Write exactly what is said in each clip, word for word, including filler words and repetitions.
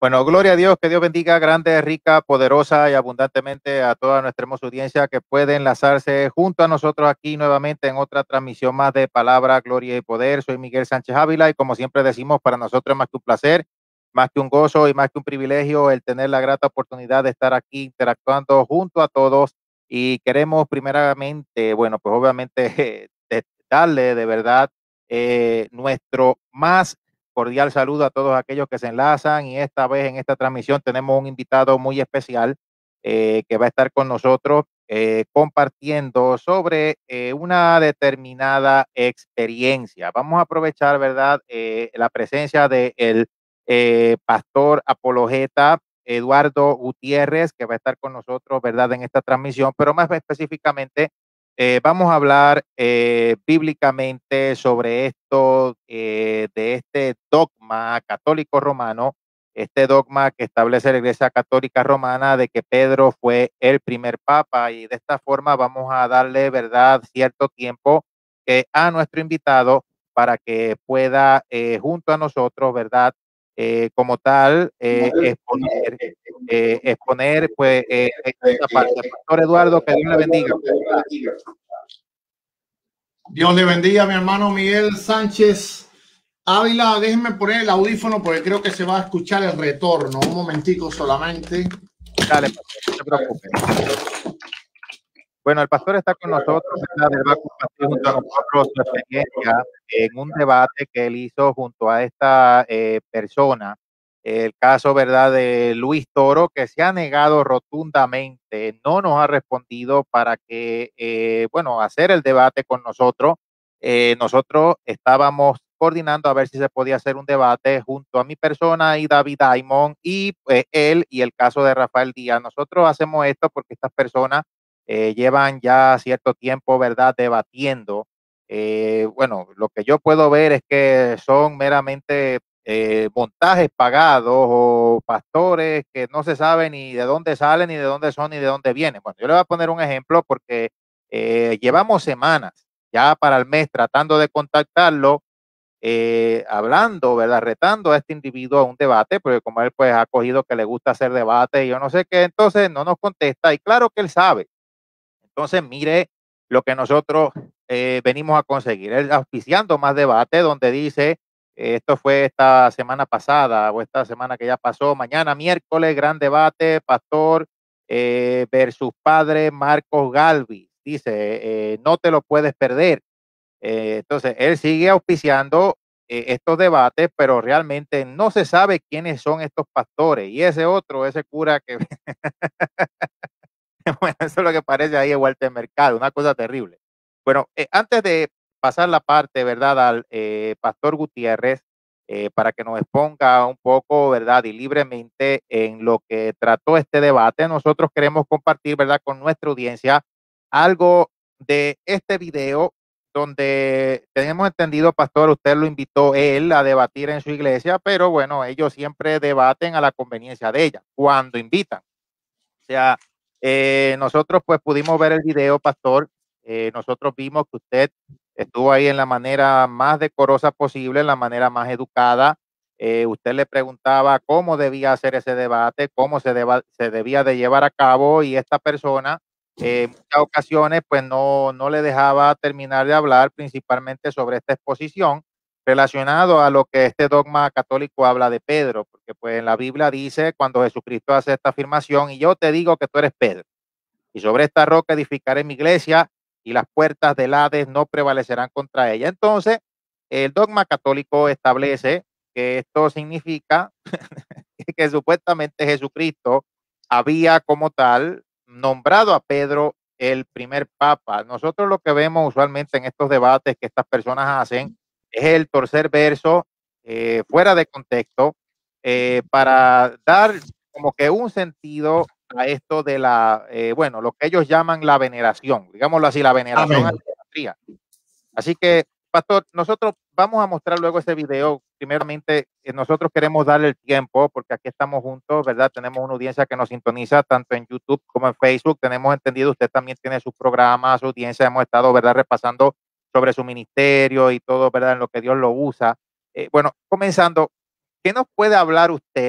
Bueno, gloria a Dios, que Dios bendiga grande, rica, poderosa y abundantemente a toda nuestra hermosa audiencia que puede enlazarse junto a nosotros aquí nuevamente en otra transmisión más de Palabra, Gloria y Poder. Soy Miguel Sánchez Ávila y como siempre decimos, para nosotros es más que un placer, más que un gozo y más que un privilegio el tener la grata oportunidad de estar aquí interactuando junto a todos y queremos primeramente, bueno, pues obviamente de darle de verdad eh, nuestro más cordial saludo a todos aquellos que se enlazan y esta vez en esta transmisión tenemos un invitado muy especial eh, que va a estar con nosotros eh, compartiendo sobre eh, una determinada experiencia. Vamos a aprovechar, ¿verdad?, eh, la presencia del de eh, pastor apologeta Eduardo Gutiérrez, que va a estar con nosotros, ¿verdad?, en esta transmisión, pero más específicamente eh, vamos a hablar eh, bíblicamente sobre esto, eh, de este dogma católico romano, este dogma que establece la Iglesia Católica Romana de que Pedro fue el primer papa y de esta forma vamos a darle, verdad, cierto tiempo eh, a nuestro invitado para que pueda eh, junto a nosotros, verdad, eh, como tal, eh, exponer, eh, exponer pues eh, esta parte. Pastor Eduardo, que Dios le bendiga. Dios le bendiga, mi hermano Miguel Sánchez Ávila. Déjenme poner el audífono porque creo que se va a escuchar el retorno. Un momentico solamente. Dale, no te preocupes. Bueno, el pastor está con nosotros, ¿verdad? Él va a compartir junto a nosotros su experiencia en un debate que él hizo junto a esta eh, persona. El caso, ¿verdad?, de Luis Toro, que se ha negado rotundamente, no nos ha respondido para que, eh, bueno, hacer el debate con nosotros. Eh, nosotros estábamos coordinando a ver si se podía hacer un debate junto a mi persona y David Diamond y pues, él y el caso de Rafael Díaz. Nosotros hacemos esto porque estas personas eh, llevan ya cierto tiempo, ¿verdad?, debatiendo. Eh, bueno, lo que yo puedo ver es que son meramente eh, montajes pagados o pastores que no se sabe ni de dónde salen, ni de dónde son, ni de dónde vienen. Bueno, yo le voy a poner un ejemplo porque eh, llevamos semanas ya para el mes tratando de contactarlo, eh, hablando, ¿verdad?, retando a este individuo a un debate, porque como él pues ha cogido que le gusta hacer debate y yo no sé qué, entonces no nos contesta y claro que él sabe. Entonces, mire lo que nosotros eh, venimos a conseguir, él auspiciando más debate, donde dice, eh, esto fue esta semana pasada o esta semana que ya pasó, mañana miércoles, gran debate, pastor eh, versus padre Marcos Galvis, dice, eh, no te lo puedes perder. Eh, entonces, él sigue auspiciando eh, estos debates, pero realmente no se sabe quiénes son estos pastores y ese otro, ese cura que bueno, eso es lo que parece ahí en Walter Mercado, una cosa terrible. Bueno, eh, antes de pasar la parte, ¿verdad?, al eh, pastor Gutiérrez, eh, para que nos exponga un poco, ¿verdad?, y libremente en lo que trató este debate, nosotros queremos compartir, ¿verdad?, con nuestra audiencia algo de este video donde tenemos entendido, pastor, usted lo invitó él a debatir en su iglesia, pero bueno, ellos siempre debaten a la conveniencia de ella, cuando invitan. O sea, eh, nosotros pues pudimos ver el video, pastor. Eh, nosotros vimos que usted estuvo ahí en la manera más decorosa posible, en la manera más educada. Eh, usted le preguntaba cómo debía hacer ese debate, cómo se, deba, se debía de llevar a cabo y esta persona eh, en muchas ocasiones pues no, no le dejaba terminar de hablar principalmente sobre esta exposición relacionado a lo que este dogma católico habla de Pedro, porque pues en la Biblia dice cuando Jesucristo hace esta afirmación, y yo te digo que tú eres Pedro, y sobre esta roca edificaré mi iglesia, y las puertas del Hades no prevalecerán contra ella. Entonces, el dogma católico establece que esto significa que supuestamente Jesucristo había como tal nombrado a Pedro el primer papa. Nosotros lo que vemos usualmente en estos debates que estas personas hacen es el torcer verso eh, fuera de contexto eh, para dar como que un sentido a esto de la, eh, bueno, lo que ellos llaman la veneración, digámoslo así, la veneración a la idolatría. Así que, pastor, nosotros vamos a mostrar luego ese video. Primeramente, eh, nosotros queremos darle el tiempo porque aquí estamos juntos, ¿verdad? Tenemos una audiencia que nos sintoniza tanto en YouTube como en Facebook. Tenemos entendido, usted también tiene sus programas, su audiencia. Hemos estado, ¿verdad?, repasando sobre su ministerio y todo, ¿verdad?, en lo que Dios lo usa. Eh, bueno, comenzando, ¿qué nos puede hablar usted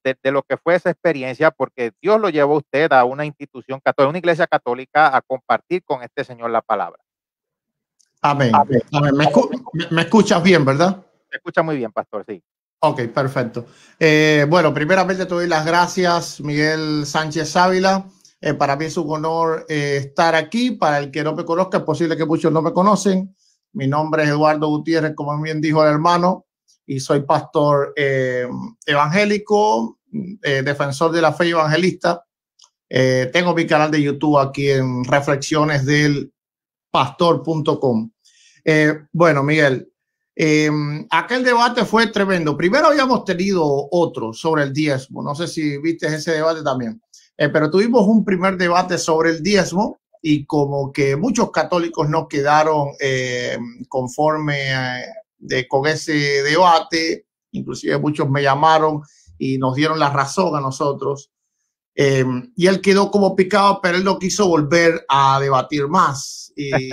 de, de lo que fue esa experiencia, porque Dios lo llevó a usted a una institución católica, una iglesia católica, a compartir con este señor la palabra. Amén. Amén. Amén. Me, escu me, me escuchas bien, ¿verdad? Se escucha muy bien, pastor, sí. Ok, perfecto. Eh, bueno, primeramente te doy las gracias, Miguel Sánchez Ávila. Eh, para mí es un honor eh, estar aquí. Para el que no me conozca, es posible que muchos no me conocen. Mi nombre es Eduardo Gutiérrez, como bien dijo el hermano, y soy pastor eh, evangélico, eh, defensor de la fe evangelista. Eh, tengo mi canal de YouTube aquí en reflexiones del pastor punto com. Eh, bueno, Miguel, eh, aquel debate fue tremendo. Primero habíamos tenido otro sobre el diezmo. No sé si viste ese debate también, eh, pero tuvimos un primer debate sobre el diezmo y como que muchos católicos no quedaron eh, conforme eh, de, con ese debate. Inclusive muchos me llamaron y nos dieron la razón a nosotros. Eh, y él quedó como picado, pero él no quiso volver a debatir más. Y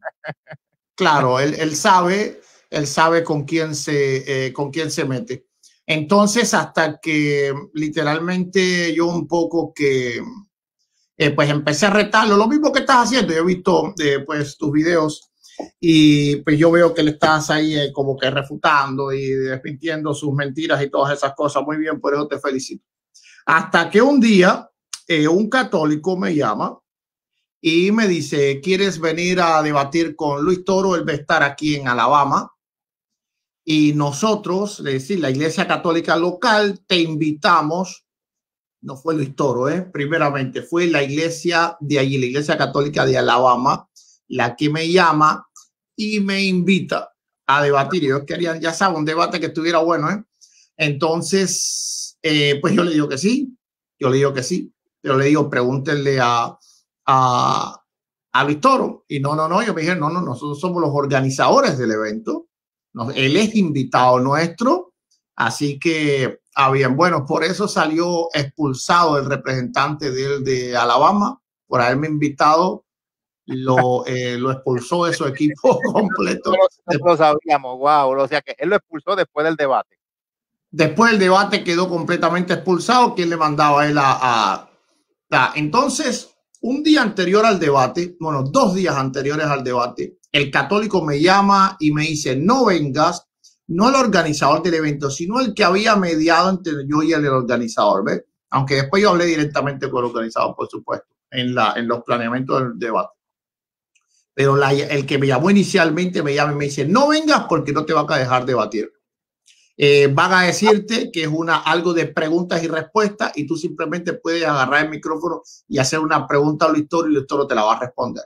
claro, él, él sabe, él sabe con quién se, eh, con quién se mete. Entonces, hasta que literalmente yo un poco que, eh, pues empecé a retarlo, lo mismo que estás haciendo. Yo he visto eh, pues tus videos y pues yo veo que le estás ahí eh, como que refutando y desmintiendo sus mentiras y todas esas cosas. Muy bien, por eso te felicito. Hasta que un día eh, un católico me llama y me dice, ¿quieres venir a debatir con Luis Toro? Él va a estar aquí en Alabama. Y nosotros, es decir, la Iglesia Católica local, te invitamos. No fue Luis Toro, ¿eh? Primeramente, fue la iglesia de allí, la Iglesia Católica de Alabama, la que me llama y me invita a debatir. Ellos querían, ya saben, un debate que estuviera bueno, ¿eh? Entonces, eh, pues yo le digo que sí. Yo le digo que sí. Yo le digo, pregúntenle a... a a Luis Toro. Y no, no, no, yo me dije, no, no, nosotros somos los organizadores del evento. Nos, él es invitado nuestro. Así que, ah, bien, bueno, por eso salió expulsado el representante de, de Alabama, por haberme invitado. Lo, eh, lo expulsó de su equipo completo. No lo, lo sabíamos, wow. O sea que él lo expulsó después del debate. Después del debate quedó completamente expulsado. ¿Quién le mandaba a él a, a, a entonces? Un día anterior al debate, bueno, dos días anteriores al debate, el católico me llama y me dice, no vengas, no el organizador del evento, sino el que había mediado entre yo y el organizador, ¿ves? Aunque después yo hablé directamente con el organizador, por supuesto, en, la, en los planeamientos del debate. Pero la, el que me llamó inicialmente me llama y me dice, no vengas porque no te van a dejar debatir. Eh, van a decirte que es una, algo de preguntas y respuestas y tú simplemente puedes agarrar el micrófono y hacer una pregunta a Luis Toro y Luis Toro te la va a responder.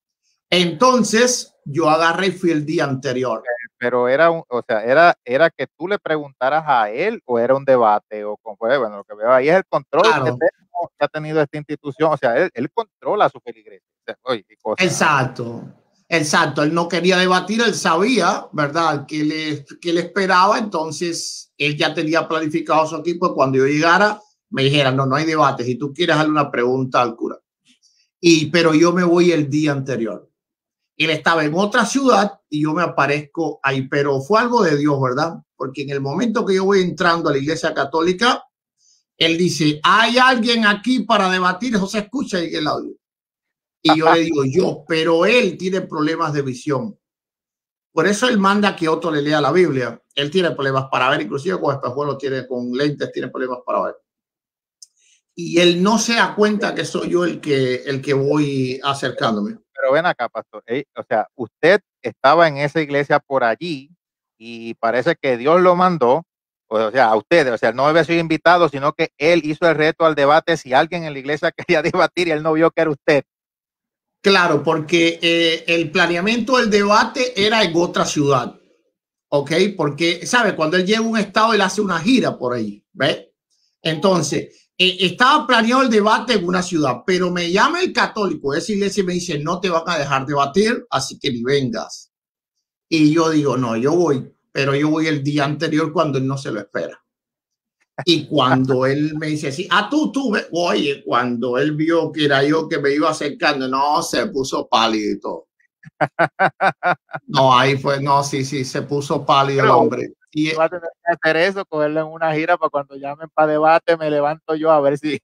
Entonces yo agarré y fui el día anterior. Pero era, un, o sea, era, era que tú le preguntaras a él o era un debate o con, bueno, lo que veo ahí es el control claro. que, tenemos, que ha tenido esta institución. O sea, él, él controla su feligresía. O sea, oye, cosa, exacto. Exacto, él no quería debatir, él sabía, ¿verdad?, que le, que le esperaba, entonces él ya tenía planificado su equipo. Cuando yo llegara, me dijeran, no, no hay debate, si tú quieres darle una pregunta al cura. Y, pero yo me voy el día anterior. Él estaba en otra ciudad y yo me aparezco ahí, pero fue algo de Dios, ¿verdad? Porque en el momento que yo voy entrando a la Iglesia Católica, él dice, ¿hay alguien aquí para debatir? Eso se escucha en el audio. Y yo le digo yo, pero él tiene problemas de visión. Por eso él manda que otro le lea la Biblia. Él tiene problemas para ver, inclusive con espejuelos, tiene con lentes, tiene problemas para ver. Y él no se da cuenta que soy yo el que, el que voy acercándome. Pero ven acá, pastor. Eh, o sea, usted estaba en esa iglesia por allí y parece que Dios lo mandó. O sea, a ustedes, o sea, no había sido invitado, sino que él hizo el reto al debate. Si alguien en la iglesia quería debatir y él no vio que era usted. Claro, porque eh, el planeamiento del debate era en otra ciudad, ¿ok? Porque, ¿sabe? Cuando él llega a un estado, él hace una gira por ahí, ¿ve? Entonces, eh, estaba planeado el debate en una ciudad, pero me llama el católico de esa iglesia y me dice, no te van a dejar debatir, así que ni vengas. Y yo digo, no, yo voy, pero yo voy el día anterior cuando él no se lo espera. Y cuando él me dice así, ah, tú, tú, oye, cuando él vio que era yo que me iba acercando, no, se puso pálido y todo. No, ahí fue, no, sí, sí, se puso pálido el Pero hombre. Y, va a tener que hacer eso, cogerlo en una gira para cuando llamen para debate, me levanto yo a ver si.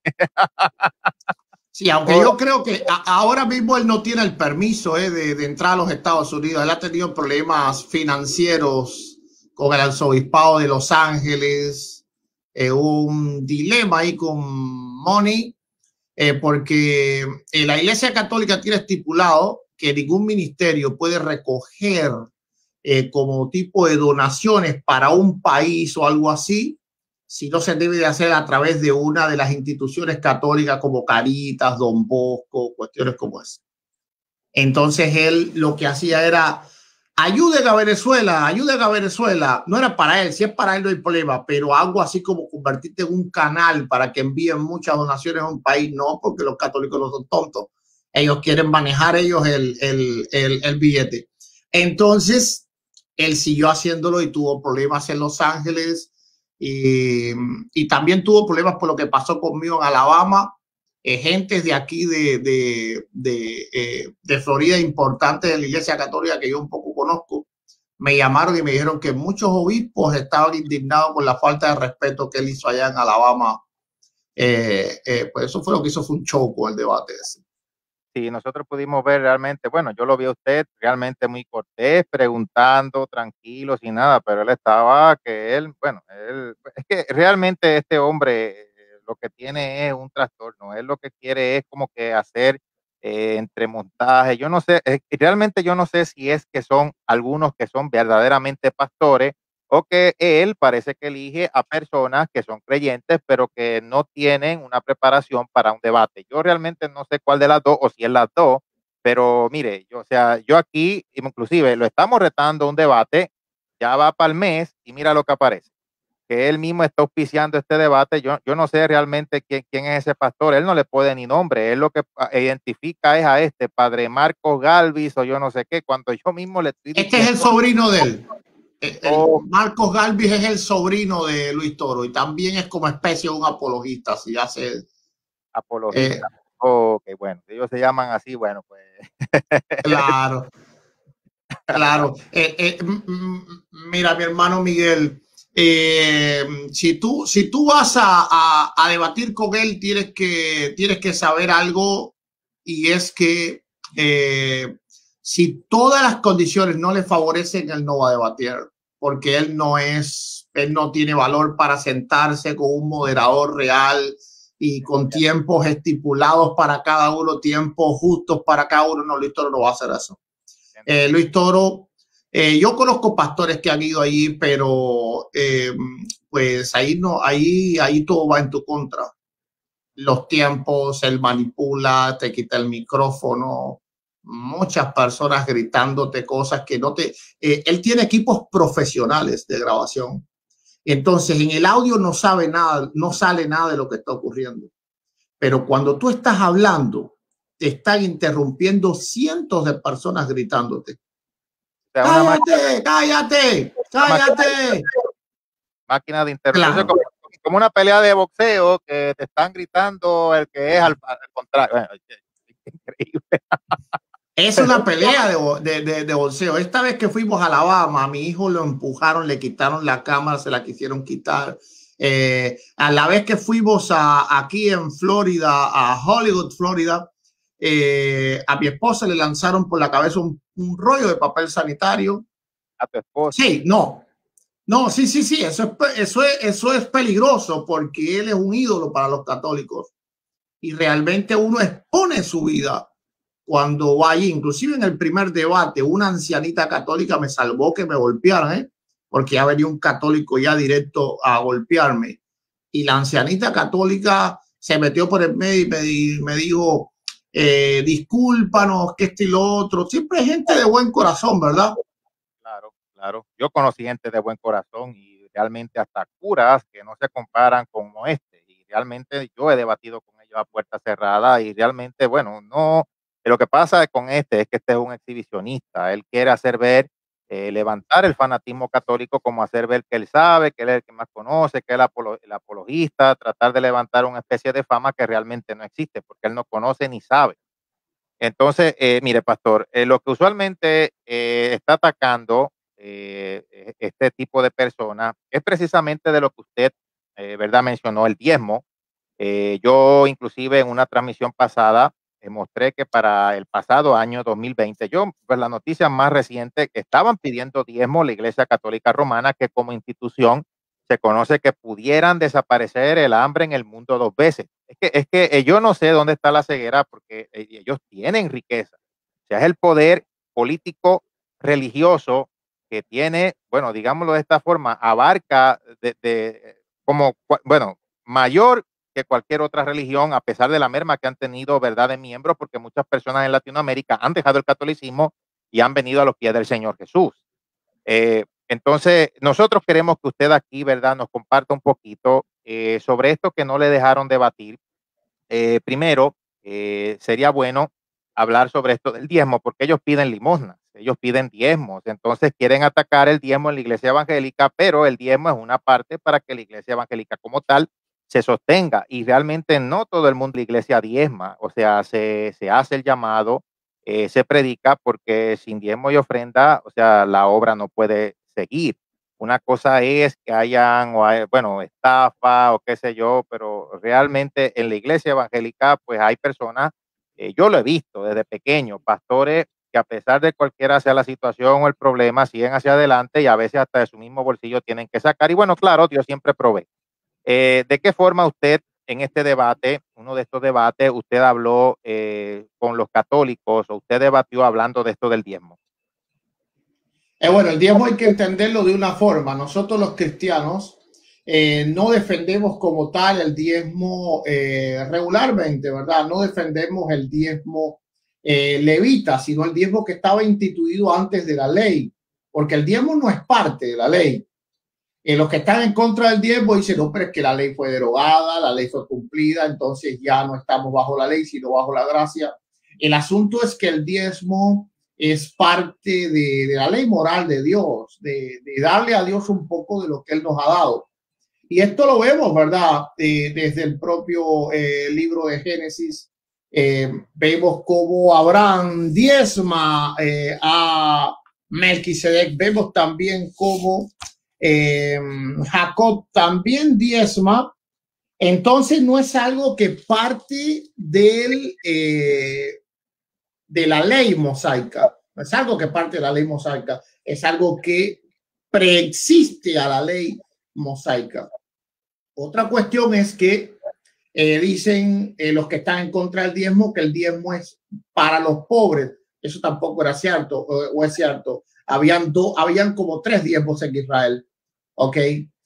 sí, aunque yo creo que a, ahora mismo él no tiene el permiso eh, de, de entrar a los Estados Unidos. Él ha tenido problemas financieros con el arzobispado de Los Ángeles, eh, un dilema ahí con Money, eh, porque eh, la Iglesia Católica tiene estipulado que ningún ministerio puede recoger eh, como tipo de donaciones para un país o algo así, si no se debe de hacer a través de una de las instituciones católicas como Caritas, Don Bosco, cuestiones como esa. Entonces él lo que hacía era ayuden a Venezuela, ayuden a Venezuela. No era para él, si es para él no hay problema, pero algo así como convertirte en un canal para que envíen muchas donaciones a un país, no, porque los católicos no son tontos. Ellos quieren manejar ellos el, el, el, el billete. Entonces, él siguió haciéndolo y tuvo problemas en Los Ángeles y, y también tuvo problemas por lo que pasó conmigo en Alabama. Eh, gentes de aquí de, de, de, eh, de Florida, importantes de la Iglesia Católica que yo un poco conozco, me llamaron y me dijeron que muchos obispos estaban indignados por la falta de respeto que él hizo allá en Alabama. Eh, eh, pues eso fue lo que hizo, fue un show con el debate ese. Sí, nosotros pudimos ver realmente, bueno, yo lo vi a usted realmente muy cortés, preguntando, tranquilo, sin nada, pero él estaba que él, bueno, él, es que realmente este hombre eh, lo que tiene es un trastorno, él lo que quiere es como que hacer eh, entre montajes, yo no sé, eh, realmente yo no sé si es que son algunos que son verdaderamente pastores o que él parece que elige a personas que son creyentes, pero que no tienen una preparación para un debate. Yo realmente no sé cuál de las dos o si es las dos, pero mire, yo, o sea, yo aquí, inclusive, lo estamos retando a un debate, ya va para el mes y mira lo que aparece, que él mismo está auspiciando este debate. Yo, yo no sé realmente quién, quién es ese pastor, él no le puede ni nombre, él lo que identifica es a este padre Marcos Galvis o yo no sé qué, cuando yo mismo le estoy Este es diciendo. el sobrino de él. El, el Oh, Marcos Galvis es el sobrino de Luis Toro y también es como especie de un apologista, si hace. Eh, apologista. Ok, bueno, si ellos se llaman así, bueno, pues. claro. Claro, eh, eh, mira, mi hermano Miguel, eh, si tú, si tú vas a, a, a, debatir con él, tienes que, tienes que saber algo y es que eh, si todas las condiciones no le favorecen, él no va a debatir porque él no es, él no tiene valor para sentarse con un moderador real y con tiempos estipulados para cada uno, tiempos justos para cada uno. No, listo, no va a hacer eso. Eh, Luis Toro, eh, yo conozco pastores que han ido ahí, pero eh, pues ahí no, ahí, ahí todo va en tu contra. Los tiempos, él manipula, te quita el micrófono, muchas personas gritándote cosas que no te. Eh, él tiene equipos profesionales de grabación. Entonces, en el audio no sabe nada, no sale nada de lo que está ocurriendo. Pero cuando tú estás hablando, te están interrumpiendo cientos de personas gritándote. sea, una máquina, Cállate, cállate, una máquina, cállate. máquina de interrupción. Claro. Como, como una pelea de boxeo que te están gritando el que es al, al contrario. Bueno, increíble. Es una pelea de, de, de, de boxeo. Esta vez que fuimos a Alabama, a mi hijo lo empujaron, le quitaron la cámara, se la quisieron quitar. Eh, a la vez que fuimos a, aquí en Florida, a Hollywood, Florida, eh, a mi esposa le lanzaron por la cabeza un, un rollo de papel sanitario. A tu esposa. Sí, no, no, sí, sí, sí, eso es, eso es, eso es peligroso porque él es un ídolo para los católicos y realmente uno expone su vida cuando va allí. Inclusive en el primer debate, una ancianita católica me salvó que me golpearan, ¿eh? Porque ya venía un católico ya directo a golpearme. Y la ancianita católica se metió por el medio y me, me dijo, eh, discúlpanos, que este y lo otro. Siempre hay gente de buen corazón, ¿verdad? Claro, claro. Yo conocí gente de buen corazón y realmente hasta curas que no se comparan como este. Y realmente yo he debatido con ellos a puerta cerrada y realmente, bueno, no. Lo que pasa con este es que este es un exhibicionista. Él quiere hacer ver, eh, levantar el fanatismo católico como hacer ver que él sabe, que él es el que más conoce, que es el, apolo, el apologista, tratar de levantar una especie de fama que realmente no existe porque él no conoce ni sabe. Entonces, eh, mire, pastor, eh, lo que usualmente eh, está atacando eh, e- este tipo de personas es precisamente de lo que usted, eh, ¿verdad?, mencionó, el diezmo. Eh, yo inclusive en una transmisión pasada eh, mostré que para el pasado año dos mil veinte, yo, pues la noticia más reciente, estaban pidiendo diezmo la Iglesia Católica Romana, que como institución se conoce que pudieran desaparecer el hambre en el mundo dos veces. Es que, es que eh, yo no sé dónde está la ceguera porque eh, ellos tienen riqueza. O sea, es el poder político religioso que tiene, bueno, digámoslo de esta forma, abarca de, de como, bueno, mayor que cualquier otra religión, a pesar de la merma que han tenido, ¿verdad?, de miembros, porque muchas personas en Latinoamérica han dejado el catolicismo y han venido a los pies del Señor Jesús. Eh, entonces, nosotros queremos que usted aquí, ¿verdad?, nos comparta un poquito eh, sobre esto que no le dejaron debatir. Eh, primero, eh, sería bueno hablar sobre esto del diezmo, porque ellos piden limosnas, ellos piden diezmos, entonces quieren atacar el diezmo en la iglesia evangélica, pero el diezmo es una parte para que la iglesia evangélica como tal se sostenga y realmente no todo el mundo de la iglesia diezma, o sea, se, se hace el llamado, eh, se predica porque sin diezmo y ofrenda, o sea, la obra no puede seguir. Una cosa es que hayan, o hay, bueno, estafa o qué sé yo, pero realmente en la iglesia evangélica, pues hay personas, eh, yo lo he visto desde pequeño, pastores que a pesar de cualquiera sea la situación o el problema, siguen hacia adelante y a veces hasta de su mismo bolsillo tienen que sacar. Y bueno, claro, Dios siempre provee. Eh, ¿De qué forma usted en este debate, uno de estos debates, usted habló eh, con los católicos o usted debatió hablando de esto del diezmo? Eh, bueno, el diezmo hay que entenderlo de una forma. Nosotros los cristianos eh, no defendemos como tal el diezmo eh, regularmente, ¿verdad? No defendemos el diezmo eh, levita, sino el diezmo que estaba instituido antes de la ley, porque el diezmo no es parte de la ley. Eh, los que están en contra del diezmo dicen, no, pero es que la ley fue derogada, la ley fue cumplida, entonces ya no estamos bajo la ley, sino bajo la gracia. El asunto es que el diezmo es parte de, de la ley moral de Dios, de, de, darle a Dios un poco de lo que Él nos ha dado. Y esto lo vemos, ¿verdad? Eh, desde el propio eh, libro de Génesis, eh, vemos cómo Abraham diezma eh, a Melquisedec, vemos también cómo eh, Jacob también diezma. Entonces no es algo que parte del, eh, de la ley mosaica, no es algo que parte de la ley mosaica, es algo que preexiste a la ley mosaica. Otra cuestión es que eh, dicen eh, los que están en contra del diezmo que el diezmo es para los pobres. Eso tampoco era cierto, o, o es cierto. Habían, dos, habían como tres diezmos en Israel. ¿Ok?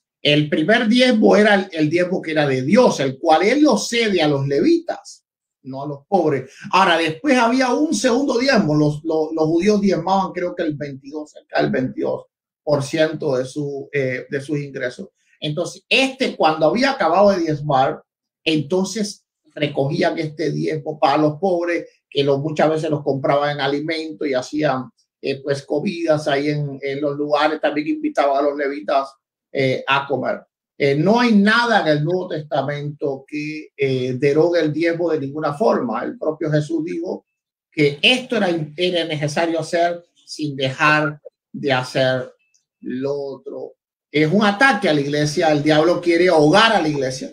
El primer diezmo era el, el diezmo que era de Dios, el cual él lo cede a los levitas, no a los pobres. Ahora, después había un segundo diezmo. Los, los, los judíos diezmaban, creo que el veintidós, el veintidós por ciento de, su, eh, de sus ingresos. Entonces, este, cuando había acabado de diezmar, entonces recogían este diezmo para los pobres, que los, muchas veces los compraban en alimentos y hacían eh, pues comidas ahí en, en los lugares. También invitaban a los levitas eh, a comer. Eh, no hay nada en el Nuevo Testamento que eh, derogue el diezmo de ninguna forma. El propio Jesús dijo que esto era, era necesario hacer sin dejar de hacer lo otro. Es un ataque a la iglesia. El diablo quiere ahogar a la iglesia,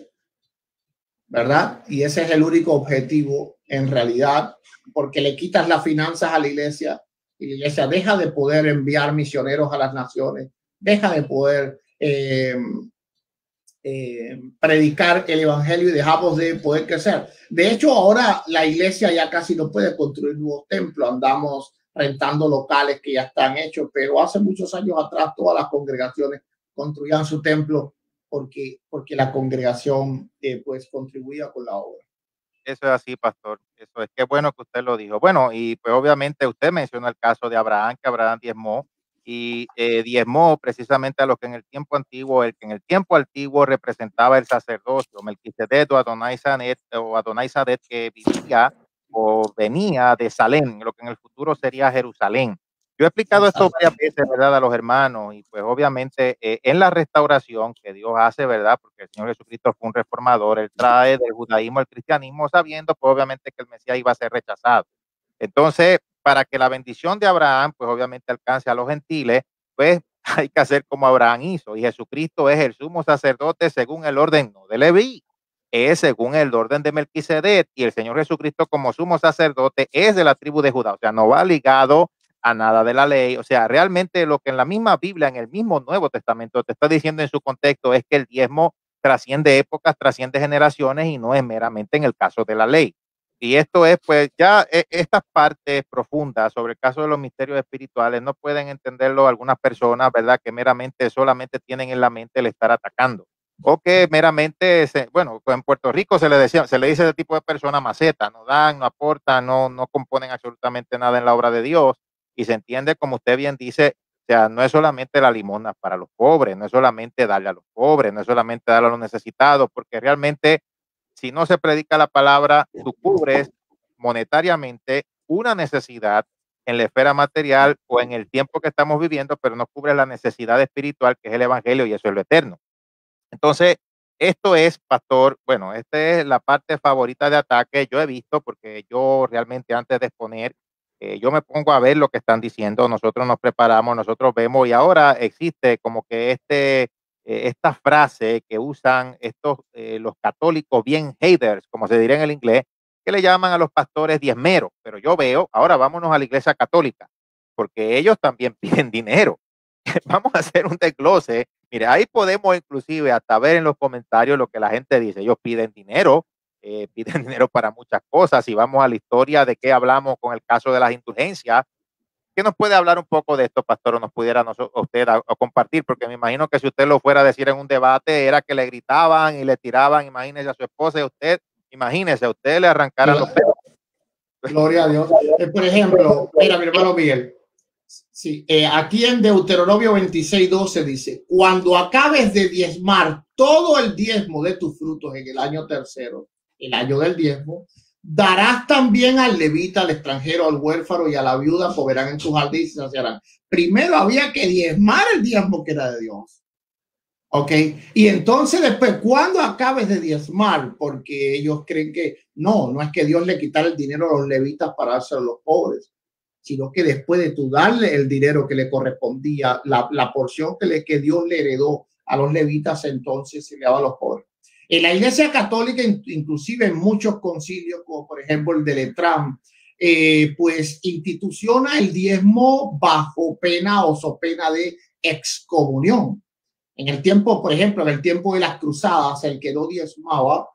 ¿verdad? Y ese es el único objetivo en realidad, porque le quitas las finanzas a la iglesia y la iglesia deja de poder enviar misioneros a las naciones, deja de poder eh, eh, predicar el evangelio y dejamos de poder crecer. De hecho, ahora la iglesia ya casi no puede construir nuevos templos, andamos rentando locales que ya están hechos, pero hace muchos años atrás todas las congregaciones construían su templo porque, porque la congregación eh, pues contribuía con la obra. Eso es así, pastor. Eso es, qué bueno que usted lo dijo. Bueno, y pues obviamente usted mencionó el caso de Abraham, que Abraham diezmó y eh, diezmó precisamente a lo que en el tiempo antiguo, el que en el tiempo antiguo representaba el sacerdocio, Melquisedec o Adonai Sadet, o Adonai Sadet, que vivía o venía de Salem, lo que en el futuro sería Jerusalén. Yo he explicado esto varias veces, ¿verdad?, a los hermanos, y pues obviamente eh, en la restauración que Dios hace, ¿verdad?, porque el Señor Jesucristo fue un reformador, Él trae del judaísmo al cristianismo, sabiendo pues obviamente que el Mesías iba a ser rechazado. Entonces, para que la bendición de Abraham, pues obviamente alcance a los gentiles, pues hay que hacer como Abraham hizo. Y Jesucristo es el sumo sacerdote según el orden no de Leví, es según el orden de Melquisedec. Y el Señor Jesucristo como sumo sacerdote es de la tribu de Judá. O sea, no va ligado a nada de la ley. O sea, realmente lo que en la misma Biblia, en el mismo Nuevo Testamento, te está diciendo en su contexto es que el diezmo trasciende épocas, trasciende generaciones y no es meramente en el caso de la ley. Y esto es, pues, ya eh, estas partes profundas sobre el caso de los misterios espirituales no pueden entenderlo algunas personas, ¿verdad? Que meramente solamente tienen en la mente el estar atacando. O que meramente, se, bueno, en Puerto Rico se le, decía, se le dice ese tipo de personas maceta, no dan, no aportan, no, no componen absolutamente nada en la obra de Dios. Y se entiende, como usted bien dice, o sea, no es solamente la limosna para los pobres, no es solamente darle a los pobres, no es solamente darle a los necesitados, porque realmente si no se predica la palabra, tú cubres monetariamente una necesidad en la esfera material o en el tiempo que estamos viviendo, pero no cubres la necesidad espiritual, que es el evangelio, y eso es lo eterno. Entonces, esto es, pastor, bueno, esta es la parte favorita de ataque. Yo he visto, porque yo realmente antes de exponer, eh, yo me pongo a ver lo que están diciendo, nosotros nos preparamos, nosotros vemos, y ahora existe como que este, eh, esta frase que usan estos, eh, los católicos bien haters, como se diría en el inglés, que le llaman a los pastores diezmeros. Pero yo veo, ahora vámonos a la iglesia católica, porque ellos también piden dinero. Vamos a hacer un desglose. Mire, ahí podemos inclusive hasta ver en los comentarios lo que la gente dice. Ellos piden dinero, eh, piden dinero para muchas cosas. Si vamos a la historia de qué hablamos con el caso de las indulgencias, ¿qué nos puede hablar un poco de esto, pastor, o nos pudiera nosotros, usted a, a compartir? Porque me imagino que si usted lo fuera a decir en un debate, era que le gritaban y le tiraban, imagínese a su esposa y a usted, imagínese, a usted le arrancaran los pelos. Gloria a Dios. Eh, por ejemplo, mira, mi hermano Miguel, sí, eh, aquí en Deuteronomio veintiséis doce dice: cuando acabes de diezmar todo el diezmo de tus frutos en el año tercero, el año del diezmo, darás también al levita, al extranjero, al huérfano y a la viuda, comerán en tus jardines y saciarán. Primero había que diezmar el diezmo que era de Dios. Ok, y entonces después, cuando acabes de diezmar, porque ellos creen que no, no es que Dios le quitara el dinero a los levitas para dárselo a los pobres, sino que después de tú darle el dinero que le correspondía, la, la porción que, le, que Dios le heredó a los levitas, entonces se le daba a los pobres. En la Iglesia Católica, inclusive en muchos concilios, como por ejemplo el de Letrán, eh, pues instituciona el diezmo bajo pena o so pena de excomunión. En el tiempo, por ejemplo, en el tiempo de las cruzadas, el que no diezmaba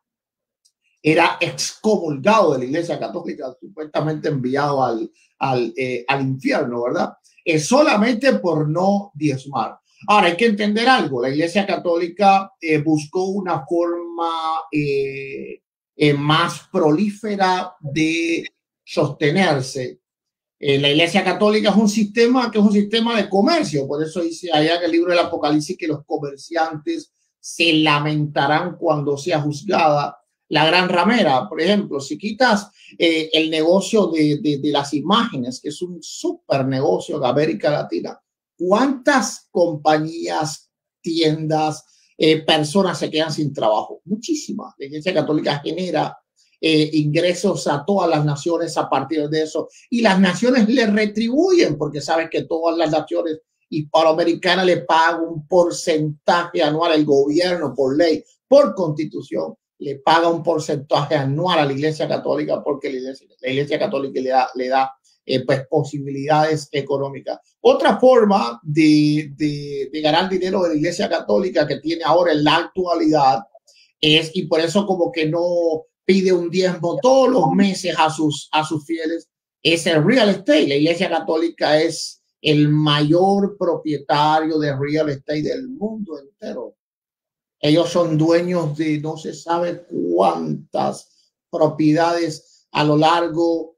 era excomulgado de la Iglesia Católica, supuestamente enviado al, al, eh, al infierno, ¿verdad? Es solamente por no diezmar. Ahora, hay que entender algo. La Iglesia Católica eh, buscó una forma eh, eh, más prolífera de sostenerse. Eh, la Iglesia Católica es un sistema que es un sistema de comercio. Por eso dice allá en el libro del Apocalipsis que los comerciantes se lamentarán cuando sea juzgada la gran ramera. Por ejemplo, si quitas eh, el negocio de, de, de las imágenes, que es un súper negocio de América Latina, ¿cuántas compañías, tiendas, eh, personas se quedan sin trabajo? Muchísimas. La Iglesia Católica genera eh, ingresos a todas las naciones a partir de eso, y las naciones le retribuyen, porque saben que todas las naciones hispanoamericanas le pagan un porcentaje anual al gobierno por ley, por constitución, le paga un porcentaje anual a la Iglesia Católica, porque la Iglesia, la iglesia Católica le da, le da eh, pues, posibilidades económicas. Otra forma de, de, de ganar dinero de la Iglesia Católica que tiene ahora en la actualidad es, y por eso como que no pide un diezmo todos los meses a sus, a sus fieles, es el real estate. La Iglesia Católica es el mayor propietario de real estate del mundo entero. Ellos son dueños de no se sabe cuántas propiedades a lo largo,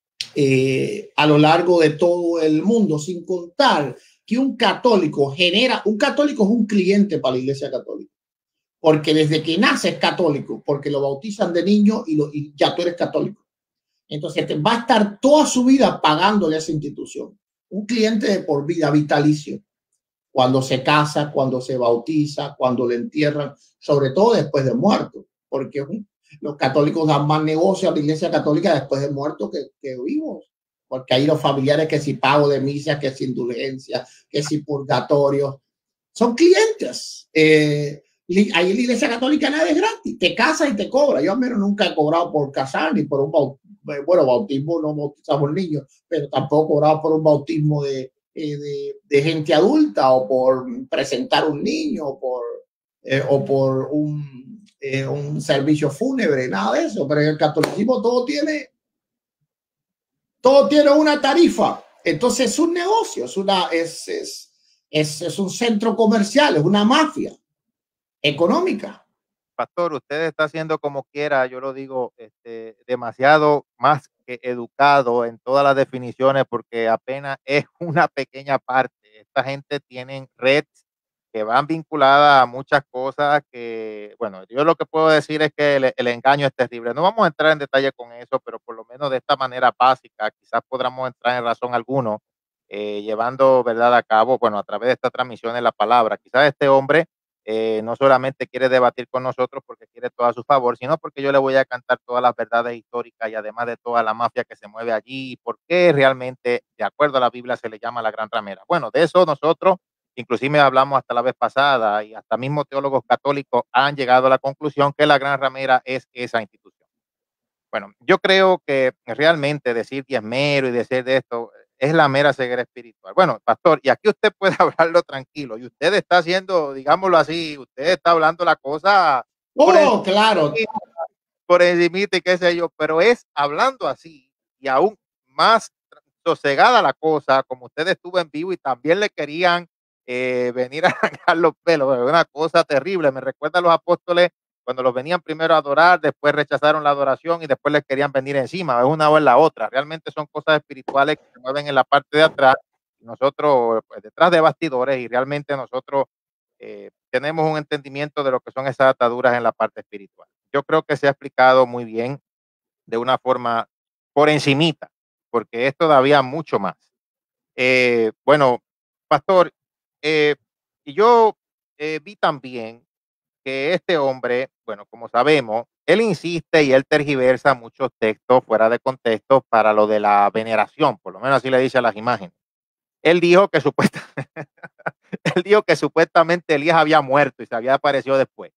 eh, a lo largo de todo el mundo, sin contar que un católico genera, un católico es un cliente para la Iglesia Católica, porque desde que nace es católico, porque lo bautizan de niño y, lo, y ya tú eres católico. Entonces te va a estar toda su vida pagándole a esa institución. Un cliente de por vida, vitalicio. Cuando se casa, cuando se bautiza, cuando le entierran, sobre todo después de muerto, porque Los católicos dan más negocio a la iglesia católica después de muertos que, que vivos, porque ahí los familiares que si pago de misa, que si indulgencia, que si purgatorio, son clientes. Eh, ahí en la iglesia católica nada es gratis, te casas y te cobra. Yo al menos nunca he cobrado por casar ni por un bautismo. Bueno, bautismo no bautizamos niños, pero tampoco he cobrado por un bautismo de, de, de gente adulta o por presentar un niño o por, eh, o por un, eh, un servicio fúnebre, nada de eso. Pero en el catolicismo todo tiene, todo tiene una tarifa. Entonces es un negocio, es, una, es, es, es, es un centro comercial, es una mafia económica. Pastor, usted está haciendo como quiera, yo lo digo, este, demasiado más que educado en todas las definiciones, porque apenas es una pequeña parte. Esta gente tiene redes que van vinculadas a muchas cosas que, bueno, yo lo que puedo decir es que el, el engaño es terrible. No vamos a entrar en detalle con eso, pero por lo menos de esta manera básica, quizás podamos entrar en razón alguno, eh, llevando verdad a cabo, bueno, a través de esta transmisión de la palabra. Quizás este hombre eh, no solamente quiere debatir con nosotros porque quiere todo a su favor, sino porque yo le voy a cantar todas las verdades históricas y además de toda la mafia que se mueve allí y por qué realmente, de acuerdo a la Biblia, se le llama la gran ramera. Bueno, de eso nosotros inclusive hablamos hasta la vez pasada y hasta mismos teólogos católicos han llegado a la conclusión que la gran ramera es esa institución. Bueno, yo creo que realmente decir diezmero y decir de esto es la mera ceguera espiritual. Bueno, pastor, y aquí usted puede hablarlo tranquilo y usted está haciendo, digámoslo así, usted está hablando la cosa por Oh, encima, claro. por encimita y qué sé yo, pero es hablando así y aún más sosegada la cosa, como usted estuvo en vivo y también le querían eh, venir a arrancar los pelos, una cosa terrible. Me recuerda a los apóstoles cuando los venían primero a adorar, después rechazaron la adoración y después les querían venir encima, es una o en la otra. Realmente son cosas espirituales que se mueven en la parte de atrás, nosotros pues, detrás de bastidores y realmente nosotros eh, tenemos un entendimiento de lo que son esas ataduras en la parte espiritual. Yo creo que se ha explicado muy bien de una forma por encimita, porque es todavía mucho más. Eh, bueno, pastor, eh, y yo eh, vi también que este hombre, bueno, como sabemos, él insiste y él tergiversa muchos textos fuera de contexto para lo de la veneración, por lo menos así le dice a las imágenes. Él dijo que supuesta, él dijo que supuestamente Elías había muerto y se había aparecido después.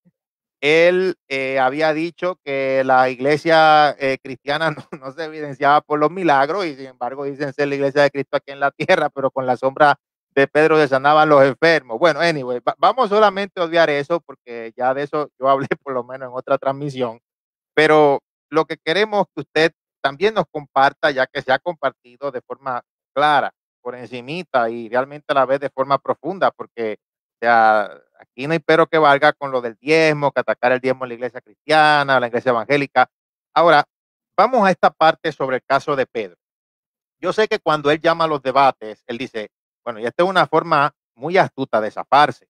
Él eh, había dicho que la iglesia eh, cristiana no, no, se evidenciaba por los milagros y sin embargo dicen ser la iglesia de Cristo aquí en la tierra, pero con la sombra de Pedro se sanaban los enfermos. Bueno, anyway, va, vamos solamente a obviar eso porque ya de eso yo hablé por lo menos en otra transmisión, pero lo que queremos que usted también nos comparta, ya que se ha compartido de forma clara, por encimita y realmente a la vez de forma profunda, porque o sea, aquí no hay pero que valga con lo del diezmo, que atacar el diezmo en la iglesia cristiana, la iglesia evangélica. Ahora, vamos a esta parte sobre el caso de Pedro. Yo sé que cuando él llama a los debates, él dice, bueno, y esta es una forma muy astuta de zafarse.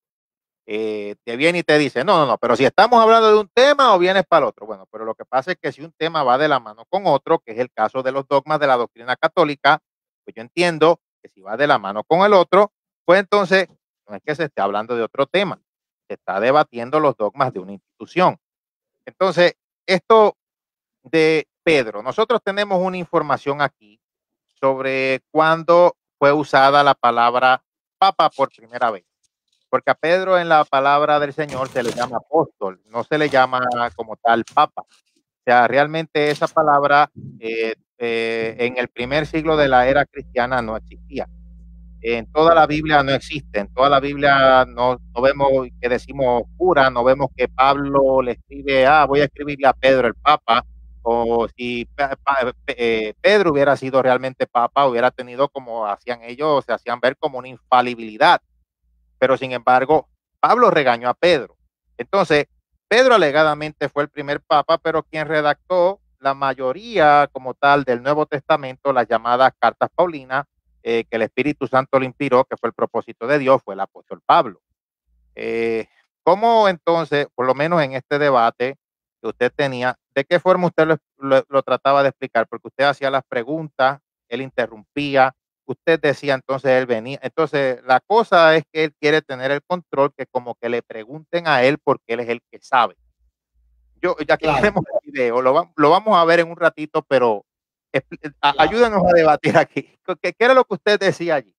Eh, te viene y te dice, no, no, no, pero si estamos hablando de un tema o vienes para el otro. Bueno, pero lo que pasa es que si un tema va de la mano con otro, que es el caso de los dogmas de la doctrina católica, pues yo entiendo que si va de la mano con el otro, pues entonces no es que se esté hablando de otro tema, se está debatiendo los dogmas de una institución. Entonces, esto de Pedro, nosotros tenemos una información aquí sobre cuándo fue usada la palabra papa por primera vez. Porque a Pedro en la palabra del Señor se le llama apóstol, no se le llama como tal papa. O sea, realmente esa palabra eh, eh, en el primer siglo de la era cristiana no existía. En toda la Biblia no existe, en toda la Biblia no, no vemos que decimos cura, no vemos que Pablo le escribe, ah, voy a escribirle a Pedro el Papa, o si pa, pa, eh, Pedro hubiera sido realmente Papa, hubiera tenido como hacían ellos, se hacían ver como una infalibilidad, pero sin embargo, Pablo regañó a Pedro. Entonces, Pedro alegadamente fue el primer Papa, pero quien redactó la mayoría como tal del Nuevo Testamento, las llamadas cartas Paulinas, eh, que el Espíritu Santo le inspiró, que fue el propósito de Dios, fue el apóstol Pablo. Eh, ¿Cómo entonces, por lo menos en este debate que usted tenía, de qué forma usted lo, lo, lo trataba de explicar? Porque usted hacía las preguntas, él interrumpía, usted decía, entonces él venía. Entonces, la cosa es que él quiere tener el control, que como que le pregunten a él porque él es el que sabe. yo, ya que Claro, tenemos el video, lo, va- lo vamos a ver en un ratito, pero expli- a- claro, ayúdenos a debatir aquí. ¿Qué, qué era lo que usted decía allí?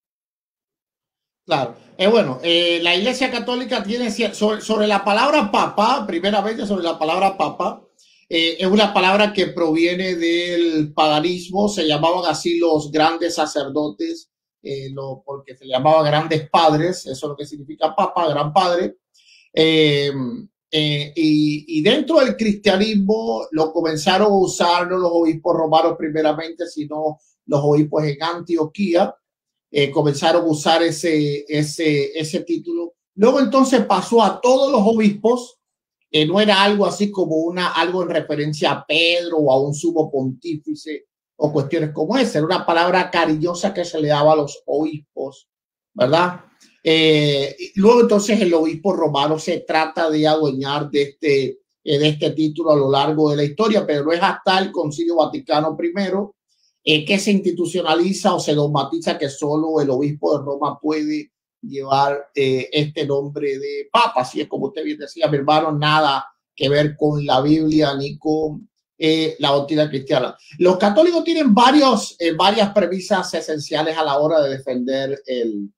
claro. Eh, bueno, eh, la Iglesia Católica tiene cier- sobre, sobre la palabra papa, primeramente sobre la palabra papa, eh, es una palabra que proviene del paganismo, se llamaban así los grandes sacerdotes, eh, lo, porque se llamaban grandes padres, eso es lo que significa papa, gran padre. Eh, eh, y, y, dentro del cristianismo lo comenzaron a usar no los obispos romanos primeramente, sino los obispos en Antioquía. Eh, comenzaron a usar ese, ese, ese título. Luego entonces pasó a todos los obispos. Eh, no era algo así como una, algo en referencia a Pedro o a un sumo pontífice o cuestiones como esa. Era una palabra cariñosa que se le daba a los obispos, ¿verdad? Eh, luego entonces el obispo romano se trata de adueñar de este, eh, de este título a lo largo de la historia, pero no es hasta el Concilio Vaticano primero eh, que se institucionaliza o se dogmatiza que solo el obispo de Roma puede llevar eh, este nombre de papa. Así es como usted bien decía, mi hermano, nada que ver con la Biblia ni con eh, la doctrina cristiana. Los católicos tienen varios, eh, varias premisas esenciales a la hora de defender el,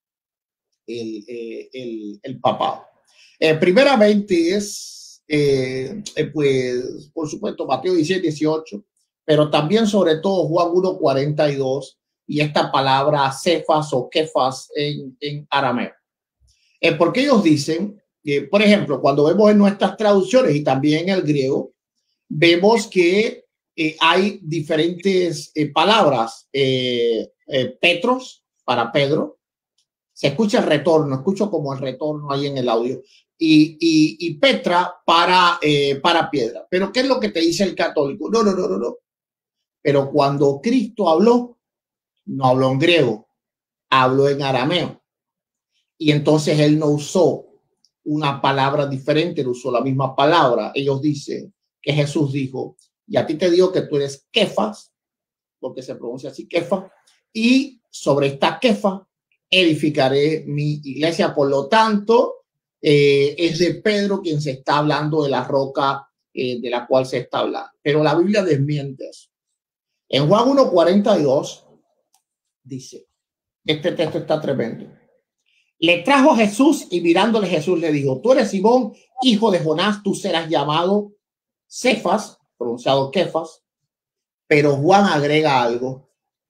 el, eh, el, el papado. Eh, primeramente es, eh, eh, pues, por supuesto, Mateo diecisiete, dieciocho, pero también sobre todo Juan uno, cuarenta y dos y esta palabra cefas o kefas en, en arameo. Eh, porque ellos dicen, eh, por ejemplo, cuando vemos en nuestras traducciones y también en el griego, vemos que eh, hay diferentes eh, palabras. Eh, eh, Petros para Pedro, se escucha el retorno, escucho como el retorno ahí en el audio. Y, y, y Petra para, eh, para piedra. Pero ¿qué es lo que te dice el católico? No, no, no, no, no. Pero cuando Cristo habló, no habló en griego, habló en arameo. Y entonces él no usó una palabra diferente, no usó la misma palabra. Ellos dicen que Jesús dijo, y a ti te digo que tú eres Kefas, porque se pronuncia así, Kefa, y sobre esta Kefa edificaré mi iglesia. Por lo tanto, eh, es de Pedro quien se está hablando de la roca eh, de la cual se está hablando. Pero la Biblia desmiente eso. En Juan uno cuarenta y dos dice, este texto está tremendo. Le trajo a Jesús y mirándole Jesús le dijo, tú eres Simón, hijo de Jonás, tú serás llamado Cefas, pronunciado Kefas, pero Juan agrega algo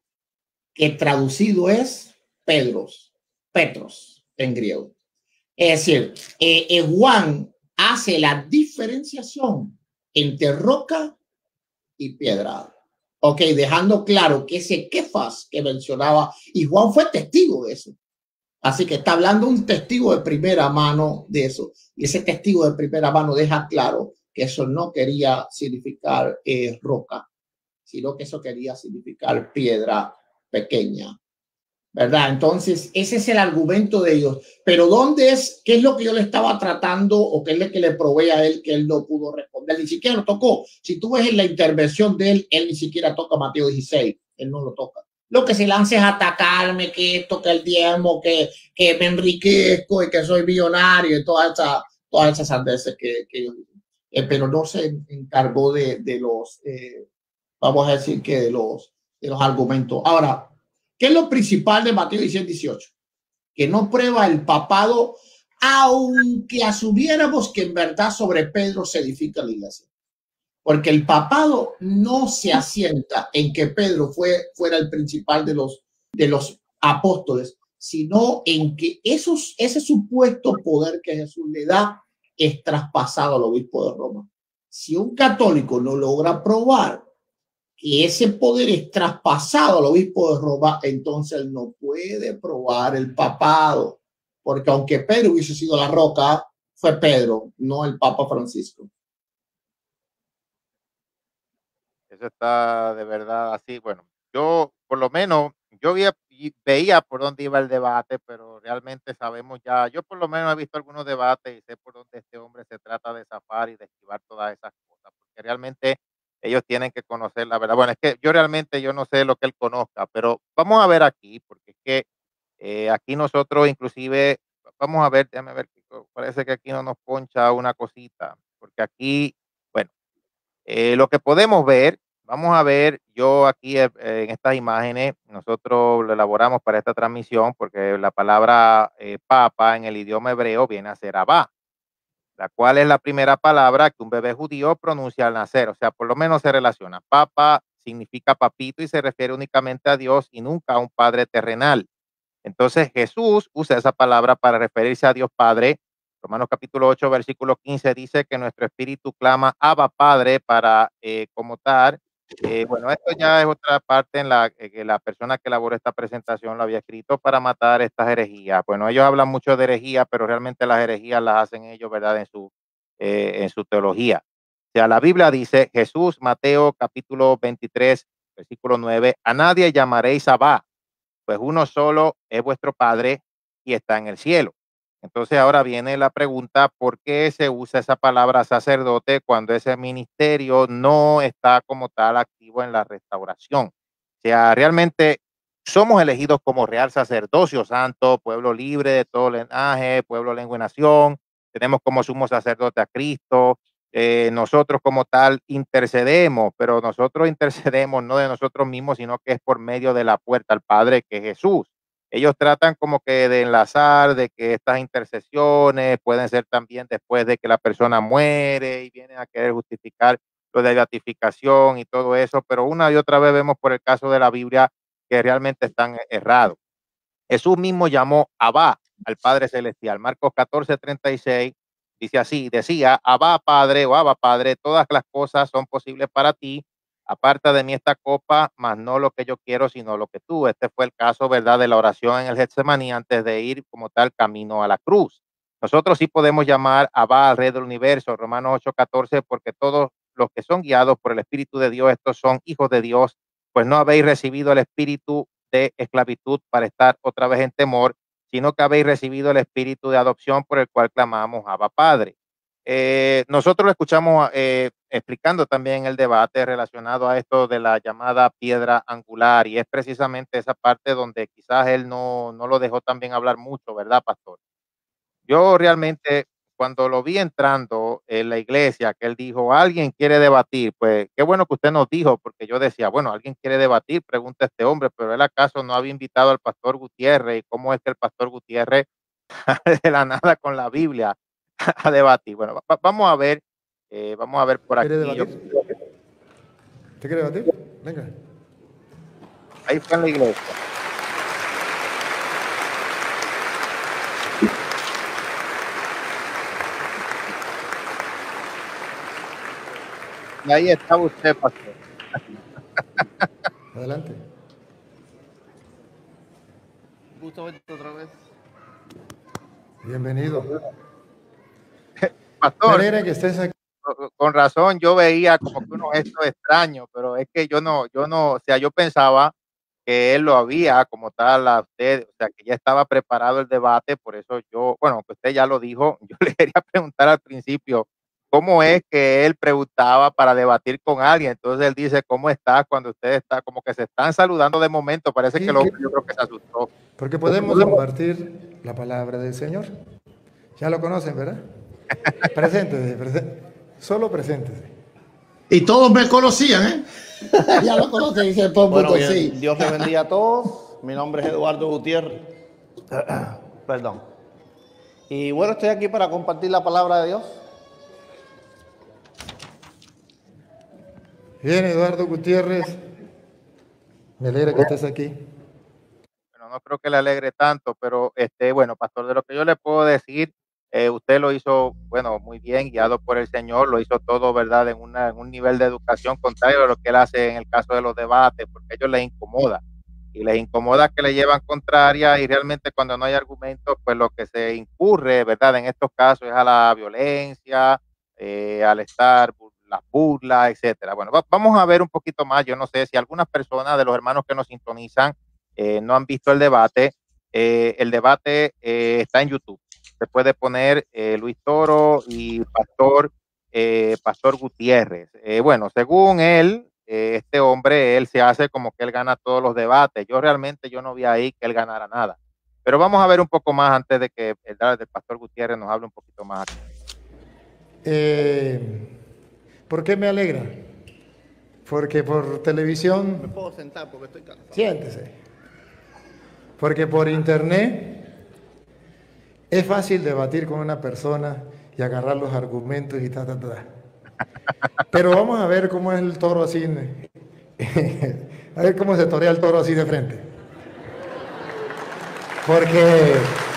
que traducido es Pedros, Petros en griego. Es decir, eh, eh, Juan hace la diferenciación entre roca y piedra. Ok, dejando claro que ese Kefas que mencionaba, y Juan fue testigo de eso. Así que está hablando un testigo de primera mano de eso. Y ese testigo de primera mano deja claro que eso no quería significar eh, roca, sino que eso quería significar piedra pequeña, ¿verdad? Entonces, ese es el argumento de ellos. Pero ¿dónde es? ¿Qué es lo que yo le estaba tratando o qué es lo que le probé a él que él no pudo responder? Ni siquiera lo tocó. Si tú ves en la intervención de él, él ni siquiera toca Mateo dieciséis. Él no lo toca. Lo que se lanza es atacarme, que esto, que el diezmo, que, que me enriquezco y que soy millonario y todas esas todas esas sandeces que, que ellos dicen. Eh, pero no se encargó de, de los, eh, vamos a decir que de los, de los argumentos. Ahora, ¿qué es lo principal de Mateo diecisiete, dieciocho? Que no prueba el papado, aunque asumiéramos que en verdad sobre Pedro se edifica la iglesia. Porque el papado no se asienta en que Pedro fue, fuera el principal de los, de los apóstoles, sino en que esos, ese supuesto poder que Jesús le da es traspasado al obispo de Roma. Si un católico no logra probar que ese poder es traspasado al obispo de Roma, entonces él no puede probar el papado, porque aunque Pedro hubiese sido la roca, fue Pedro, no el Papa Francisco. Eso está de verdad así. Bueno, yo por lo menos, yo veía, veía por dónde iba el debate, pero realmente sabemos ya, yo por lo menos he visto algunos debates y sé por dónde este hombre se trata de zafar y de esquivar todas esas cosas, porque realmente ellos tienen que conocer la verdad. Bueno, es que yo realmente yo no sé lo que él conozca, pero vamos a ver aquí, porque es que eh, aquí nosotros inclusive, vamos a ver, déjame ver, parece que aquí no nos poncha una cosita, porque aquí, bueno. Eh, lo que podemos ver, vamos a ver, yo aquí eh, en estas imágenes, nosotros lo elaboramos para esta transmisión porque la palabra eh, papa en el idioma hebreo viene a ser Abba, la cual es la primera palabra que un bebé judío pronuncia al nacer, o sea, por lo menos se relaciona. Papa significa papito y se refiere únicamente a Dios y nunca a un padre terrenal. Entonces Jesús usa esa palabra para referirse a Dios Padre. Romanos capítulo ocho, versículo quince dice que nuestro espíritu clama Abba Padre para eh, como tal. Eh, bueno, esto ya es otra parte en la eh, que la persona que elaboró esta presentación lo había escrito para matar estas herejías. Bueno, ellos hablan mucho de herejía, pero realmente las herejías las hacen ellos, ¿verdad? En su, eh, en su teología. O sea, la Biblia dice, Jesús, Mateo capítulo veintitrés, versículo nueve, a nadie llamaréis Abba, pues uno solo es vuestro Padre y está en el cielo. Entonces ahora viene la pregunta, ¿por qué se usa esa palabra sacerdote cuando ese ministerio no está como tal activo en la restauración? O sea, realmente somos elegidos como real sacerdocio santo, pueblo libre de todo linaje, pueblo, lengua y nación. Tenemos como sumo sacerdote a Cristo. Eh, nosotros como tal intercedemos, pero nosotros intercedemos no de nosotros mismos, sino que es por medio de la puerta al Padre, que es Jesús. Ellos tratan como que de enlazar, de que estas intercesiones pueden ser también después de que la persona muere y vienen a querer justificar lo de beatificación y todo eso, pero una y otra vez vemos por el caso de la Biblia que realmente están errados. Jesús mismo llamó Abba al Padre Celestial. Marcos catorce, treinta y seis dice así, decía, Abba Padre o Abba Padre, todas las cosas son posibles para ti, aparta de mí esta copa, mas no lo que yo quiero, sino lo que tú. Este fue el caso, ¿verdad?, de la oración en el Getsemaní antes de ir como tal camino a la cruz. Nosotros sí podemos llamar Abba al Rey del Universo, Romanos ocho, catorce, porque todos los que son guiados por el Espíritu de Dios, estos son hijos de Dios, pues no habéis recibido el espíritu de esclavitud para estar otra vez en temor, sino que habéis recibido el espíritu de adopción por el cual clamamos Abba Padre. Eh, nosotros lo escuchamos eh, explicando también el debate relacionado a esto de la llamada piedra angular, y es precisamente esa parte donde quizás él no, no lo dejó también hablar mucho, ¿verdad, pastor? Yo realmente, cuando lo vi entrando en la iglesia, que él dijo, alguien quiere debatir, pues qué bueno que usted nos dijo, porque yo decía, bueno, alguien quiere debatir, pregunta a este hombre, pero él acaso no había invitado al pastor Gutiérrez, y cómo es que el pastor Gutiérrez de la nada con la Biblia a debatir. Bueno, va- vamos a ver, eh, vamos a ver por ¿Quiere aquí. Yo, debatir? ¿Usted quiere debatir? Venga. ahí fue en la iglesia. Y ahí estaba usted, pastor. Adelante. Gusto verte otra vez. Bienvenido. Me Pastor, alegra que estés aquí. con razón yo veía como que unos gestos extraños, pero es que yo no, yo no, o sea, yo pensaba que él lo había como tal a usted, o sea, que ya estaba preparado el debate, por eso yo, bueno, que usted ya lo dijo, yo le quería preguntar al principio, ¿cómo es que él preguntaba para debatir con alguien? Entonces él dice, ¿cómo está? Cuando usted está, como que se están saludando de momento, parece Sí, que lo, yo creo que se asustó. porque podemos compartir la palabra del Señor. Ya lo conocen, ¿verdad? Preséntese, presé- solo preséntese. Y todos me conocían, ¿eh? Ya lo conocen, dice todo el Bueno, mundo, bien, sí. Dios les bendiga a todos. Mi nombre es Eduardo Gutiérrez. Perdón. Y bueno, estoy aquí para compartir la palabra de Dios. Bien, Eduardo Gutiérrez. Me alegra que estés aquí. Bueno, no creo que le alegre tanto, pero este, bueno, pastor, de lo que yo le puedo decir, eh, usted lo hizo, bueno, muy bien, guiado por el Señor, lo hizo todo, ¿verdad?, en, una, en un nivel de educación contrario a lo que él hace en el caso de los debates, porque a ellos les incomoda, y les incomoda que le llevan contraria, y realmente cuando no hay argumentos, pues lo que se incurre, ¿verdad?, en estos casos es a la violencia, eh, al estar, bu- las burlas, etcétera. Bueno, va- vamos a ver un poquito más, yo no sé si algunas personas de los hermanos que nos sintonizan eh, no han visto el debate, eh, el debate eh, está en YouTube. Se puede poner eh, Luis Toro y Pastor, eh, Pastor Gutiérrez. Eh, bueno, según él, eh, este hombre, él se hace como que él gana todos los debates. Yo realmente yo no vi ahí que él ganara nada. Pero vamos a ver un poco más antes de que el, el Pastor Gutiérrez nos hable un poquito más aquí. Eh, ¿Por qué me alegra? Porque por televisión... Me puedo sentar porque estoy cansado. Siéntese. Porque por internet es fácil debatir con una persona y agarrar los argumentos y ta, ta, ta. Pero vamos a ver cómo es el toro así. A ver cómo se torea el toro así de frente. Porque...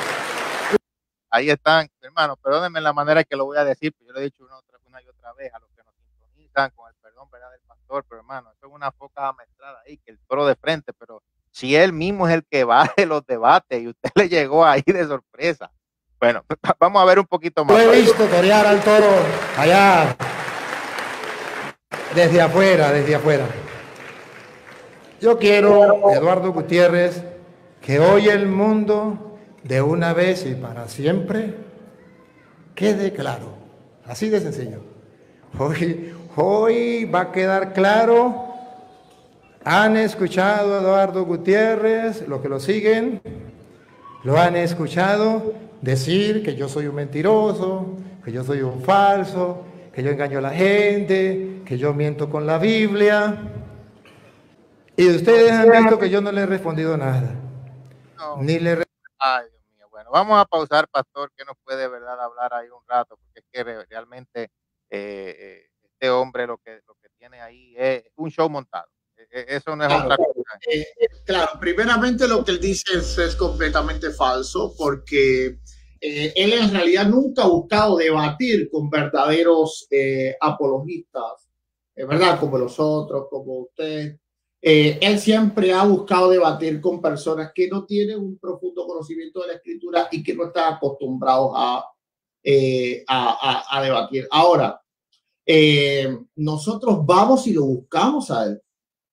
Ahí están, hermano, perdónenme la manera que lo voy a decir, pero yo lo he dicho una, otra, una y otra vez a los que nos sintonizan, con el perdón, ¿verdad?, del pastor, pero hermano, eso es una foca amestrada ahí, que el toro de frente, pero si él mismo es el que va de los debates y usted le llegó ahí de sorpresa. Bueno, vamos a ver un poquito más. Yo he visto torear al toro allá, desde afuera, desde afuera. Yo quiero, Eduardo Gutiérrez, que hoy el mundo, de una vez y para siempre, quede claro. Así de sencillo. Hoy, hoy va a quedar claro. Han escuchado a Eduardo Gutiérrez, los que lo siguen, lo han escuchado decir que yo soy un mentiroso, que yo soy un falso, que yo engaño a la gente, que yo miento con la Biblia. Y ustedes han visto que yo no le he respondido nada. No. Ni le... Ay, Dios mío. Bueno, vamos a pausar, pastor, que nos puede, verdad, hablar ahí un rato, porque es que realmente eh, eh, este hombre lo que, lo que tiene ahí es un show montado. Eso no es claro, otra cosa. Eh, claro, primeramente lo que él dice es, es completamente falso, porque eh, él en realidad nunca ha buscado debatir con verdaderos eh, apologistas, eh, ¿verdad? Como los otros, como usted. Eh, él siempre ha buscado debatir con personas que no tienen un profundo conocimiento de la escritura y que no están acostumbrados a, eh, a, a, a debatir. Ahora, eh, nosotros vamos y lo buscamos a él.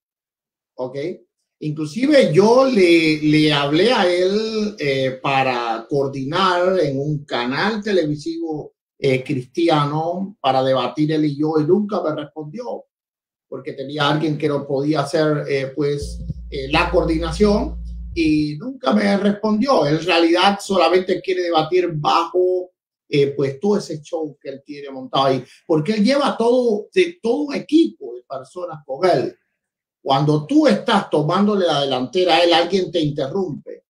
¿Ok? Inclusive yo le, le hablé a él eh, para coordinar en un canal televisivo eh, cristiano para debatir él y yo, y nunca me respondió porque tenía alguien que no podía hacer eh, pues eh, la coordinación, y nunca me respondió. En realidad solamente quiere debatir bajo eh, pues todo ese show que él tiene montado ahí, porque él lleva todo, de, todo un equipo de personas con él. Cuando tú estás tomándole la delantera a él, alguien te interrumpe.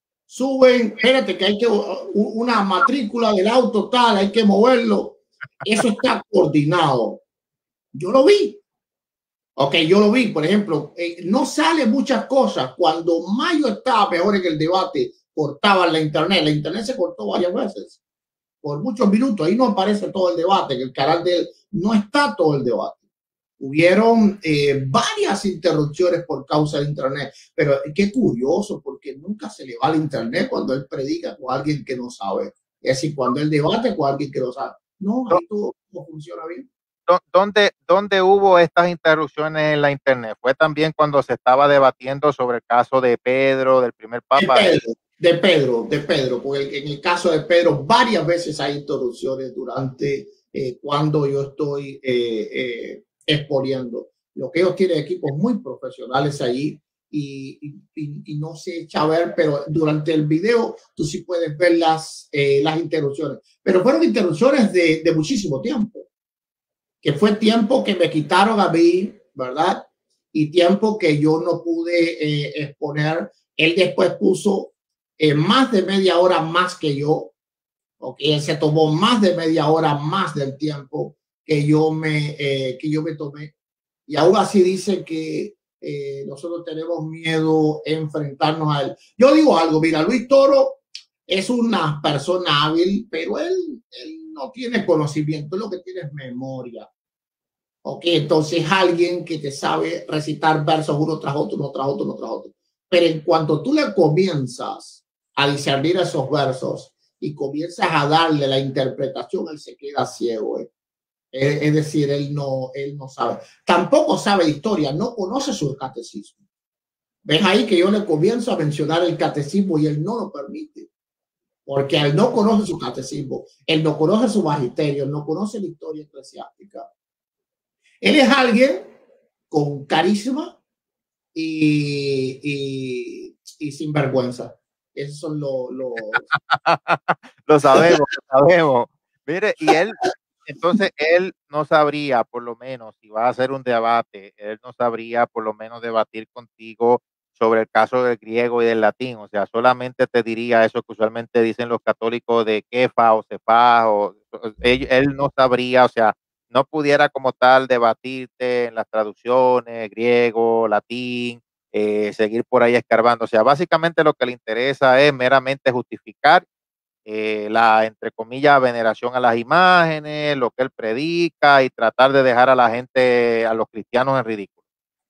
Suben, espérate que hay que una matrícula del auto tal, hay que moverlo. Eso está coordinado. Yo lo vi. Ok, yo lo vi, por ejemplo, eh, no sale muchas cosas. Cuando Mayo estaba mejor en el debate, cortaban la internet. La internet se cortó varias veces, por muchos minutos. Ahí no aparece todo el debate. En el canal de él no está todo el debate. Hubieron eh, varias interrupciones por causa de internet, pero qué curioso, porque nunca se le va al internet cuando él predica con alguien que no sabe. Es decir, cuando él debate con alguien que no sabe. No, ahí todo, todo funciona bien. ¿Dónde, ¿Dónde hubo estas interrupciones en la internet? ¿Fue también cuando se estaba debatiendo sobre el caso de Pedro, del primer papa? De Pedro, de Pedro, de Pedro, porque en el caso de Pedro varias veces hay interrupciones durante eh, cuando yo estoy eh, eh, exponiendo. Lo que ellos tienen equipos muy profesionales allí y, y, y no se echa a ver, pero durante el video tú sí puedes ver las, eh, las interrupciones. Pero fueron interrupciones de, de muchísimo tiempo, que fue tiempo que me quitaron a mí, ¿verdad? Y tiempo que yo no pude eh, exponer. Él después puso eh, más de media hora más que yo, ¿ok? Él se tomó más de media hora más del tiempo que yo me, eh, que yo me tomé. Y aún así dice que eh, nosotros tenemos miedo a enfrentarnos a él. Yo digo algo, mira, Luis Toro es una persona hábil, pero él, él no tiene conocimiento, lo que tiene es memoria. Ok, entonces alguien que te sabe recitar versos uno tras otro, uno tras otro, uno tras otro. Pero en cuanto tú le comienzas a discernir esos versos y comienzas a darle la interpretación, él se queda ciego. ¿eh? Es, es decir, él no, él no sabe. Tampoco sabe historia, no conoce su catecismo. ¿Ves ahí que yo le comienzo a mencionar el catecismo y él no lo permite? Porque él no conoce su catecismo, él no conoce su magisterio, él no conoce la historia eclesiástica. Él es alguien con carisma y, y, y sin vergüenza. Esos son los... Lo... lo sabemos, lo sabemos. Mire, y él, entonces, él, no sabría, por lo menos, si va a hacer un debate, él no sabría por lo menos debatir contigo sobre el caso del griego y del latín. O sea, solamente te diría eso que usualmente dicen los católicos de Kefa o Cefa, o él, él no sabría, o sea, no pudiera como tal debatirte en las traducciones, griego, latín, eh, seguir por ahí escarbando. O sea, básicamente lo que le interesa es meramente justificar eh, la, entre comillas, veneración a las imágenes, lo que él predica y tratar de dejar a la gente, a los cristianos en ridículo.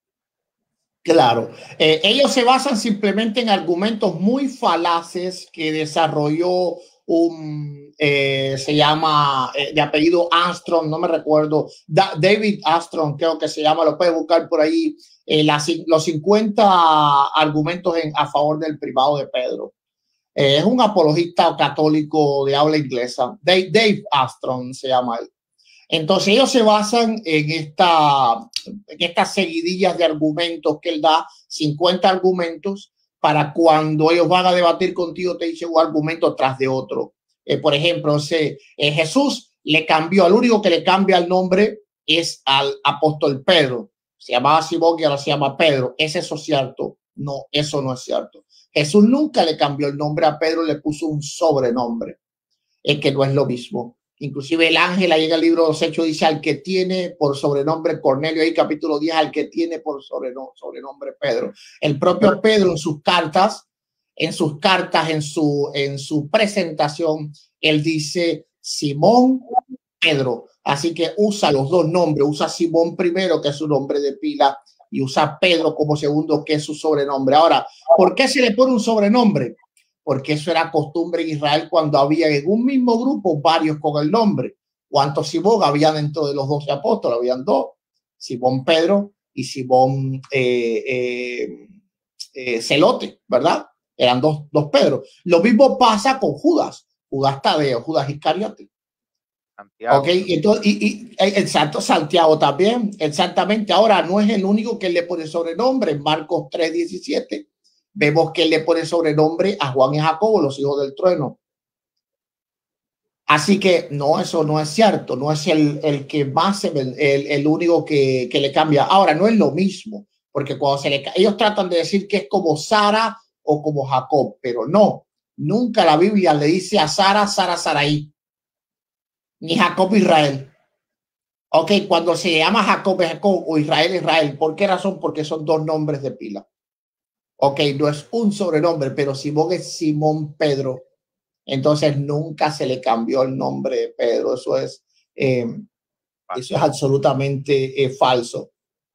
Claro, eh, ellos se basan simplemente en argumentos muy falaces que desarrolló un, eh, se llama, eh, de apellido Armstrong, no me recuerdo, da, David Armstrong creo que se llama, lo puedes buscar por ahí, eh, las, los cincuenta argumentos en, a favor del privado de Pedro. Eh, es un apologista católico de habla inglesa, Dave, Dave Armstrong se llama él. Entonces ellos se basan en, esta, en estas seguidillas de argumentos que él da, cincuenta argumentos, para cuando ellos van a debatir contigo te dicen un argumento tras de otro. Eh, por ejemplo, se, eh, Jesús le cambió, al único que le cambia el nombre es al apóstol Pedro. Se llamaba Simón y ahora se llama Pedro. ¿Es eso cierto? No, eso no es cierto. Jesús nunca le cambió el nombre a Pedro, le puso un sobrenombre, el que no es lo mismo. Inclusive el ángel ahí en el libro de los Hechos dice al que tiene por sobrenombre Cornelio, ahí capítulo diez, al que tiene por sobrenombre, sobrenombre Pedro. El propio Pedro en sus cartas, en sus cartas, en su, en su presentación, él dice Simón Pedro. Así que usa los dos nombres, usa Simón primero, que es su nombre de pila, y usa Pedro como segundo, que es su sobrenombre. Ahora, ¿por qué se le pone un sobrenombre? Porque eso era costumbre en Israel cuando había en un mismo grupo varios con el nombre. ¿Cuántos Simón había dentro de los doce apóstoles? Habían dos, Simón Pedro y Simón eh, eh, eh, Celote, ¿verdad? Eran dos, dos Pedro. Lo mismo pasa con Judas, Judas Tadeo, Judas Iscariote. Santiago. Ok, entonces, y, y el santo Santiago también, exactamente. Ahora no es el único que le pone sobrenombre. En Marcos tres diecisiete vemos que él le pone sobrenombre a Juan y Jacobo, los hijos del trueno. Así que no, eso no es cierto, no es el, el que más, el, el único que, que le cambia. Ahora, no es lo mismo, porque cuando se le, ellos tratan de decir que es como Sara o como Jacob, pero no, nunca la Biblia le dice a Sara, Sara, Saraí, ni Jacob, Israel. Ok, cuando se llama Jacob, Jacob o Israel, Israel, ¿por qué razón? Porque son dos nombres de pila. Ok, no es un sobrenombre, pero Simón es Simón Pedro. Entonces nunca se le cambió el nombre de Pedro. Eso es, eh, eso es absolutamente eh, falso.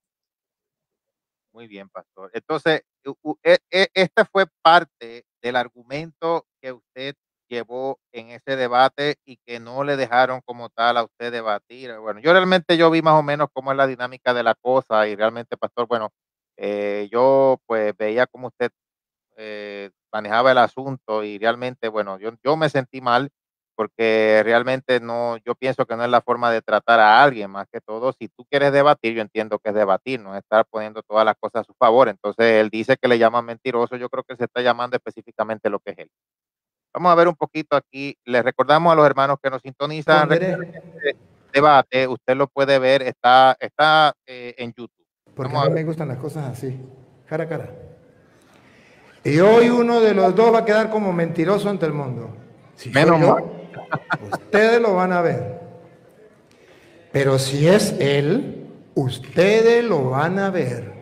Muy bien, pastor. Entonces, esta fue parte del argumento que usted llevó en ese debate y que no le dejaron como tal a usted debatir. Bueno, yo realmente yo vi más o menos cómo es la dinámica de la cosa y realmente, pastor, bueno, eh, yo pues veía cómo usted eh, manejaba el asunto y realmente, bueno, yo, yo me sentí mal porque realmente no, yo pienso que no es la forma de tratar a alguien, más que todo, si tú quieres debatir, yo entiendo que es debatir, no es estar poniendo todas las cosas a su favor. Entonces, él dice que le llaman mentiroso, yo creo que se está llamando específicamente lo que es él. Vamos a ver un poquito aquí, les recordamos a los hermanos que nos sintonizan, este debate, usted lo puede ver, está, está eh, en YouTube. Porque a mí me gustan las cosas así, cara a cara. Y hoy uno de los dos va a quedar como mentiroso ante el mundo. Si Menos yo, mal. ustedes lo van a ver. Pero si es él, ustedes lo van a ver.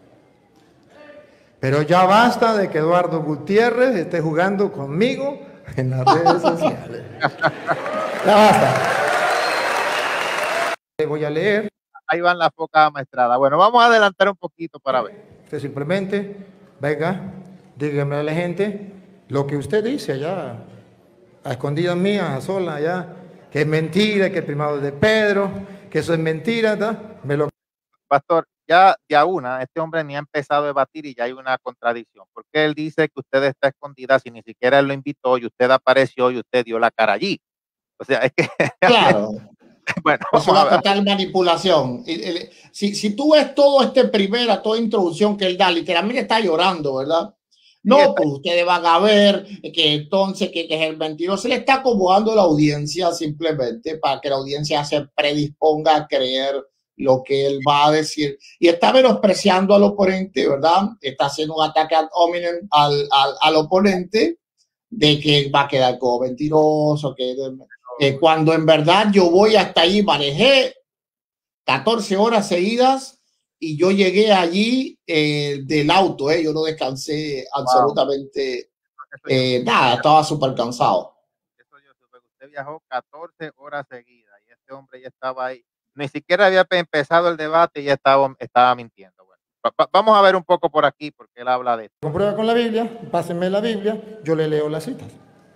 Pero ya basta de que Eduardo Gutiérrez esté jugando conmigo en las redes sociales. Ya basta. Voy a leer. Ahí van las pocas amaestradas. Bueno, vamos a adelantar un poquito para ver. Usted simplemente, venga, dígame a la gente lo que usted dice allá, a escondidas mías, a solas allá, que es mentira, que el primado es de Pedro, que eso es mentira, ¿tá? Me lo... Pastor, ya de a una, este hombre ni ha empezado a debatir y ya hay una contradicción, porque él dice que usted está escondida si ni siquiera él lo invitó y usted apareció y usted dio la cara allí. O sea, es que... Claro. Bueno, es una total manipulación. Si, si tú ves todo este primera, toda introducción que él da, literalmente está llorando, ¿verdad? No, pues ustedes van a ver que entonces que, que es el veintidós. Se le está acomodando la audiencia simplemente para que la audiencia se predisponga a creer lo que él va a decir. Y está menospreciando al oponente, ¿verdad? Está haciendo un ataque ad hominem al, al, al oponente de que va a quedar como mentiroso, que, que cuando en verdad yo voy hasta allí, manejé catorce horas seguidas. Y yo llegué allí eh, del auto, eh, yo no descansé absolutamente wow. eh, nada, estaba súper cansado. Eso yo supe, usted viajó catorce horas seguidas y este hombre ya estaba ahí. Ni siquiera había empezado el debate y ya estaba, estaba mintiendo. Bueno, va, vamos a ver un poco por aquí porque él habla de esto. Comprueba con la Biblia, pásenme la Biblia, yo le leo las citas.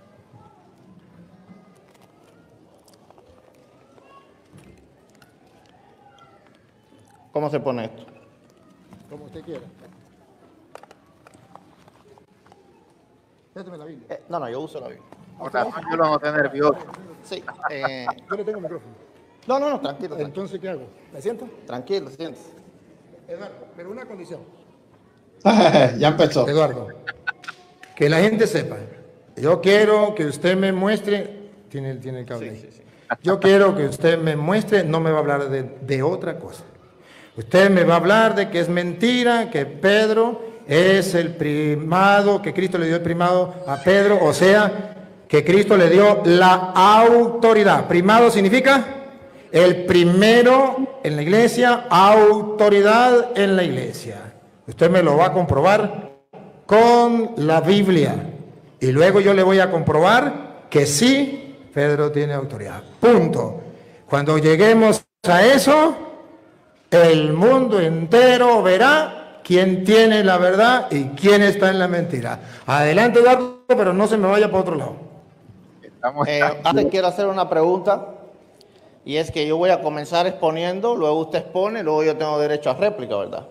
¿Cómo se pone esto? Como usted quiera. Préstame la Biblia. Eh, no, no, yo uso la Biblia. Por razón yo lo noté nervioso. Sí. Eh, yo le tengo el micrófono. No, no, no, tranquilo. tranquilo. Entonces, ¿qué hago? ¿Me siento? Tranquilo, siéntese. Eduardo, pero una condición. Ya empezó. Eduardo, que la gente sepa. Yo quiero que usted me muestre. Tiene, tiene el cable. Sí, sí, sí. Yo quiero que usted me muestre, no me va a hablar de, de otra cosa. Usted me va a hablar de que es mentira, que Pedro es el primado, que Cristo le dio el primado a Pedro, o sea, que Cristo le dio la autoridad. Primado significa el primero en la iglesia, autoridad en la iglesia. Usted me lo va a comprobar con la Biblia. Y luego yo le voy a comprobar que sí, Pedro tiene autoridad. Punto. Cuando lleguemos a eso, el mundo entero verá quién tiene la verdad y quién está en la mentira. Adelante, Eduardo, pero no se me vaya para otro lado. Eh, antes quiero hacer una pregunta, y es que yo voy a comenzar exponiendo, luego usted expone, luego yo tengo derecho a réplica, ¿verdad?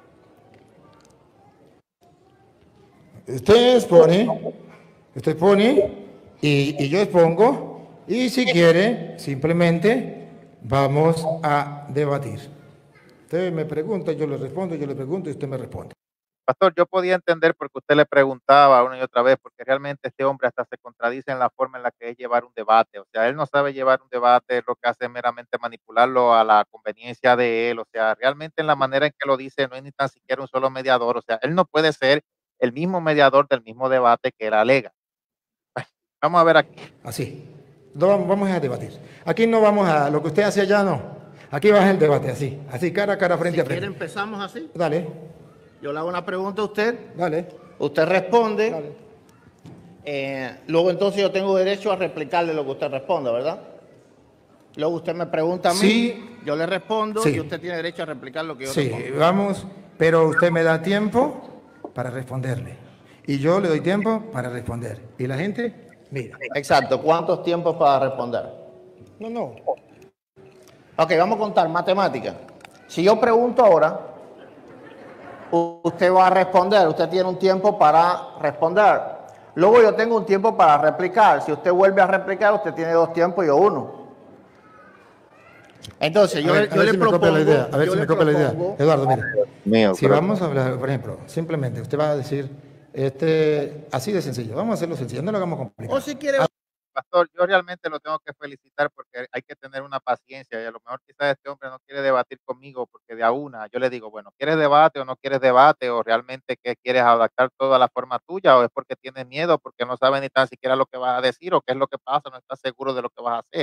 Usted expone, usted expone y, y yo expongo, y si quiere, simplemente vamos a debatir. Usted me pregunta, yo le respondo, yo le pregunto y usted me responde. Pastor, yo podía entender porque usted le preguntaba una y otra vez, porque realmente este hombre hasta se contradice en la forma en la que es llevar un debate. O sea, él no sabe llevar un debate, lo que hace es meramente manipularlo a la conveniencia de él. O sea, realmente en la manera en que lo dice no es ni tan siquiera un solo mediador. O sea, él no puede ser el mismo mediador del mismo debate que él alega. Bueno, vamos a ver aquí. Así, no, vamos a debatir. Aquí no vamos a, lo que usted hace allá no. Aquí va el debate, así, así, cara a cara, frente si a frente. Si quiere empezamos así. Dale. Yo le hago una pregunta a usted. Dale. Usted responde. Dale. Eh, luego entonces yo tengo derecho a replicarle lo que usted responda, ¿verdad? Luego usted me pregunta a mí, sí. Yo le respondo sí. y usted tiene derecho a replicar lo que yo sí, respondo. Sí, vamos, pero usted me da tiempo para responderle. Y yo le doy tiempo para responder. Y la gente, mira. Exacto. ¿Cuántos tiempos para responder? No, no. Ok, vamos a contar matemática. Si yo pregunto ahora, usted va a responder, usted tiene un tiempo para responder. Luego yo tengo un tiempo para replicar. Si usted vuelve a replicar, usted tiene dos tiempos y yo uno. Entonces, yo, a ver, yo a ver le si propongo... me copia la idea. A ver si me copia la idea. Eduardo, mira. Mío, si vamos a hablar, por ejemplo, simplemente usted va a decir, este, así de sencillo. Vamos a hacerlo sencillo, no lo hagamos complicado. O si quiere... Pastor, yo realmente lo tengo que felicitar porque hay que tener una paciencia y a lo mejor quizás este hombre no quiere debatir conmigo porque de a una yo le digo, bueno, ¿quieres debate o no quieres debate o realmente qué quieres adaptar toda la forma tuya o es porque tienes miedo, porque no sabes ni tan siquiera lo que vas a decir o qué es lo que pasa, no estás seguro de lo que vas a hacer?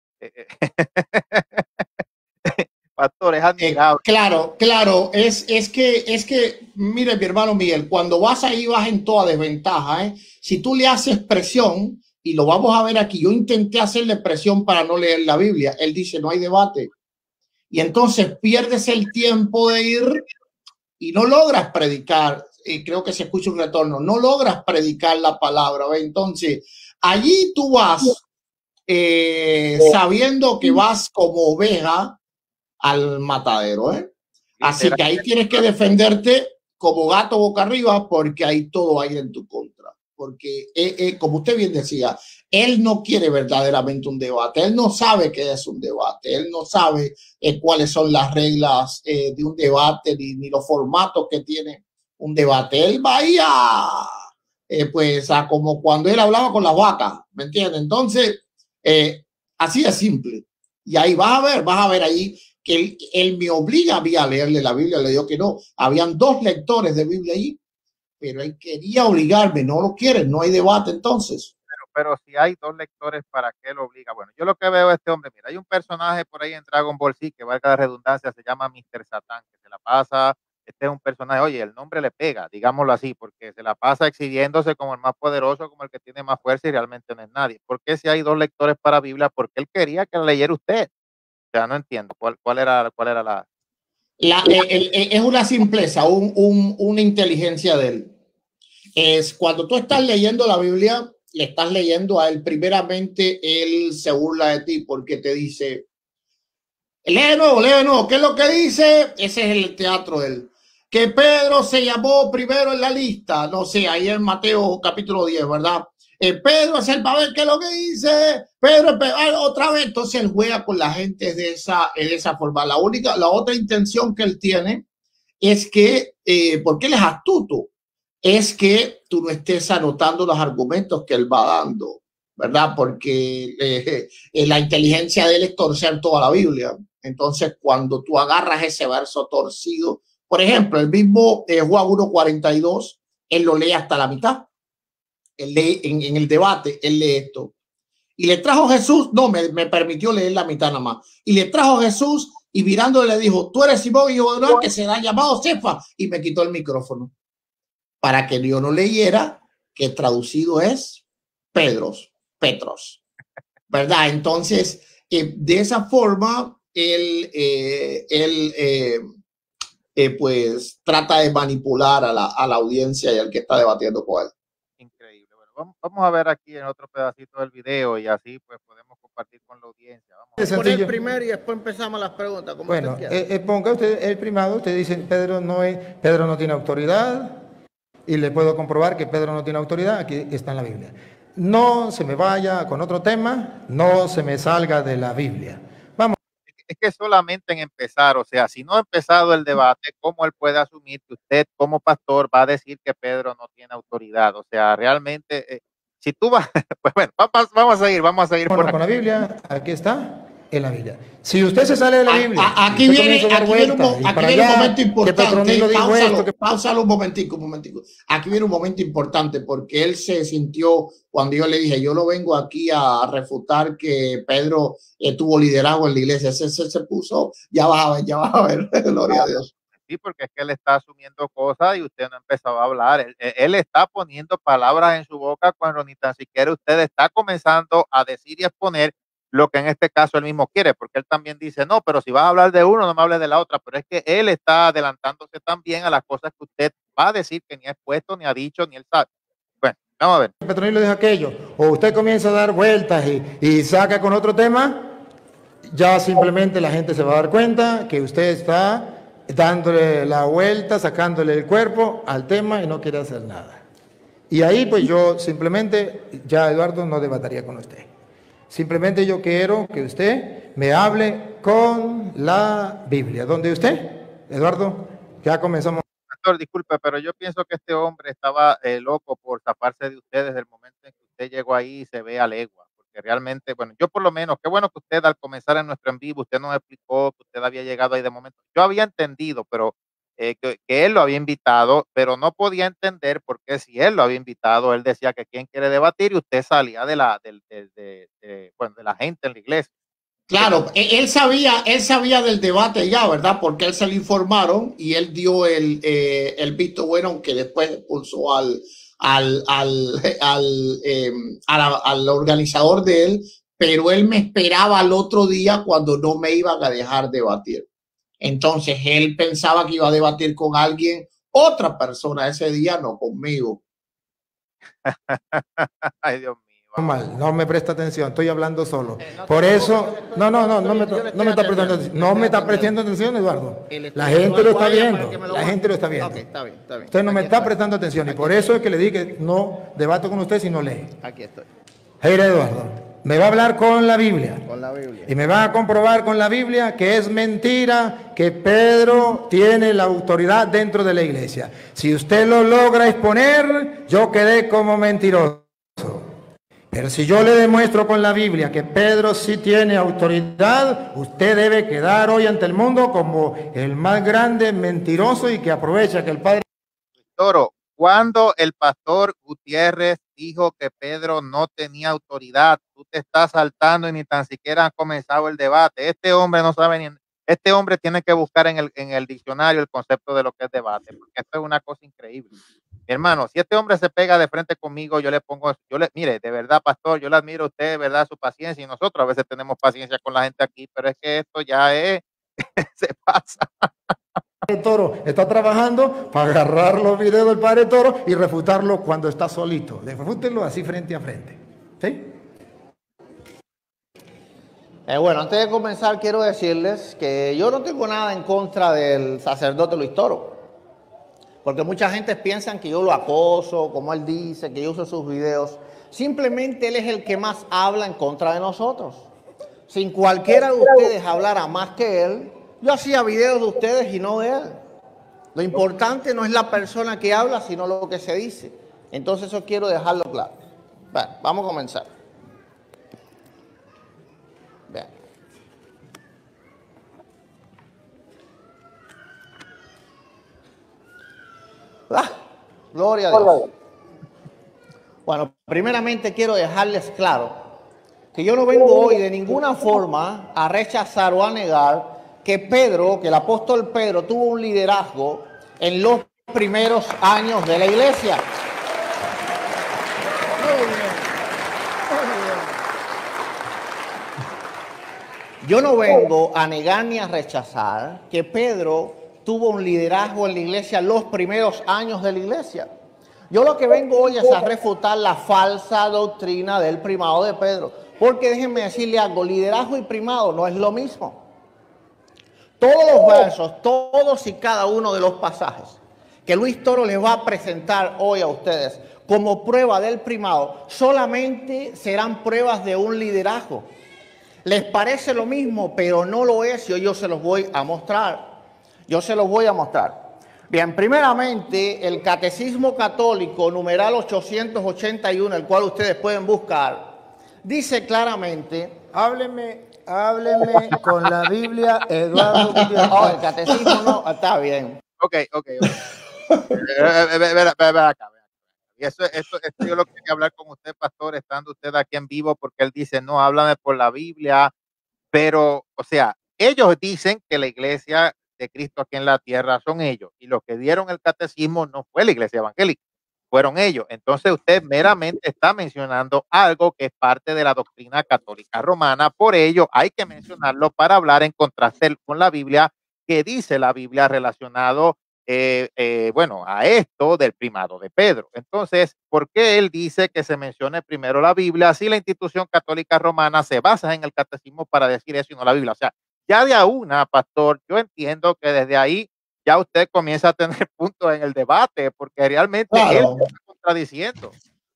Pastor, es admirable. Eh, claro, claro, es, es que, es que, mire mi hermano Miguel, cuando vas ahí vas en toda desventaja, ¿eh? Si tú le haces presión, y lo vamos a ver aquí, yo intenté hacerle presión para no leer la Biblia, él dice no hay debate, y entonces pierdes el tiempo de ir y no logras predicar, y creo que se escucha un retorno, no logras predicar la palabra, ¿ve? Entonces allí tú vas eh, sabiendo que vas como oveja al matadero, ¿eh? Así que ahí tienes que defenderte como gato boca arriba porque hay todo ahí en tu contra. Porque, eh, eh, como usted bien decía, él no quiere verdaderamente un debate, él no sabe qué es un debate, él no sabe eh, cuáles son las reglas eh, de un debate ni, ni los formatos que tiene un debate. Él va ahí a, eh, pues a como cuando él hablaba con las vacas, ¿me entiendes? Entonces, eh, así de simple. Y ahí vas a ver, vas a ver ahí que él, él me obliga a mí a leerle la Biblia, le digo que no. Habían dos lectores de Biblia ahí, pero él quería obligarme, no lo quiere, no hay debate entonces. Pero, pero si hay dos lectores, ¿para qué lo obliga? Bueno, yo lo que veo a este hombre, mira, hay un personaje por ahí en Dragon Ball Z, que valga la redundancia, se llama míster Satan, que se la pasa, este es un personaje, oye, el nombre le pega, digámoslo así, porque se la pasa exhibiéndose como el más poderoso, como el que tiene más fuerza y realmente no es nadie. ¿Por qué si hay dos lectores para Biblia? Porque él quería que la leyera usted. O sea, no entiendo cuál, cuál, era, cuál era la... la el, el, es una simpleza, un, un, una inteligencia de él. Es cuando tú estás leyendo la Biblia, le estás leyendo a él, primeramente él se burla de ti porque te dice, lee de nuevo, lee de nuevo, ¿qué es lo que dice? Ese es el teatro de él. Que Pedro se llamó primero en la lista, no sé, ahí en Mateo capítulo diez, ¿verdad? Eh, Pedro es el papel, ¿qué es lo que dice? Pedro, Pedro, otra vez, entonces él juega con la gente de esa, de esa forma. La única, la otra intención que él tiene es que, eh, porque él es astuto, es que tú no estés anotando los argumentos que él va dando, ¿verdad? Porque eh, eh, la inteligencia de él es torcer toda la Biblia. Entonces, cuando tú agarras ese verso torcido, por ejemplo, el mismo eh, Juan uno cuarenta y dos, él lo lee hasta la mitad. Él lee en, en el debate, él lee esto. Y le trajo Jesús, no, me, me permitió leer la mitad nada más. Y le trajo Jesús y mirándole le dijo, tú eres Simón, hijo de Jonás, que será llamado Cefa. Y me quitó el micrófono para que yo no leyera, que traducido es Pedros, Petros, ¿verdad? Entonces, eh, de esa forma, él, eh, él eh, eh, pues trata de manipular a la, a la audiencia y al que está debatiendo con él. Increíble. Bueno, vamos, vamos a ver aquí en otro pedacito del video y así pues podemos compartir con la audiencia. Vamos a poner primero y después empezamos las preguntas. Como bueno, eh, eh, ponga usted el primado, usted dice, Pedro no, es, Pedro no tiene autoridad. Y le puedo comprobar que Pedro no tiene autoridad, aquí está en la Biblia. No se me vaya con otro tema, no se me salga de la Biblia. Vamos. Es que solamente en empezar, o sea, si no ha empezado el debate, ¿cómo él puede asumir que usted como pastor va a decir que Pedro no tiene autoridad? O sea, realmente, eh, si tú vas, pues bueno, vamos, vamos a seguir, vamos a seguir bueno, por con la Biblia, aquí está. En la Biblia. Si usted se sale de la Biblia, a, a, aquí viene, aquí viene un, aquí viene un momento importante. Páusalo, que... páusalo un momentico, un momentico. Aquí viene un momento importante porque él se sintió cuando yo le dije, yo no vengo aquí a refutar que Pedro eh, tuvo liderazgo en la iglesia. Se, se, se puso, ya vas a ver, ya vas a ver, gloria a Dios. Sí, porque es que él está asumiendo cosas y usted no ha empezado a hablar. Él, él está poniendo palabras en su boca cuando ni tan siquiera usted está comenzando a decir y a exponer lo que en este caso él mismo quiere, porque él también dice, no, pero si vas a hablar de uno, no me hables de la otra, pero es que él está adelantándose también a las cosas que usted va a decir que ni ha expuesto, ni ha dicho, ni él sabe. Bueno, vamos a ver. Petronilo dijo aquello, o usted comienza a dar vueltas y, y saca con otro tema, ya simplemente la gente se va a dar cuenta que usted está dándole la vuelta, sacándole el cuerpo al tema y no quiere hacer nada. Y ahí pues yo simplemente, ya Eduardo no debataría con usted. Simplemente yo quiero que usted me hable con la Biblia. ¿Dónde usted, Eduardo? Ya comenzamos. Pastor, disculpe, pero yo pienso que este hombre estaba eh, loco por taparse de usted desde el momento en que usted llegó ahí y se ve a legua. Porque realmente, bueno, yo por lo menos, qué bueno que usted al comenzar en nuestro en vivo, usted nos explicó que usted había llegado ahí de momento. Yo había entendido, pero eh, que, que él lo había invitado, pero no podía entender por qué si él lo había invitado, él decía que quién quiere debatir y usted salía de la, de, de, de, de, bueno, de la gente en la iglesia. Claro, él sabía, él sabía del debate ya, ¿verdad? Porque él se le informaron y él dio el, eh, el visto bueno que después expulsó al, al, al, al, eh, al, al organizador de él, pero él me esperaba al otro día cuando no me iban a dejar debatir. Entonces él pensaba que iba a debatir con alguien, otra persona ese día, no conmigo. Ay, Dios mío. Mal, no me presta atención, estoy hablando solo. Por eso, no, no, no, no me, no me está prestando atención, no me está prestando atención, Eduardo. La gente lo está viendo, la gente lo está viendo. Usted no me está prestando atención y por eso es que le dije que no debato con usted si no lee. Aquí estoy. Hey, Eduardo, me va a hablar con la Biblia. Con la Biblia. Y me va a comprobar con la Biblia que es mentira que Pedro tiene la autoridad dentro de la iglesia. Si usted lo logra exponer, yo quedé como mentiroso. Pero si yo le demuestro con la Biblia que Pedro sí tiene autoridad, usted debe quedar hoy ante el mundo como el más grande mentiroso y que aprovecha que el Padre... Toro, cuando el pastor Gutiérrez dijo que Pedro no tenía autoridad, tú te estás saltando y ni tan siquiera ha comenzado el debate. Este hombre no sabe ni... Este hombre tiene que buscar en el, en el diccionario el concepto de lo que es debate, porque esto es una cosa increíble. Mi hermano, si este hombre se pega de frente conmigo, yo le pongo, yo le, mire, de verdad, pastor, yo le admiro a usted, de verdad, su paciencia, y nosotros a veces tenemos paciencia con la gente aquí, pero es que esto ya es, se pasa. El Toro está trabajando para agarrar los videos del Padre Toro y refutarlo cuando está solito. Refútenlo así frente a frente. ¿Sí? Eh, bueno, antes de comenzar, quiero decirles que yo no tengo nada en contra del sacerdote Luis Toro. Porque mucha gente piensa que yo lo acoso, como él dice, que yo uso sus videos. Simplemente él es el que más habla en contra de nosotros. Si cualquiera de ustedes hablara más que él, yo hacía videos de ustedes y no de él. Lo importante no es la persona que habla, sino lo que se dice. Entonces eso quiero dejarlo claro. Bueno, vamos a comenzar. Vean. Ah, gloria a Dios. Bueno, primeramente quiero dejarles claro que yo no vengo hoy de ninguna forma a rechazar o a negar que Pedro, que el apóstol Pedro tuvo un liderazgo en los primeros años de la iglesia. Yo no vengo a negar ni a rechazar que Pedro tuvo un liderazgo en la iglesia en los primeros años de la iglesia. Yo lo que vengo hoy es a refutar la falsa doctrina del primado de Pedro. Porque déjenme decirle algo, liderazgo y primado no es lo mismo. Todos los versos, todos y cada uno de los pasajes que Luis Toro les va a presentar hoy a ustedes como prueba del primado, solamente serán pruebas de un liderazgo. Les parece lo mismo, pero no lo es, y yo se los voy a mostrar. Yo se los voy a mostrar. Bien, primeramente, el Catecismo Católico, numeral ochocientos ochenta y uno, el cual ustedes pueden buscar, dice claramente... Hábleme, hábleme con la Biblia, Eduardo Gutiérrez. Oh, el Catecismo no, está bien. Ok, ok, ok. Ven acá. Y eso, esto, esto yo lo quería hablar con usted, pastor, estando usted aquí en vivo, porque él dice, no, háblame por la Biblia, pero, o sea, ellos dicen que la iglesia de Cristo aquí en la tierra son ellos, y los que dieron el catecismo no fue la iglesia evangélica, fueron ellos. Entonces usted meramente está mencionando algo que es parte de la doctrina católica romana, por ello hay que mencionarlo para hablar en contraste con la Biblia, que dice la Biblia relacionado Eh, eh, bueno, a esto del primado de Pedro. Entonces, ¿por qué él dice que se mencione primero la Biblia si la institución católica romana se basa en el catecismo para decir eso y no la Biblia? O sea, ya de a una, pastor, yo entiendo que desde ahí ya usted comienza a tener puntos en el debate, porque realmente Claro. él se está contradiciendo.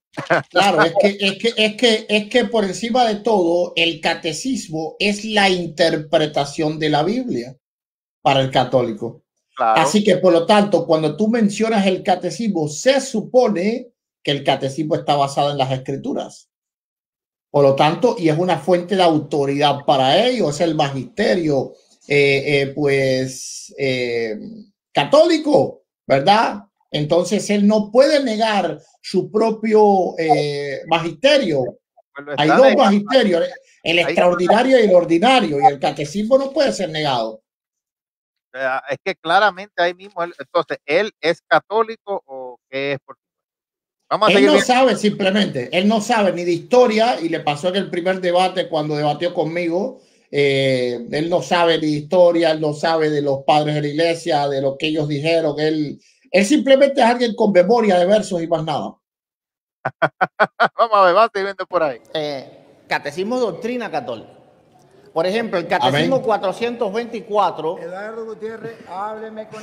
Claro, es que, es que, es que, es que por encima de todo, el catecismo es la interpretación de la Biblia para el católico. Claro. Así que, por lo tanto, cuando tú mencionas el catecismo, se supone que el catecismo está basado en las escrituras. Por lo tanto, y es una fuente de autoridad para ellos, es el magisterio, eh, eh, pues, eh, católico, ¿verdad? Entonces, él no puede negar su propio eh, magisterio. Pues Hay dos magisterios, el extraordinario y el ordinario, y el catecismo no puede ser negado. Es que claramente ahí mismo, él, entonces, ¿él es católico o qué es? Vamos a él seguir no viendo. sabe simplemente, él no sabe ni de historia, y le pasó en el primer debate cuando debatió conmigo, eh, él no sabe ni de historia, él no sabe de los padres de la iglesia, de lo que ellos dijeron, él, él simplemente es alguien con memoria de versos y más nada. Vamos a ver, vamos a seguir viendo por ahí. Eh, catecismo de doctrina católica. Por ejemplo, el Catecismo Amén. cuatrocientos veinticuatro. Eduardo Gutiérrez, hábleme con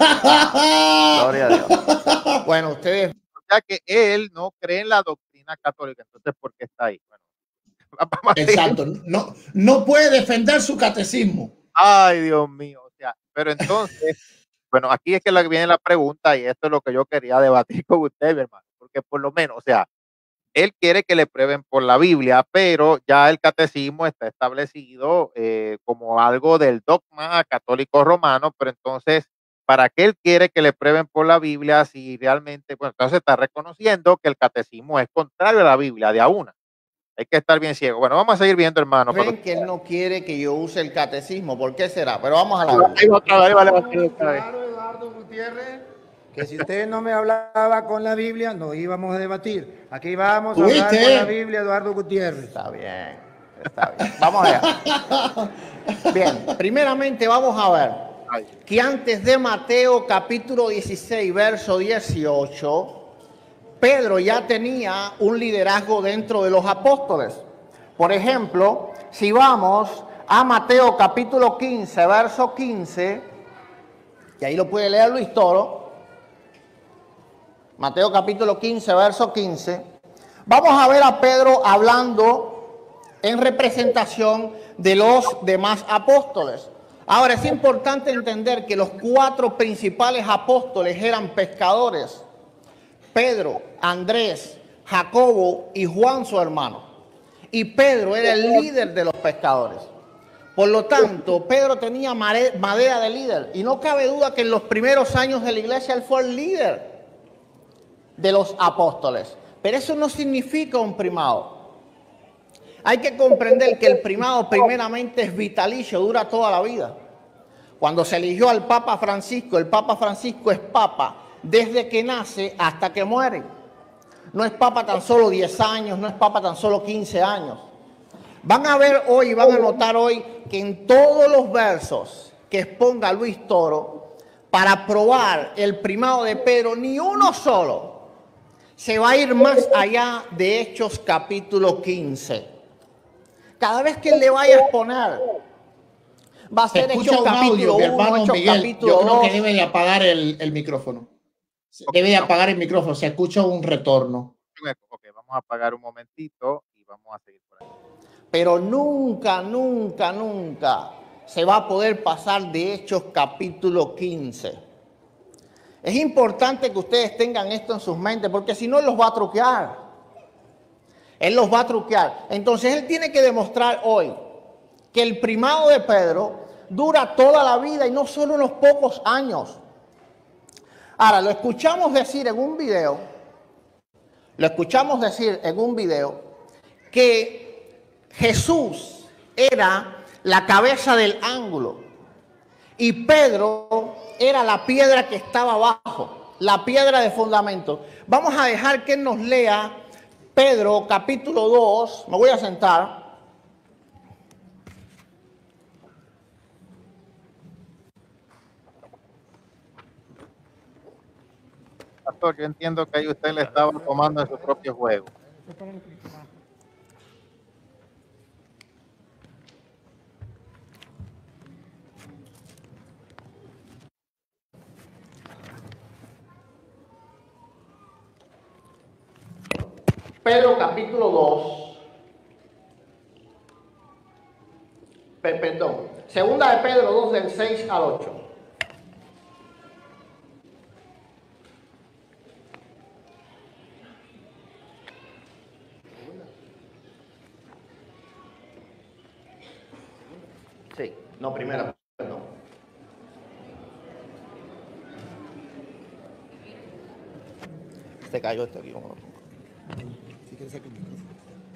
la Gloria a Dios. Bueno, ustedes. O sea que él no cree en la doctrina católica, entonces, ¿por qué está ahí? Bueno, Exacto. No, no puede defender su catecismo. Ay, Dios mío. O sea, pero entonces, bueno, aquí es que la, viene la pregunta y esto es lo que yo quería debatir con usted, mi hermano, porque por lo menos, o sea, él quiere que le prueben por la Biblia, pero ya el catecismo está establecido eh, como algo del dogma católico romano, pero entonces, ¿para qué él quiere que le prueben por la Biblia si realmente, bueno, entonces está reconociendo que el catecismo es contrario a la Biblia de a una? Hay que estar bien ciego. Bueno, vamos a seguir viendo, hermano. Creen que él no quiere que yo use el catecismo. ¿Por qué será? Pero vamos a la Biblia. Ahí va otra vez, ahí va la Biblia otra vez. Claro, Eduardo Gutiérrez, que si usted no me hablaba con la Biblia, no íbamos a debatir. Aquí vamos a hablar con la Biblia, Eduardo Gutiérrez. Está bien, está bien. Vamos allá. Bien, primeramente vamos a ver que antes de Mateo capítulo dieciséis, verso dieciocho, Pedro ya tenía un liderazgo dentro de los apóstoles. Por ejemplo, si vamos a Mateo capítulo quince, verso quince, y ahí lo puede leer Luis Toro, Mateo capítulo quince, verso quince, vamos a ver a Pedro hablando en representación de los demás apóstoles. Ahora, es importante entender que los cuatro principales apóstoles eran pescadores: Pedro, Andrés, Jacobo y Juan, su hermano. Y Pedro era el líder de los pescadores. Por lo tanto, Pedro tenía madera de líder. Y no cabe duda que en los primeros años de la iglesia él fue el líder de los apóstoles. Pero eso no significa un primado. Hay que comprender que el primado primeramente es vitalicio, dura toda la vida. Cuando se eligió al Papa Francisco, el Papa Francisco es Papa desde que nace hasta que muere. No es Papa tan solo diez años, no es Papa tan solo quince años. Van a ver hoy, van a notar hoy que en todos los versos que exponga Luis Toro para probar el primado de Pedro, ni uno solo se va a ir más allá de Hechos capítulo quince. Cada vez que él le vaya a exponer, va a ser Hechos capítulo uno, Hechos capítulo dos. Yo creo que debe de apagar el, el micrófono. Debe de apagar el micrófono, se escucha un retorno. Ok, vamos a apagar un momentito y vamos a seguir por ahí. Pero nunca, nunca, nunca se va a poder pasar de Hechos capítulo quince. Es importante que ustedes tengan esto en sus mentes, porque si no, él los va a truquear. Él los va a truquear. Entonces, él tiene que demostrar hoy que el primado de Pedro dura toda la vida y no solo unos pocos años. Ahora, lo escuchamos decir en un video, lo escuchamos decir en un video que Jesús era la cabeza del ángulo y Pedro era la piedra que estaba abajo, la piedra de fundamento. Vamos a dejar que nos lea Pedro capítulo dos, me voy a sentar. Pastor, yo entiendo que ahí usted le estaba tomando en su propio juego. Pedro capítulo dos, perdón, segunda de Pedro dos del seis al ocho. Sí, no, primera, perdón. Se cayó este guión. Si quieres sacar el micrófono.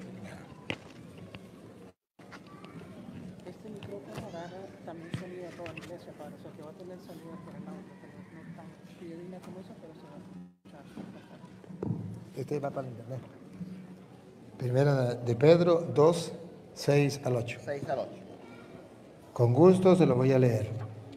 Este micrófono agarra también sonido a toda la iglesia, padre. O sea, que va a tener sonido por el lado, porque no es tan fidedigna como eso, pero se va a escuchar. Este va para el internet. Primera de Pedro dos, seis al ocho. seis al ocho. Con gusto se lo voy a leer.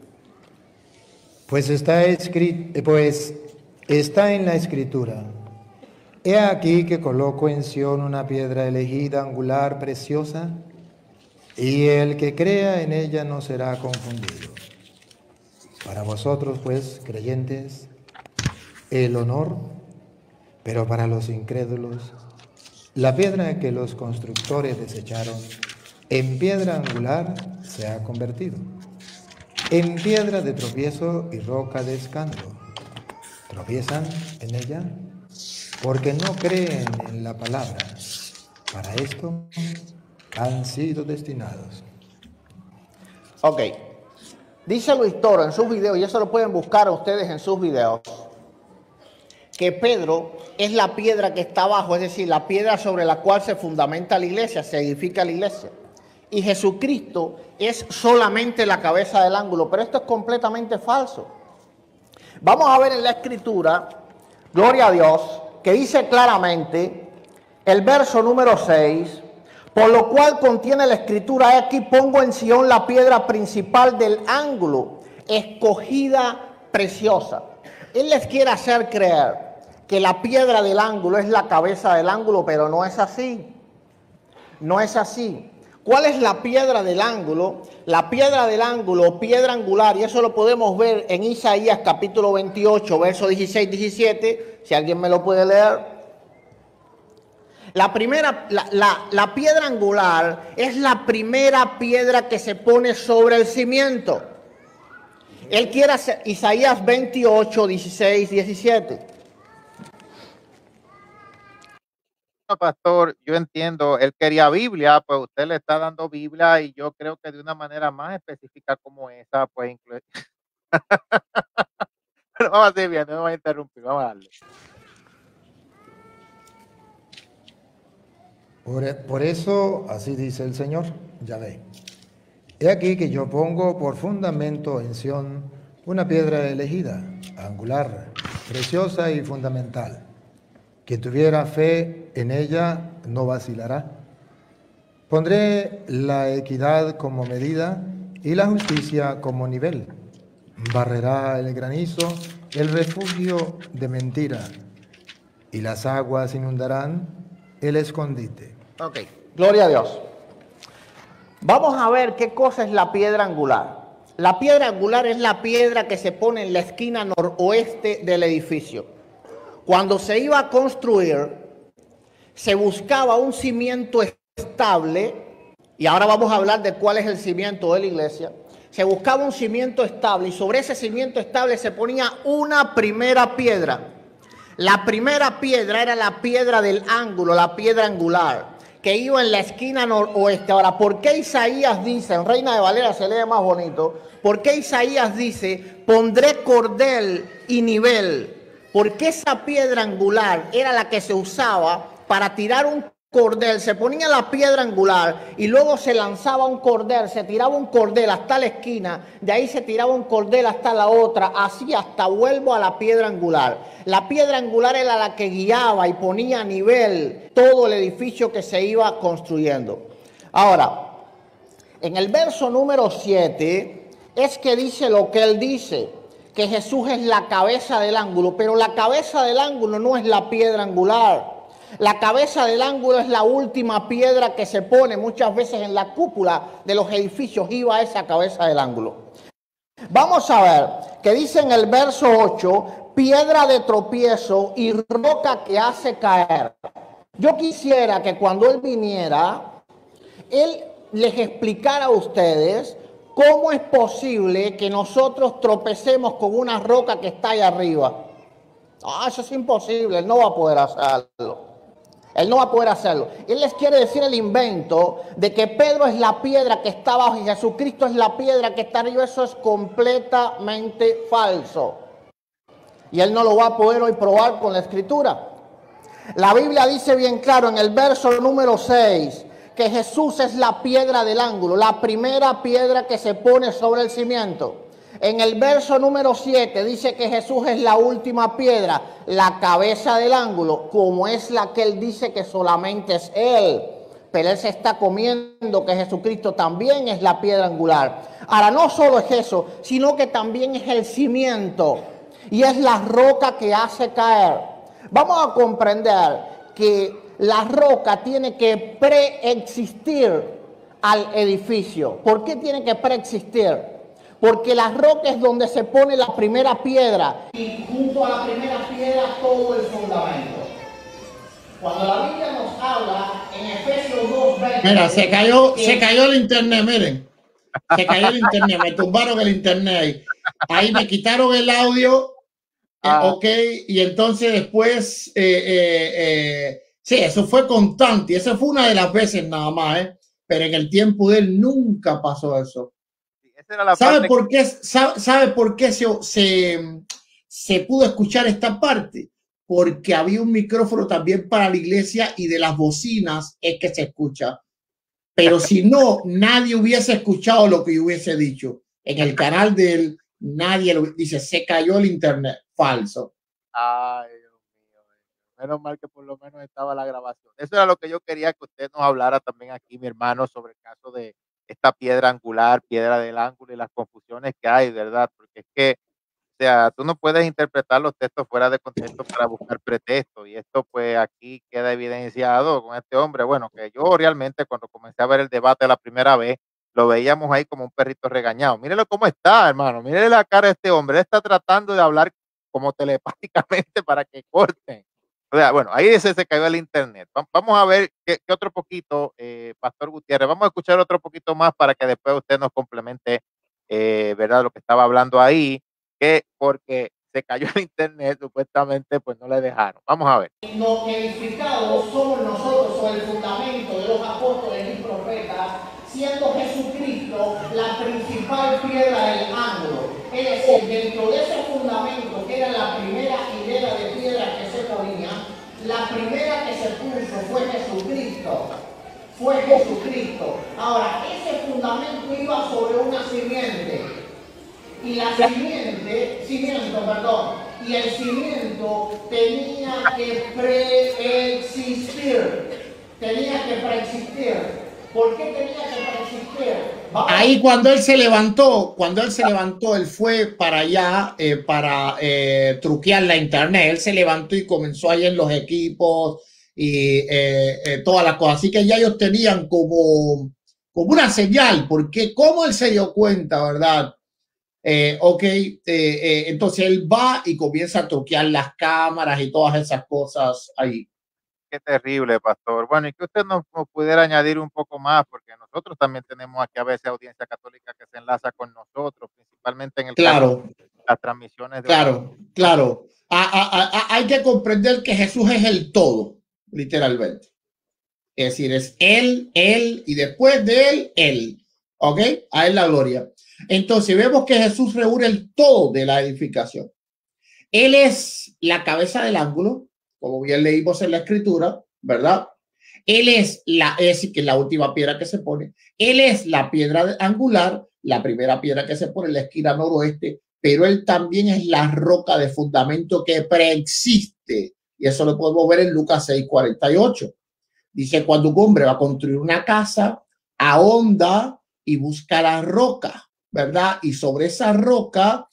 Pues está escrito, pues está en la escritura. He aquí que coloco en Sión una piedra elegida, angular, preciosa, y el que crea en ella no será confundido. Para vosotros, pues, creyentes, el honor, pero para los incrédulos, La piedra que los constructores desecharon, en piedra angular se ha convertido, en piedra de tropiezo y roca de escándalo. Tropiezan en ella porque no creen en la palabra. Para esto han sido destinados. Ok. Dice Luis Toro en sus videos, y eso lo pueden buscar ustedes en sus videos, que Pedro es la piedra que está abajo, es decir, la piedra sobre la cual se fundamenta la iglesia, se edifica la iglesia. Y Jesucristo es solamente la cabeza del ángulo, pero esto es completamente falso. Vamos a ver en la Escritura, gloria a Dios, que dice claramente, el verso número seis, por lo cual contiene la Escritura, aquí pongo en Sión la piedra principal del ángulo, escogida, preciosa. Él les quiere hacer creer que la piedra del ángulo es la cabeza del ángulo, pero no es así. No es así. ¿Cuál es la piedra del ángulo? La piedra del ángulo, piedra angular, y eso lo podemos ver en Isaías capítulo veintiocho, versos dieciséis y diecisiete, si alguien me lo puede leer. La primera, la, la, la piedra angular es la primera piedra que se pone sobre el cimiento. Él quiere hacer, Isaías veintiocho, dieciséis, diecisiete. Pastor, yo entiendo, él quería Biblia, pues usted le está dando Biblia y yo creo que de una manera más específica como esa, pues incluye. Pero vamos a seguir viendo, no me voy a interrumpir, vamos a darle. Por, por eso, así dice el Señor, Yahvé. He aquí que yo pongo por fundamento en Sión una piedra elegida, angular, preciosa y fundamental. Quien tuviera fe en ella no vacilará. Pondré la equidad como medida y la justicia como nivel. Barrerá el granizo, el refugio de mentira, y las aguas inundarán el escondite. Ok, gloria a Dios. Vamos a ver qué cosa es la piedra angular. La piedra angular es la piedra que se pone en la esquina noroeste del edificio. Cuando se iba a construir, se buscaba un cimiento estable, y ahora vamos a hablar de cuál es el cimiento de la iglesia. Se buscaba un cimiento estable y sobre ese cimiento estable se ponía una primera piedra. La primera piedra era la piedra del ángulo, la piedra angular, que iba en la esquina noroeste. Ahora, ¿por qué Isaías dice, en Reina de Valera se lee más bonito, por qué Isaías dice, pondré cordel y nivel? Porque esa piedra angular era la que se usaba para tirar un cordel. Se ponía la piedra angular y luego se lanzaba un cordel, se tiraba un cordel hasta la esquina, de ahí se tiraba un cordel hasta la otra, así hasta vuelvo a la piedra angular. La piedra angular era la que guiaba y ponía a nivel todo el edificio que se iba construyendo. Ahora, en el verso número siete es que dice lo que él dice, que Jesús es la cabeza del ángulo, pero la cabeza del ángulo no es la piedra angular. La cabeza del ángulo es la última piedra que se pone muchas veces en la cúpula de los edificios, iba esa cabeza del ángulo. Vamos a ver que dice en el verso ocho, piedra de tropiezo y roca que hace caer. Yo quisiera que cuando él viniera, él les explicara a ustedes ¿cómo es posible que nosotros tropecemos con una roca que está ahí arriba? Ah, eso es imposible, él no va a poder hacerlo. Él no va a poder hacerlo. Él les quiere decir el invento de que Pedro es la piedra que está abajo y Jesucristo es la piedra que está arriba. Eso es completamente falso. Y él no lo va a poder hoy probar con la Escritura. La Biblia dice bien claro en el verso número seis, que Jesús es la piedra del ángulo, la primera piedra que se pone sobre el cimiento. En el verso número siete dice que Jesús es la última piedra, la cabeza del ángulo, como es la que él dice que solamente es él. Pero él se está comiendo que Jesucristo también es la piedra angular. Ahora, no solo es eso, sino que también es el cimiento y es la roca que hace caer. Vamos a comprender que la roca tiene que preexistir al edificio. ¿Por qué tiene que preexistir? Porque la roca es donde se pone la primera piedra y junto a la primera piedra todo el fundamento. Cuando la Biblia nos habla en Efesios dos veinte. Mira, se cayó, se cayó el internet, miren. Se cayó el internet, me tumbaron el internet ahí. Ahí me quitaron el audio, eh, Ah. ok, y entonces después, eh, eh, eh, sí, eso fue constante, esa fue una de las veces nada más, ¿eh? Pero en el tiempo de él nunca pasó eso. Esa era la ¿Sabe parte por qué, sabe, sabe por qué se, se, se pudo escuchar esta parte? Porque había un micrófono también para la iglesia y de las bocinas es que se escucha. Pero si no, nadie hubiese escuchado lo que yo hubiese dicho. En el canal de él, nadie lo dice, se cayó el internet. Falso. Ay, Dios mío. Menos mal que por lo menos estaba la grabación. Eso era lo que yo quería que usted nos hablara también aquí, mi hermano, sobre el caso de esta piedra angular, piedra del ángulo y las confusiones que hay, ¿verdad? Porque es que, o sea, tú no puedes interpretar los textos fuera de contexto para buscar pretextos. Y esto, pues, aquí queda evidenciado con este hombre. Bueno, que yo realmente cuando comencé a ver el debate la primera vez, lo veíamos ahí como un perrito regañado. Mírelo cómo está, hermano. Mírele la cara de este hombre. Él está tratando de hablar como telepáticamente para que corten. O sea, bueno, ahí se, se cayó el internet. Va- Vamos a ver qué, qué otro poquito, eh, Pastor Gutiérrez. Vamos a escuchar otro poquito más para que después usted nos complemente, eh, ¿verdad? Lo que estaba hablando ahí, que porque se cayó el internet, supuestamente, pues no le dejaron. Vamos a ver. Los edificados somos nosotros sobre el fundamento de los apóstoles y profetas, siendo Jesucristo la principal piedra del ángulo. Es decir, dentro de ese fundamento, que era la primera hilera de piedras que se ponía, la primera que se puso fue Jesucristo. Fue Jesucristo. Ahora, ese fundamento iba sobre una simiente. Y la simiente, cimiento, perdón, y el cimiento tenía que preexistir. Tenía que preexistir. ¿Por qué tenía que preexistir? Vamos. Ahí cuando él se levantó, cuando él se levantó, él fue para allá eh, para eh, truquear la internet. Él se levantó y comenzó ahí en los equipos y eh, eh, todas las cosas. Así que ya ellos tenían como, como una señal, porque como él se dio cuenta, ¿verdad? Eh, ok, eh, eh, entonces él va y comienza a truquear las cámaras y todas esas cosas ahí. Qué terrible, pastor. Bueno, y que usted nos, nos pudiera añadir un poco más, porque nosotros también tenemos aquí a veces audiencia católica que se enlaza con nosotros, principalmente en el Claro, caso de las transmisiones de claro, claro. A, a, a, hay que comprender que Jesús es el todo, literalmente. Es decir, es él, él y después de él, él. ¿Ok? A él la gloria. Entonces vemos que Jesús reúne el todo de la edificación. Él es la cabeza del ángulo, como bien leímos en la escritura, ¿verdad? Él es la, es decir, que es la última piedra que se pone. Él es la piedra angular, la primera piedra que se pone en la esquina noroeste, pero él también es la roca de fundamento que preexiste. Y eso lo podemos ver en Lucas seis cuarenta y ocho. Dice, cuando un hombre va a construir una casa, ahonda y busca la roca, ¿verdad? Y sobre esa roca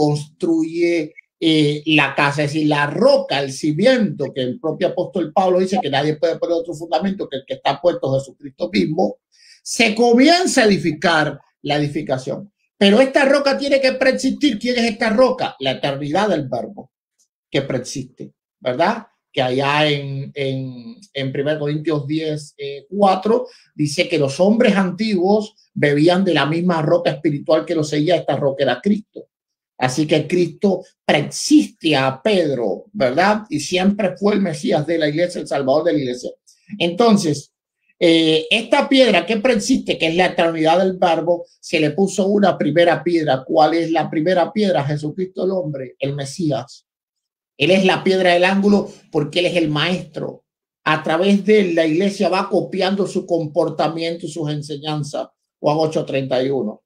construye eh, la casa, es decir, la roca, el cimiento, que el propio apóstol Pablo dice que nadie puede poner otro fundamento que el que está puesto Jesucristo mismo. Se comienza a edificar la edificación. Pero esta roca tiene que preexistir. ¿Quién es esta roca? La eternidad del verbo que preexiste, ¿verdad? Que allá en, en, en primera Corintios diez, cuatro, dice que los hombres antiguos bebían de la misma roca espiritual que lo seguía. Esta roca era Cristo. Así que Cristo preexiste a Pedro, ¿verdad? Y siempre fue el Mesías de la iglesia, el Salvador de la iglesia. Entonces, eh, esta piedra que preexiste, que es la eternidad del verbo, se le puso una primera piedra. ¿Cuál es la primera piedra? Jesucristo el hombre, el Mesías. Él es la piedra del ángulo porque él es el maestro. A través de él, la iglesia va copiando su comportamiento y sus enseñanzas. Juan ocho treinta y uno.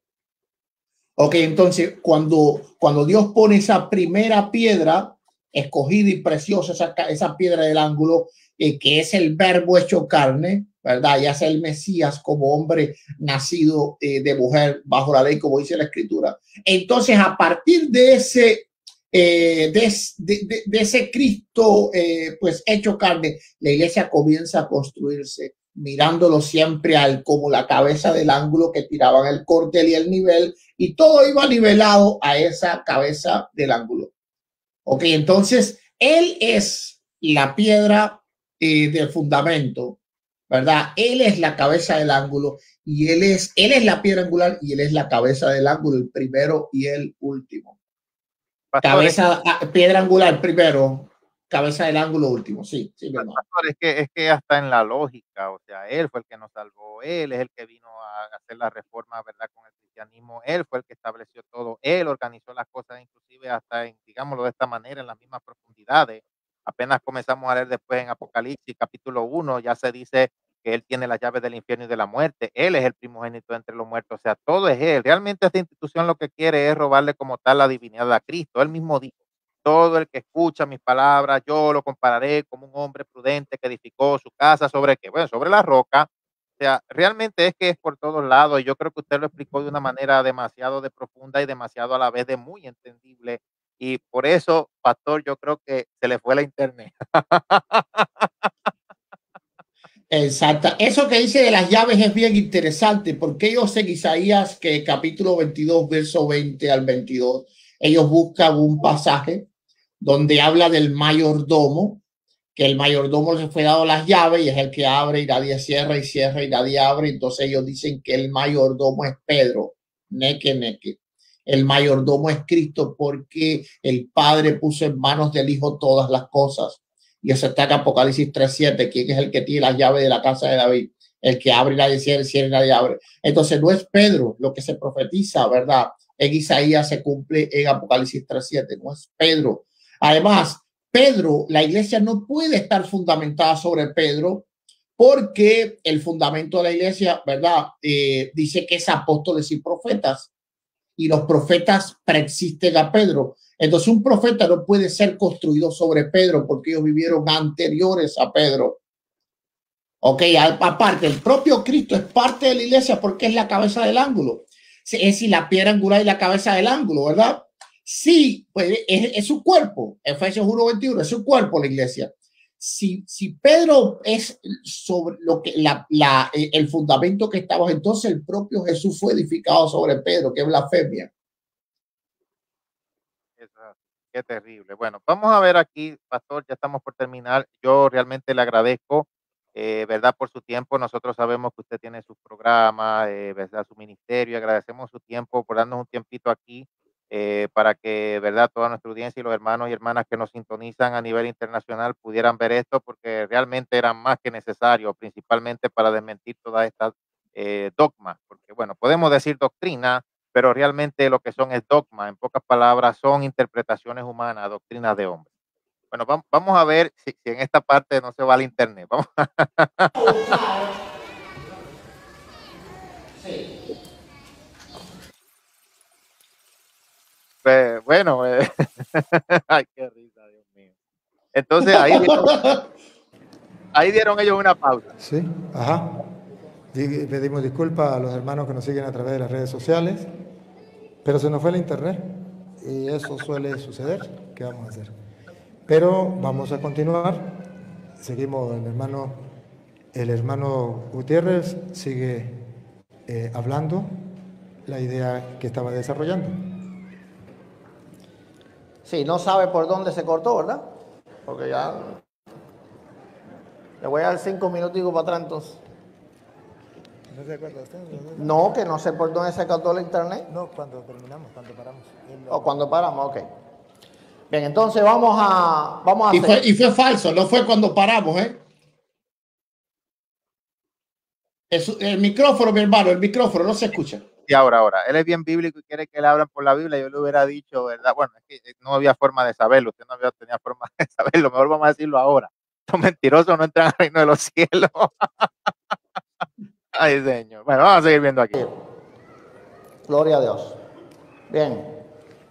Ok, entonces cuando, cuando Dios pone esa primera piedra escogida y preciosa, esa, esa piedra del ángulo, eh, que es el verbo hecho carne, ¿verdad? Ya sea el Mesías como hombre nacido eh, de mujer bajo la ley, como dice la escritura. Entonces, a partir de ese Eh, de, de, de ese Cristo eh, pues hecho carne, la iglesia comienza a construirse mirándolo siempre al como la cabeza del ángulo que tiraban el cordel y el nivel, y todo iba nivelado a esa cabeza del ángulo. Ok, entonces él es la piedra eh, de fundamento, ¿verdad? Él es la cabeza del ángulo y él es, él es la piedra angular y él es la cabeza del ángulo, el primero y el último. Pastor, cabeza, es, piedra angular primero, cabeza del ángulo último, sí, sí, pastor, es que, es que hasta en la lógica, o sea, él fue el que nos salvó, él es el que vino a hacer la reforma, ¿verdad? Con el cristianismo, él fue el que estableció todo, él organizó las cosas, inclusive hasta en, digámoslo de esta manera, en las mismas profundidades. Apenas comenzamos a leer después en Apocalipsis capítulo uno, ya se dice que él tiene las llaves del infierno y de la muerte, él es el primogénito entre los muertos, o sea, todo es él. Realmente esta institución lo que quiere es robarle como tal la divinidad a Cristo. Él mismo dijo, todo el que escucha mis palabras, yo lo compararé como un hombre prudente que edificó su casa sobre qué, bueno, sobre la roca. O sea, realmente es que es por todos lados, y yo creo que usted lo explicó de una manera demasiado de profunda y demasiado a la vez de muy entendible. Y por eso, pastor, yo creo que se le fue la internet. Exacto. Eso que dice de las llaves es bien interesante, porque ellos en Isaías, que capítulo veintidós, verso veinte al veintidós, ellos buscan un pasaje donde habla del mayordomo, que el mayordomo se fue dado las llaves y es el que abre y nadie cierra y cierra y nadie abre. Entonces ellos dicen que el mayordomo es Pedro, neque, neque. El mayordomo es Cristo porque el Padre puso en manos del Hijo todas las cosas. Y eso está en Apocalipsis tres siete, ¿quién es el que tiene las llaves de la casa de David? El que abre y nadie cierra, cierra y nadie abre. Entonces no es Pedro lo que se profetiza, ¿verdad? En Isaías se cumple en Apocalipsis tres siete, no es Pedro. Además, Pedro, la iglesia no puede estar fundamentada sobre Pedro porque el fundamento de la iglesia, ¿verdad? Eh, dice que es apóstoles y profetas. Y los profetas preexisten a Pedro. Entonces un profeta no puede ser construido sobre Pedro porque ellos vivieron anteriores a Pedro. Ok, aparte, el propio Cristo es parte de la iglesia porque es la cabeza del ángulo. Es decir, la piedra angular y la cabeza del ángulo, ¿verdad? Sí, pues es, es su cuerpo. Efesios uno veintiuno, es su cuerpo la iglesia. Si, si Pedro es sobre lo que la, la, el fundamento que estamos, entonces el propio Jesús fue edificado sobre Pedro, que es blasfemia. Qué terrible. Bueno, vamos a ver aquí, pastor, ya estamos por terminar. Yo realmente le agradezco, eh, verdad, por su tiempo. Nosotros sabemos que usted tiene su programa, eh, verdad, su ministerio. Agradecemos su tiempo por darnos un tiempito aquí. Eh, para que, verdad, toda nuestra audiencia y los hermanos y hermanas que nos sintonizan a nivel internacional pudieran ver esto, porque realmente era más que necesario, principalmente para desmentir todas estas eh, dogmas, porque bueno, podemos decir doctrina, pero realmente lo que son es dogma, en pocas palabras son interpretaciones humanas, doctrinas de hombres. Bueno, vamos, vamos a ver si, si en esta parte no se va al internet. Vamos. Sí. Pues, bueno, eh. Ay, qué risa, Dios mío. Entonces ahí dieron, ahí dieron ellos una pausa. Sí, ajá. Pedimos disculpas a los hermanos que nos siguen a través de las redes sociales, pero se nos fue el internet y eso suele suceder. ¿Qué vamos a hacer? Pero vamos a continuar. Seguimos, el hermano, el hermano Gutiérrez sigue eh, hablando la idea que estaba desarrollando. Sí, no sabe por dónde se cortó, ¿verdad? Porque ya... Le voy a dar cinco minuticos para atrás, entonces. ¿No se acuerda usted? No, que no sé por dónde se cortó el internet. No, cuando terminamos, cuando paramos. O cuando paramos, ok. Bien, entonces vamos a... Vamos a y, hacer... fue, y fue falso, no fue cuando paramos, ¿eh? El, el micrófono, mi hermano, el micrófono no se escucha. Y ahora, ahora, él es bien bíblico y quiere que le hablen por la Biblia. Yo le hubiera dicho, ¿verdad? Bueno, es que no había forma de saberlo. Usted no había tenía forma de saberlo. Mejor vamos a decirlo ahora. Los mentirosos no entran al reino de los cielos. Ay, señor. Bueno, vamos a seguir viendo aquí. Gloria a Dios. Bien.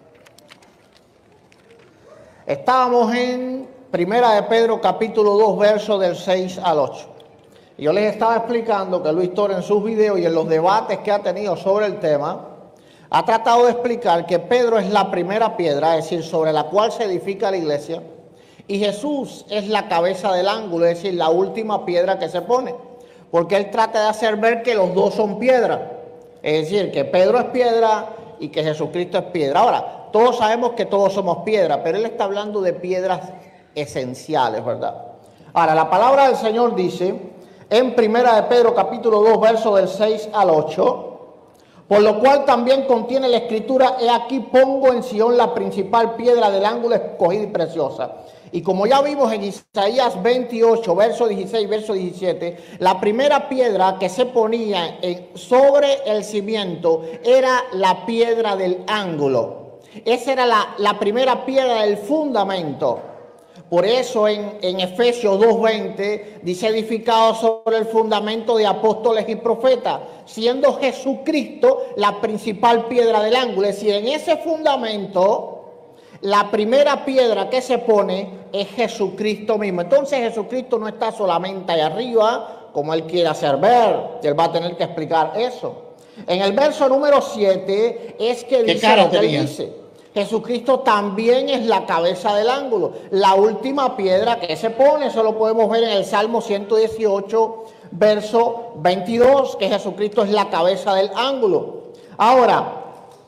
Estábamos en Primera de Pedro, capítulo dos, versos del seis al ocho. Y yo les estaba explicando que Luis Torres en sus videos y en los debates que ha tenido sobre el tema, ha tratado de explicar que Pedro es la primera piedra, es decir, sobre la cual se edifica la iglesia, y Jesús es la cabeza del ángulo, es decir, la última piedra que se pone, porque él trata de hacer ver que los dos son piedra, es decir, que Pedro es piedra y que Jesucristo es piedra. Ahora, todos sabemos que todos somos piedra, pero él está hablando de piedras esenciales, ¿verdad? Ahora, la palabra del Señor dice en Primera de Pedro capítulo dos, versos del seis al ocho, por lo cual también contiene la escritura: he aquí pongo en Sión la principal piedra del ángulo, escogida y preciosa. Y como ya vimos en Isaías veintiocho, verso dieciséis, verso diecisiete, la primera piedra que se ponía en, sobre el cimiento era la piedra del ángulo. Esa era la, la primera piedra del fundamento. Por eso en, en Efesios dos veinte dice: edificado sobre el fundamento de apóstoles y profetas, siendo Jesucristo la principal piedra del ángulo. Es decir, en ese fundamento, la primera piedra que se pone es Jesucristo mismo. Entonces Jesucristo no está solamente ahí arriba, como Él quiere hacer ver. Él va a tener que explicar eso. En el verso número siete es que dice lo que Él dice: Jesucristo también es la cabeza del ángulo, la última piedra que se pone. Eso lo podemos ver en el Salmo ciento dieciocho, verso veintidós, que Jesucristo es la cabeza del ángulo. Ahora,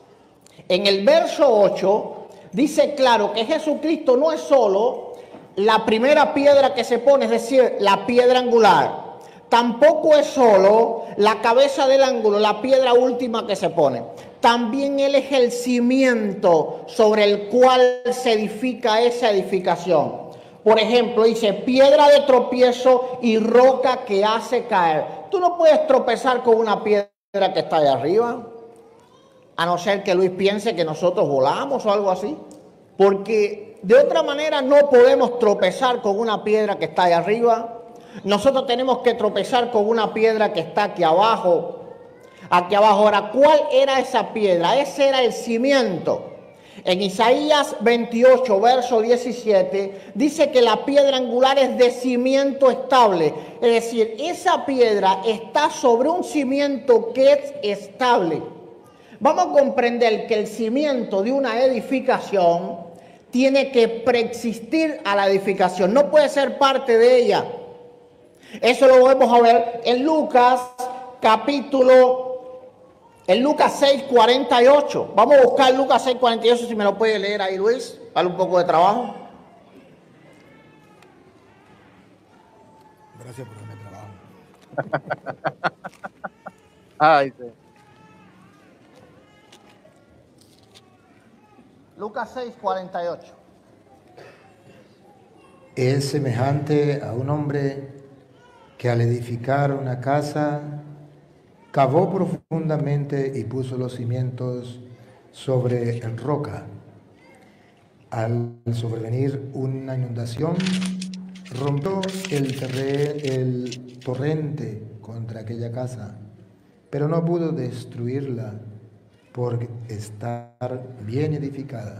en el verso ocho dice claro que Jesucristo no es solo la primera piedra que se pone, es decir, la piedra angular. Tampoco es solo la cabeza del ángulo, la piedra última que se pone. También Él es el cimiento sobre el cual se edifica esa edificación. Por ejemplo, dice: piedra de tropiezo y roca que hace caer. Tú no puedes tropezar con una piedra que está allá arriba, a no ser que Luis piense que nosotros volamos o algo así. Porque de otra manera no podemos tropezar con una piedra que está allá arriba. Nosotros tenemos que tropezar con una piedra que está aquí abajo. Aquí abajo. Ahora, ¿cuál era esa piedra? Ese era el cimiento. En Isaías veintiocho, verso diecisiete, dice que la piedra angular es de cimiento estable. Es decir, esa piedra está sobre un cimiento que es estable. Vamos a comprender que el cimiento de una edificación tiene que preexistir a la edificación. No puede ser parte de ella. Eso lo vamos a ver en Lucas capítulo, en Lucas seis, cuarenta y ocho. Vamos a buscar Lucas seis, cuarenta y ocho, si me lo puede leer ahí, Luis. Dale un poco de trabajo. Gracias por darme trabajo. Ay, sí. Lucas seis, cuarenta y ocho. Es semejante a un hombre que al edificar una casa cavó profundamente y puso los cimientos sobre roca. Al sobrevenir una inundación, rompió el, terre- el torrente contra aquella casa, pero no pudo destruirla por estar bien edificada.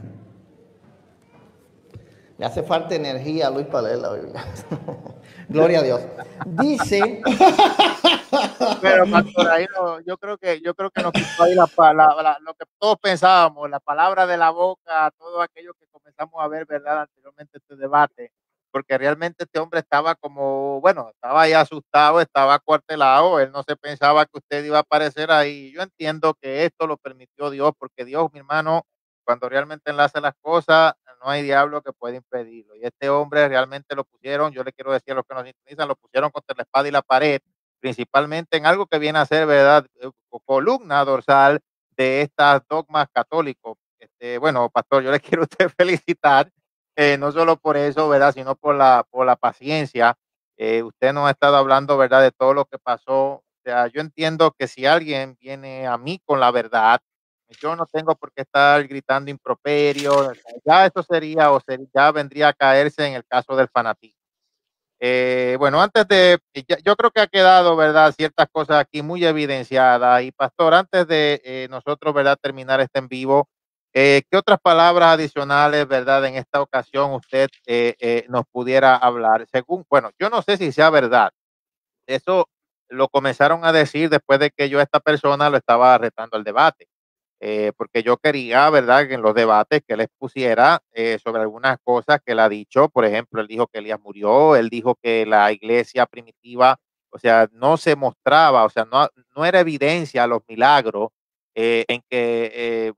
Le hace falta energía a Luis para leer la Biblia. Gloria a Dios. Dice... Pero pastor, ahí no, yo creo que yo creo que nos quitó ahí la, pa- la- la- lo que todos pensábamos, la palabra de la boca, todo aquello que comenzamos a ver, verdad, anteriormente este debate, porque realmente este hombre estaba como, bueno, estaba ahí asustado, estaba acuartelado, él no se pensaba que usted iba a aparecer ahí. Yo entiendo que esto lo permitió Dios, porque Dios, mi hermano, cuando realmente enlace las cosas, no hay diablo que pueda impedirlo. Y este hombre realmente lo pusieron, yo le quiero decir a los que nos sintonizan, lo pusieron contra la espada y la pared, principalmente en algo que viene a ser, ¿verdad?, columna dorsal de estas dogmas católicos. Este, bueno, pastor, yo le quiero a usted felicitar, eh, no solo por eso, ¿verdad?, sino por la, por la paciencia. Eh, usted nos ha estado hablando, ¿verdad?, de todo lo que pasó. O sea, yo entiendo que si alguien viene a mí con la verdad, yo no tengo por qué estar gritando improperio. O sea, ya esto sería, o sería, ya vendría a caerse en el caso del fanatismo. Eh, bueno, antes de, ya- yo creo que ha quedado, ¿verdad?, ciertas cosas aquí muy evidenciadas. Y pastor, antes de eh, nosotros, ¿verdad?, terminar este en vivo, eh, ¿qué otras palabras adicionales, ¿verdad?, en esta ocasión usted eh, eh, nos pudiera hablar? Según, bueno, yo no sé si sea verdad. Eso lo comenzaron a decir después de que yo a esta persona lo estaba retando al debate, eh, porque yo quería, ¿verdad?, que en los debates que él expusiera eh, sobre algunas cosas que él ha dicho. Por ejemplo, él dijo que Elías murió, él dijo que la iglesia primitiva, o sea, no se mostraba, o sea, no, no era evidencia los milagros, eh, en que, eh, bueno,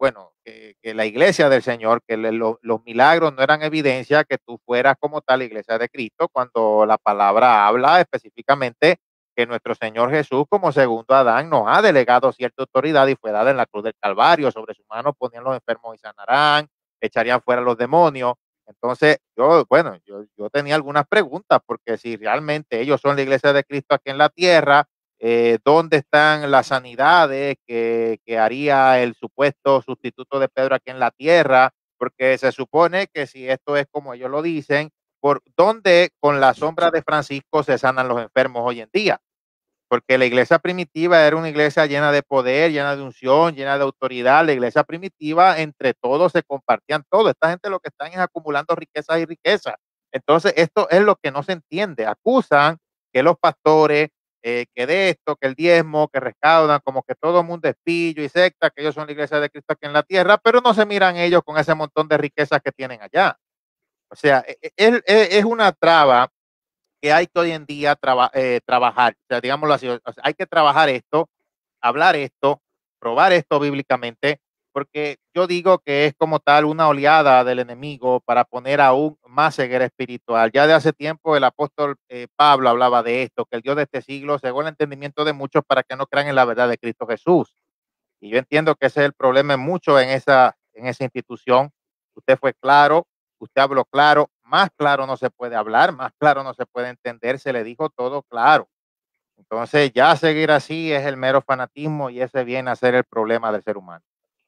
que, que la iglesia del Señor, que le, lo, los milagros no eran evidencia que tú fueras como tal iglesia de Cristo, cuando la palabra habla específicamente que nuestro Señor Jesús, como segundo Adán, nos ha delegado cierta autoridad y fue dada en la cruz del Calvario. Sobre sus manos ponían los enfermos y sanarán, echarían fuera los demonios. Entonces, yo, bueno, yo, yo tenía algunas preguntas, porque si realmente ellos son la iglesia de Cristo aquí en la tierra, eh, ¿dónde están las sanidades que, que haría el supuesto sustituto de Pedro aquí en la tierra? Porque se supone que si esto es como ellos lo dicen, ¿por dónde con la sombra de Francisco se sanan los enfermos hoy en día? Porque la iglesia primitiva era una iglesia llena de poder, llena de unción, llena de autoridad. La iglesia primitiva, entre todos se compartían todo. Esta gente lo que están es acumulando riquezas y riquezas. Entonces, esto es lo que no se entiende. Acusan que los pastores, eh, que de esto, que el diezmo, que recaudan, como que todo el mundo es pillo y secta, que ellos son la iglesia de Cristo aquí en la tierra, pero no se miran ellos con ese montón de riquezas que tienen allá. O sea, es, es, es una traba que hay que hoy en día traba, eh, trabajar, o sea, digámoslo así, o sea, hay que trabajar esto, hablar esto, probar esto bíblicamente, porque yo digo que es como tal una oleada del enemigo para poner aún más ceguera espiritual. Ya de hace tiempo el apóstol eh, Pablo hablaba de esto, que el Dios de este siglo cegó el entendimiento de muchos para que no crean en la verdad de Cristo Jesús. Y yo entiendo que ese es el problema mucho en esa, en esa institución. Usted fue claro, usted habló claro, más claro no se puede hablar, más claro no se puede entender, se le dijo todo claro. Entonces ya seguir así es el mero fanatismo y ese viene a ser el problema del ser humano.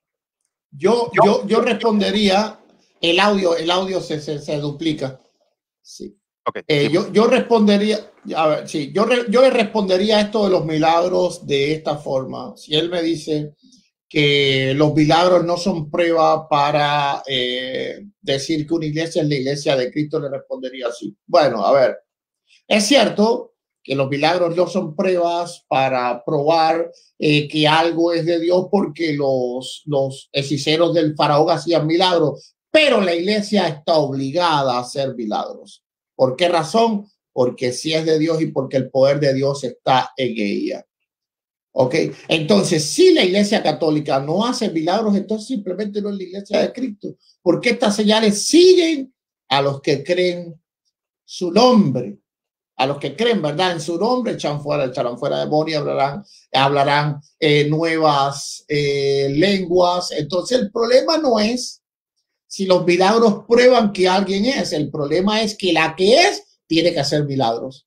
Yo, yo, yo respondería, el audio, el audio se, se, se duplica. Sí. Okay, eh, sí. yo, yo respondería, a ver, sí, yo, re, yo le respondería a esto de los milagros de esta forma. Si él me dice que los milagros no son prueba para eh, decir que una iglesia es la iglesia de Cristo, le respondería así. Bueno, a ver, es cierto que los milagros no son pruebas para probar eh, que algo es de Dios, porque los, los hechiceros del faraón hacían milagros, pero la iglesia está obligada a hacer milagros. ¿Por qué razón? Porque sí es de Dios y porque el poder de Dios está en ella. Ok, entonces si la iglesia católica no hace milagros, entonces simplemente no es la iglesia de Cristo, porque estas señales siguen a los que creen su nombre, a los que creen, ¿verdad? En su nombre echan fuera, echarán fuera demonios, hablarán, hablarán eh, nuevas eh, lenguas. Entonces el problema no es si los milagros prueban que alguien es, el problema es que la que es tiene que hacer milagros.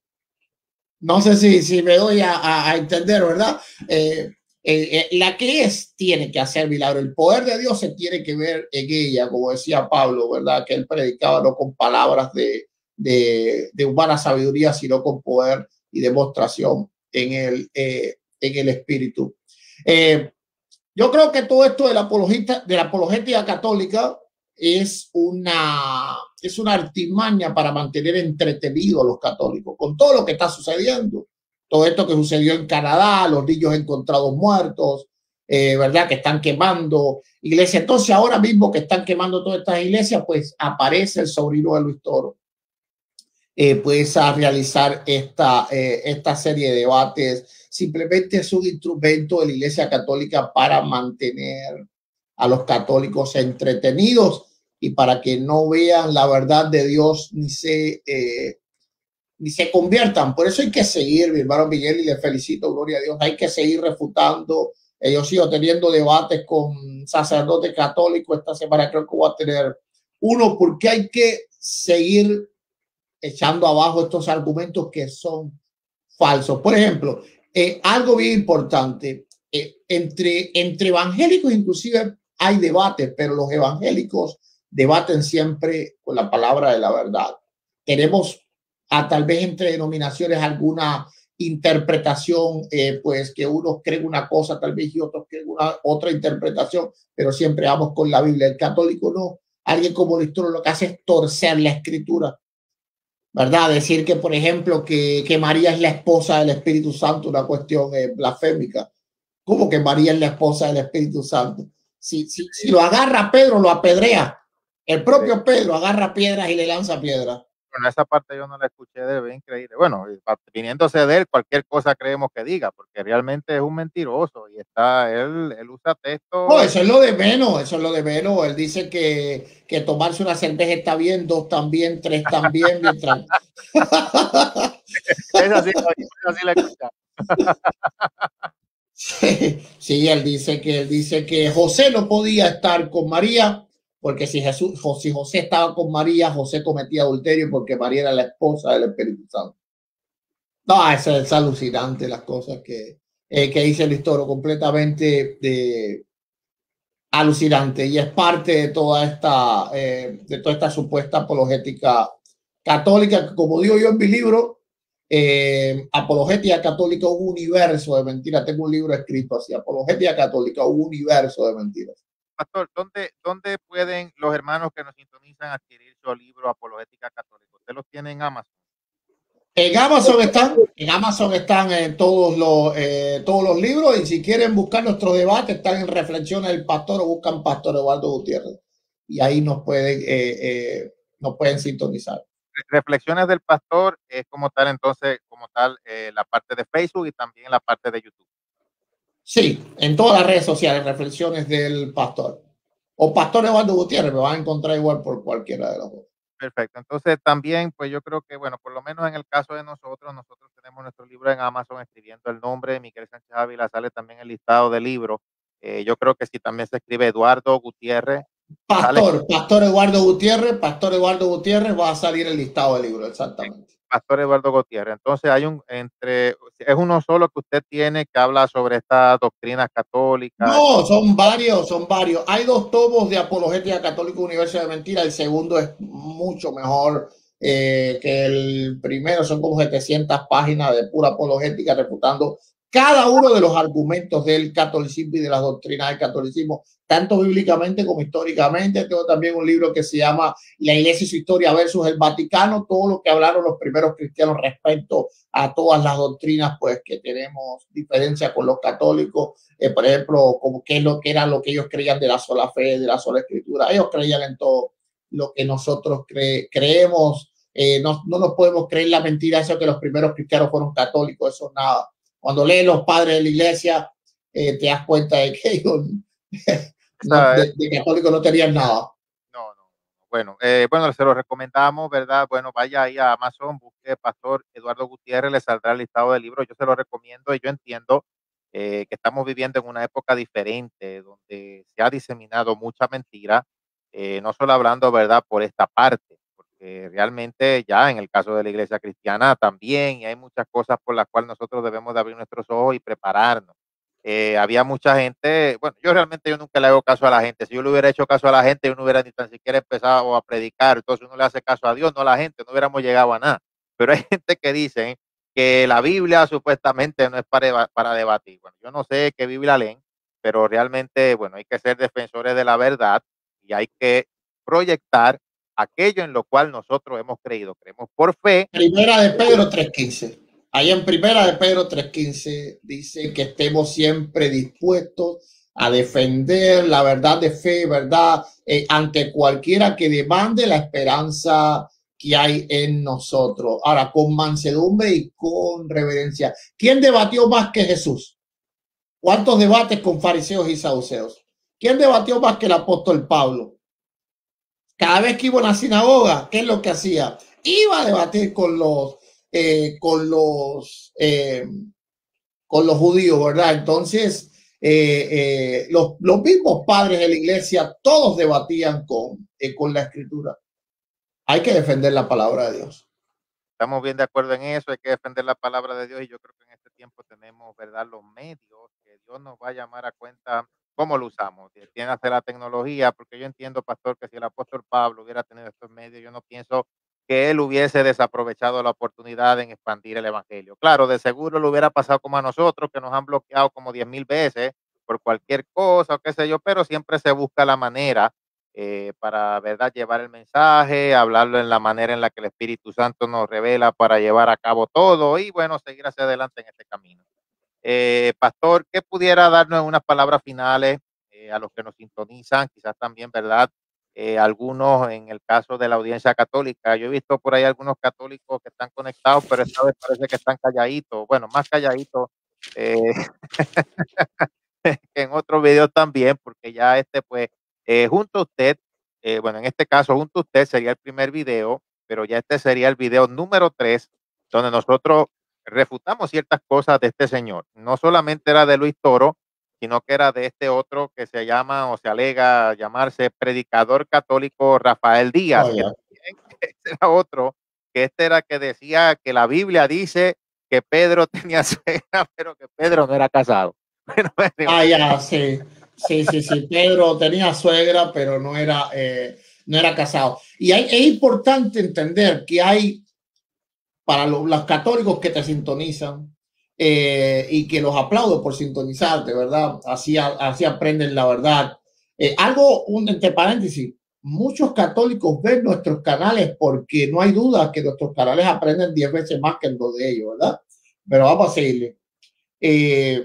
No sé si, si me doy a, a, a entender, ¿verdad? Eh, eh, eh, la que es tiene que hacer milagro. El poder de Dios se tiene que ver en ella, como decía Pablo, ¿verdad? Que él predicaba no con palabras de, de, de humana sabiduría, sino con poder y demostración en el, eh, en el espíritu. Eh, yo creo que todo esto de la, apologista, de la apologética católica es una, es una artimaña para mantener entretenidos a los católicos con todo lo que está sucediendo. Todo esto que sucedió en Canadá, los niños encontrados muertos, eh, ¿verdad? Que están quemando iglesias. Entonces, ahora mismo que están quemando todas estas iglesias, pues aparece el sobrino de Luis Toro, eh, pues a realizar esta, eh, esta serie de debates. Simplemente es un instrumento de la Iglesia Católica para mantener a los católicos entretenidos y para que no vean la verdad de Dios ni se, eh, ni se conviertan. Por eso hay que seguir, mi hermano Miguel, y le felicito, gloria a Dios, hay que seguir refutando. Eh, yo sigo teniendo debates con sacerdotes católicos. Esta semana creo que voy a tener uno, porque hay que seguir echando abajo estos argumentos que son falsos. Por ejemplo, eh, algo bien importante, eh, entre, entre evangélicos inclusive hay debates, pero los evangélicos debaten siempre con la palabra de la verdad. Tenemos a tal vez entre denominaciones alguna interpretación, eh, pues que unos creen una cosa tal vez y otros creen una otra interpretación, pero siempre vamos con la Biblia. El católico no. Alguien como Luis Toro lo que hace es torcer la escritura, ¿verdad? Decir que, por ejemplo, que, que María es la esposa del Espíritu Santo, una cuestión eh, blasfémica. ¿Cómo que María es la esposa del Espíritu Santo? Si, si, si lo agarra Pedro, lo apedrea. El propio Pedro agarra piedras y le lanza piedras. Bueno, esa parte yo no la escuché de él, increíble. Bueno, viniéndose de él, cualquier cosa creemos que diga, porque realmente es un mentiroso y está, él, él usa texto. No, eso es lo de menos, eso es lo de menos. Él dice que, que tomarse una cerveza está bien, dos también, tres también, mientras. Esa sí, esa sí la escuché. Sí, sí, él dice que él dice que José no podía estar con María, porque si Jesús, si José estaba con María, José cometía adulterio porque María era la esposa del Espíritu Santo. No, eso es alucinante las cosas que, eh, que dice el historia, completamente de, alucinante, y es parte de toda esta, eh, de toda esta supuesta apologética católica, que, como digo yo en mi libro, eh, Apologética Católica, un universo de mentiras. Tengo un libro escrito así, Apologética Católica, un universo de mentiras. Pastor, ¿dónde, ¿dónde pueden los hermanos que nos sintonizan adquirir su libro Apologética Católica? ¿Usted los tiene en Amazon? En Amazon están, en Amazon están en todos los, eh, todos los libros, y si quieren buscar nuestro debate, están en Reflexiones del Pastor o buscan Pastor Eduardo Gutiérrez, y ahí nos pueden, eh, eh, nos pueden sintonizar. Reflexiones del Pastor es como tal, entonces, como tal, eh, la parte de Facebook y también la parte de YouTube. Sí, en todas las redes sociales, Reflexiones del Pastor o Pastor Eduardo Gutiérrez, me van a encontrar igual por cualquiera de los dos. Perfecto. Entonces, también, pues yo creo que, bueno, por lo menos en el caso de nosotros, nosotros tenemos nuestro libro en Amazon escribiendo el nombre de Miguel Sánchez Ávila, sale también el listado del libro. Eh, yo creo que si también se escribe Eduardo Gutiérrez. Pastor, sale, Pastor Eduardo Gutiérrez, Pastor Eduardo Gutiérrez, va a salir el listado del libro, exactamente. Pastor Eduardo Gutiérrez. Entonces, hay un, entre, es uno solo que usted tiene que habla sobre estas doctrinas católicas. No, son varios, son varios. Hay dos tomos de Apologética Católica Universo de Mentira. El segundo es mucho mejor eh, que el primero. Son como setecientas páginas de pura apologética refutando cada uno de los argumentos del catolicismo y de las doctrinas del catolicismo, tanto bíblicamente como históricamente. Tengo también un libro que se llama La Iglesia y su historia versus el Vaticano, todo lo que hablaron los primeros cristianos respecto a todas las doctrinas, pues que tenemos diferencia con los católicos. Eh, por ejemplo, como qué es lo que era lo que ellos creían de la sola fe, de la sola escritura. Ellos creían en todo lo que nosotros cre creemos. Eh, no, no nos podemos creer la mentira eso que los primeros cristianos fueron católicos. Eso nada. Cuando lees los padres de la iglesia, eh, te das cuenta de que ellos no, de, de católicos no tenían nada. No, no. Bueno, eh, bueno, se lo recomendamos, ¿verdad? Bueno, vaya ahí a Amazon, busque Pastor Eduardo Gutiérrez, le saldrá el listado de libros. Yo se lo recomiendo y yo entiendo eh, que estamos viviendo en una época diferente donde se ha diseminado mucha mentira, eh, no solo hablando, ¿verdad?, por esta parte, porque realmente ya en el caso de la iglesia cristiana también y hay muchas cosas por las cuales nosotros debemos de abrir nuestros ojos y prepararnos. Eh, había mucha gente, bueno, yo realmente yo nunca le hago caso a la gente. Si yo le hubiera hecho caso a la gente, yo no hubiera ni tan siquiera empezado a predicar. Entonces uno le hace caso a Dios, no a la gente, no hubiéramos llegado a nada. Pero hay gente que dice que la Biblia supuestamente no es para, para debatir. Bueno, yo no sé qué Biblia leen, pero realmente, bueno, hay que ser defensores de la verdad y hay que proyectar aquello en lo cual nosotros hemos creído. Creemos por fe. Primera de Pedro tres quince. Ahí en Primera de Pedro tres quince dice que estemos siempre dispuestos a defender la verdad de fe, verdad, eh, ante cualquiera que demande la esperanza que hay en nosotros. Ahora, con mansedumbre y con reverencia. ¿Quién debatió más que Jesús? ¿Cuántos debates con fariseos y saduceos? ¿Quién debatió más que el apóstol Pablo? Cada vez que iba a una sinagoga, ¿qué es lo que hacía? Iba a debatir con los Eh, con los eh, con los judíos, ¿verdad? Entonces, eh, eh, los, los mismos padres de la iglesia, todos debatían con, eh, con la escritura. Hay que defender la palabra de Dios. Estamos bien de acuerdo en eso, hay que defender la palabra de Dios y yo creo que en este tiempo tenemos, ¿verdad?, los medios que Dios nos va a llamar a cuenta cómo lo usamos. Tiene que hacer la tecnología, porque yo entiendo, pastor, que si el apóstol Pablo hubiera tenido estos medios, yo no pienso que él hubiese desaprovechado la oportunidad en expandir el evangelio. Claro, de seguro le hubiera pasado como a nosotros, que nos han bloqueado como diez mil veces por cualquier cosa o qué sé yo, pero siempre se busca la manera eh, para, ¿verdad?, llevar el mensaje, hablarlo en la manera en la que el Espíritu Santo nos revela para llevar a cabo todo y, bueno, seguir hacia adelante en este camino. Eh, pastor, ¿qué pudiera darnos unas palabras finales eh, a los que nos sintonizan? Quizás también, ¿verdad?, eh, algunos en el caso de la audiencia católica. Yo he visto por ahí algunos católicos que están conectados, pero esta vez parece que están calladitos, bueno, más calladitos eh, que en otros videos también, porque ya este, pues, eh, junto a usted, eh, bueno, en este caso, junto a usted sería el primer video, pero ya este sería el video número tres, donde nosotros refutamos ciertas cosas de este señor. No solamente era de Luis Toro, sino que era de este otro que se llama o se alega llamarse predicador católico Rafael Díaz, Oh, que yeah. también ese era otro, que este era que decía que la Biblia dice que Pedro tenía suegra, pero que Pedro no era casado. Bueno, Ah, ya, sí, sí, sí, sí. Pedro tenía suegra, pero no era, eh, no era casado. Y hay, es importante entender que hay, para los, los católicos que te sintonizan eh, y que los aplaudo por sintonizarte, ¿verdad? Así, así aprenden la verdad. Eh, algo, un, entre paréntesis, muchos católicos ven nuestros canales porque no hay duda que nuestros canales aprenden diez veces más que los de ellos, ¿verdad? Pero vamos a seguirle. Eh,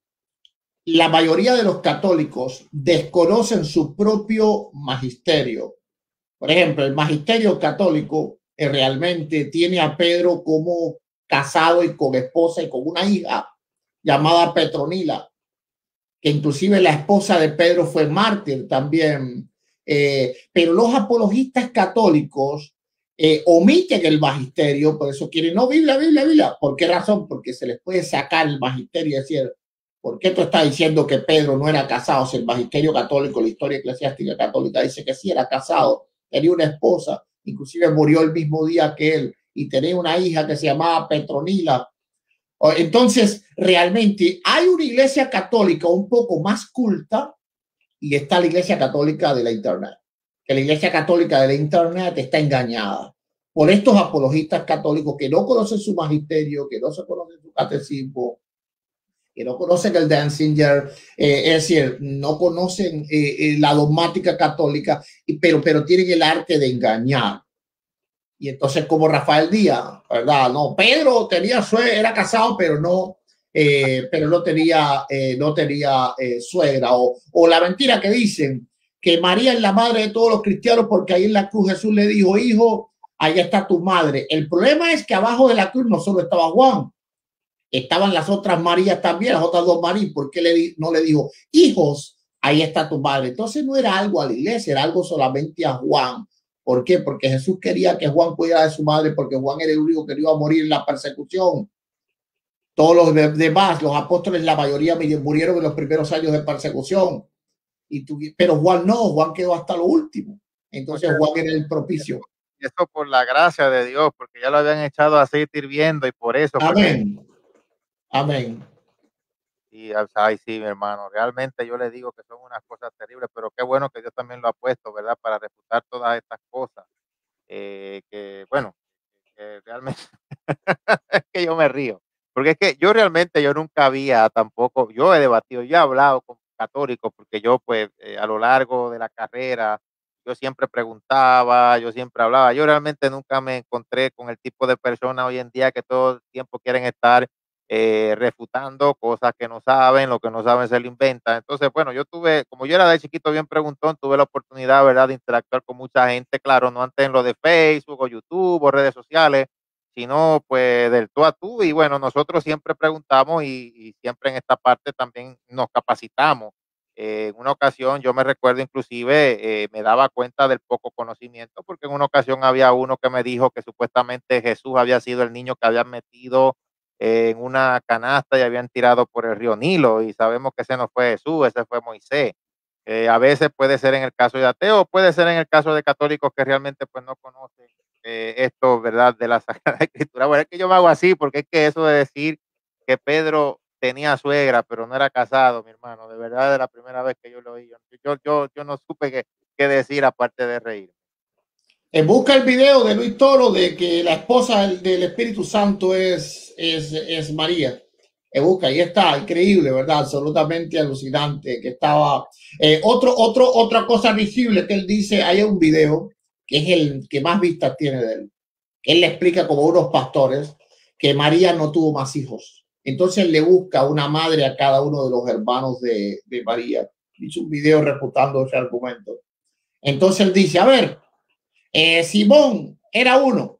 la mayoría de los católicos desconocen su propio magisterio. Por ejemplo, el magisterio católico eh, realmente tiene a Pedro como casado y con esposa y con una hija llamada Petronila, que inclusive la esposa de Pedro fue mártir también. Eh, pero los apologistas católicos eh, omiten el magisterio, por eso quieren, no, Biblia, Biblia, Biblia. ¿Por qué razón? Porque se les puede sacar el magisterio y decir, ¿por qué tú estás diciendo que Pedro no era casado? Si el magisterio católico, la historia eclesiástica católica dice que sí era casado, tenía una esposa, inclusive murió el mismo día que él y tenía una hija que se llamaba Petronila. Entonces, realmente hay una iglesia católica un poco más culta y está la iglesia católica de la internet. Que la iglesia católica de la internet está engañada por estos apologistas católicos que no conocen su magisterio, que no se conocen su catecismo, que no conocen el Danzinger, eh, es decir, no conocen eh, eh, la dogmática católica, pero, pero tienen el arte de engañar. Y entonces, como Rafael Díaz, ¿verdad? No, Pedro tenía suegra, era casado, pero no, eh, pero no tenía, eh, no tenía eh, suegra. O, o la mentira que dicen que María es la madre de todos los cristianos porque ahí en la cruz Jesús le dijo, hijo, ahí está tu madre. El problema es que abajo de la cruz no solo estaba Juan, estaban las otras Marías también, las otras dos Marías. ¿Por qué le, no le dijo, hijos, ahí está tu madre? Entonces no era algo a la iglesia, era algo solamente a Juan. ¿Por qué? Porque Jesús quería que Juan cuidara de su madre, porque Juan era el único que iba a morir en la persecución. Todos los demás, los apóstoles, la mayoría murieron en los primeros años de persecución. Y tu, pero Juan no, Juan quedó hasta lo último. Entonces Juan era el propicio. Y esto por la gracia de Dios, porque ya lo habían echado a aceite hirviendo y por eso. Amén. Porque... Amén. Y, ay, sí, mi hermano, realmente yo le digo que son unas cosas terribles, pero qué bueno que Dios también lo ha puesto, ¿verdad? Para refutar todas estas cosas. Eh, que, bueno, que realmente es que yo me río, porque es que yo realmente yo nunca había tampoco, yo he debatido, yo he hablado con católicos, porque yo pues eh, a lo largo de la carrera, yo siempre preguntaba, yo siempre hablaba, yo realmente nunca me encontré con el tipo de personas hoy en día que todo el tiempo quieren estar Eh, refutando cosas que no saben, lo que no saben se lo inventan. Entonces, bueno, yo tuve, como yo era de chiquito bien preguntón, tuve la oportunidad, ¿verdad?, de interactuar con mucha gente, claro, no antes en lo de Facebook o YouTube o redes sociales, sino pues del tú a tú. Y bueno, nosotros siempre preguntamos y, y siempre en esta parte también nos capacitamos. Eh, en una ocasión, yo me recuerdo inclusive, eh, me daba cuenta del poco conocimiento, porque en una ocasión había uno que me dijo que supuestamente Jesús había sido el niño que habían metido en una canasta y habían tirado por el río Nilo, y sabemos que ese no fue Jesús, ese fue Moisés. Eh, a veces puede ser en el caso de ateos, puede ser en el caso de católicos que realmente pues no conocen eh, esto, ¿verdad?, de la Sagrada Escritura. Bueno, es que yo me hago así, porque es que eso de decir que Pedro tenía suegra, pero no era casado, mi hermano, de verdad es la primera vez que yo lo oí. Yo, yo, yo, yo no supe qué, qué decir aparte de reír. Eh, busca el video de Luis Toro de que la esposa del, del Espíritu Santo es, es, es María. Eh, busca, ahí está, increíble, ¿verdad? Absolutamente alucinante. Que estaba. Eh, otro, otro, otra cosa visible que él dice, hay un video que es el que más vistas tiene de él. Él le explica como unos pastores que María no tuvo más hijos. Entonces le busca una madre a cada uno de los hermanos de, de María. Hizo un video refutando ese argumento. Entonces él dice, a ver, eh, Simón era uno.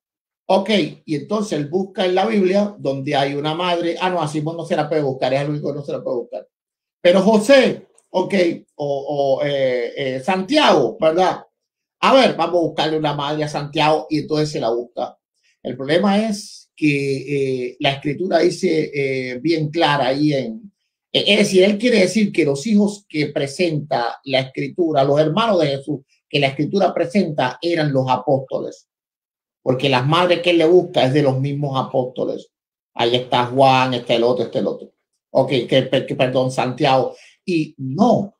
Ok, y entonces él busca en la Biblia donde hay una madre. Ah, no, a Simón no se la puede buscar, es el único que no se la puede buscar. Pero José, ok, o, o eh, eh, Santiago, ¿verdad? A ver, vamos a buscarle una madre a Santiago y entonces se la busca. El problema es que eh, la escritura dice eh, bien clara ahí en... Eh, es decir, él quiere decir que los hijos que presenta la escritura, los hermanos de Jesús que la escritura presenta eran los apóstoles, porque las madres que él le busca es de los mismos apóstoles. Ahí está Juan, está el otro, está el otro. Ok, que, que perdón, Santiago. Y no,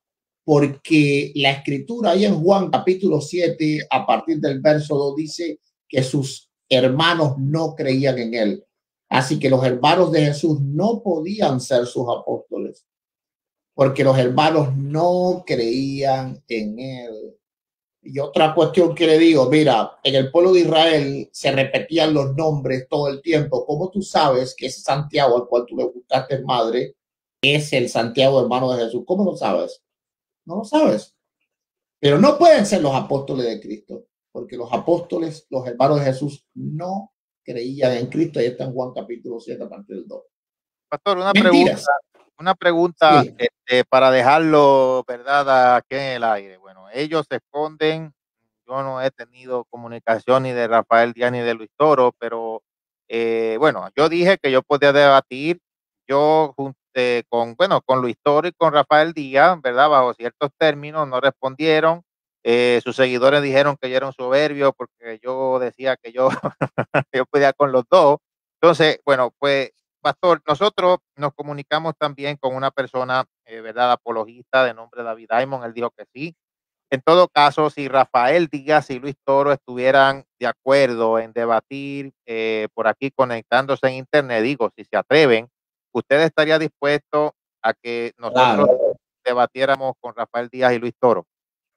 porque la escritura ahí en Juan capítulo siete, a partir del verso dos, dice que sus hermanos no creían en él. Así que los hermanos de Jesús no podían ser sus apóstoles, porque los hermanos no creían en él. Y otra cuestión que le digo, mira, en el pueblo de Israel se repetían los nombres todo el tiempo. ¿Cómo tú sabes que ese Santiago al cual tú le buscaste madre es el Santiago hermano de Jesús? ¿Cómo lo sabes? No lo sabes. Pero no pueden ser los apóstoles de Cristo, porque los apóstoles, los hermanos de Jesús, no creían en Cristo. Ahí está en Juan capítulo siete, a partir del dos. Pastor, una Mentiras. pregunta, una pregunta Sí. este, para dejarlo, ¿verdad?, aquí en el aire. Bueno, ellos se esconden. Yo no he tenido comunicación ni de Rafael Díaz ni de Luis Toro, pero eh, bueno, yo dije que yo podía debatir. Yo junté con, bueno, con Luis Toro y con Rafael Díaz, ¿verdad?, bajo ciertos términos, no respondieron. Eh, sus seguidores dijeron que yo era un soberbio porque yo decía que yo, yo podía con los dos. Entonces, bueno, pues Pastor, nosotros nos comunicamos también con una persona, eh, ¿verdad?, apologista de nombre David Diamond. Él dijo que sí. En todo caso, si Rafael Díaz y Luis Toro estuvieran de acuerdo en debatir eh, por aquí conectándose en internet, digo, si se atreven, ¿usted estaría dispuesto a que nosotros Claro, debatiéramos con Rafael Díaz y Luis Toro?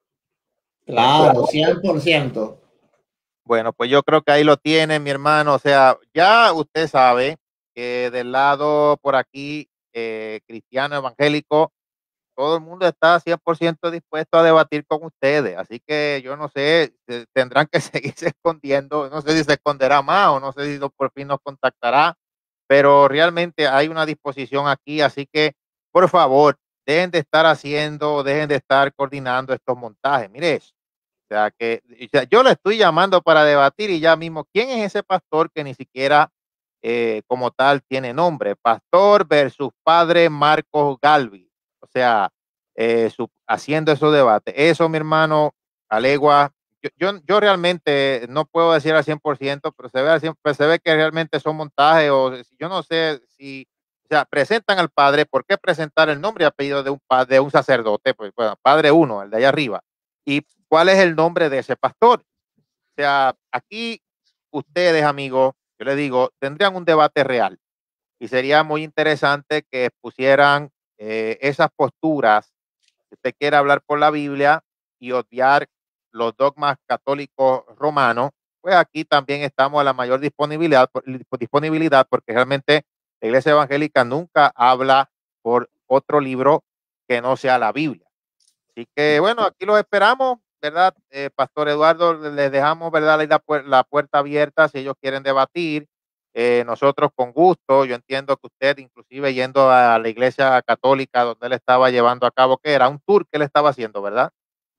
claro, cien por ciento. Bueno, pues yo creo que ahí lo tiene, mi hermano. O sea, ya usted sabe que del lado por aquí, eh, cristiano evangélico, todo el mundo está cien por ciento dispuesto a debatir con ustedes. Así que yo no sé, eh, tendrán que seguirse escondiendo. No sé si se esconderá más o no sé si no- por fin nos contactará, pero realmente hay una disposición aquí. Así que, por favor, dejen de estar haciendo, dejen de estar coordinando estos montajes. Mire eso. O sea, que o sea, yo le estoy llamando para debatir y ya mismo, ¿quién es ese pastor que ni siquiera eh, como tal tiene nombre? Pastor versus padre Marcos Galvi. O sea, eh, su- haciendo esos debates. Eso, mi hermano, alegua. Yo, yo, yo realmente no puedo decir al cien por ciento, pero se ve, al cien pues se ve que realmente son montajes o si- yo no sé si, o sea, presentan al padre. ¿Por qué presentar el nombre y apellido de un, pa- de un sacerdote? Pues bueno, padre uno, el de allá arriba. ¿Y cuál es el nombre de ese pastor? O sea, aquí ustedes, amigos, yo les digo, tendrían un debate real y sería muy interesante que pusieran eh, esas posturas. Si usted quiere hablar por la Biblia y odiar los dogmas católicos romanos, pues aquí también estamos a la mayor disponibilidad, disponibilidad porque realmente la Iglesia Evangélica nunca habla por otro libro que no sea la Biblia. Así que bueno, aquí los esperamos, ¿verdad? Eh, Pastor Eduardo, les dejamos, ¿verdad?, la, puer- la puerta abierta si ellos quieren debatir. Eh, nosotros con gusto, yo entiendo que usted, inclusive yendo a la iglesia católica donde él estaba llevando a cabo, que era un tour que él estaba haciendo, ¿verdad?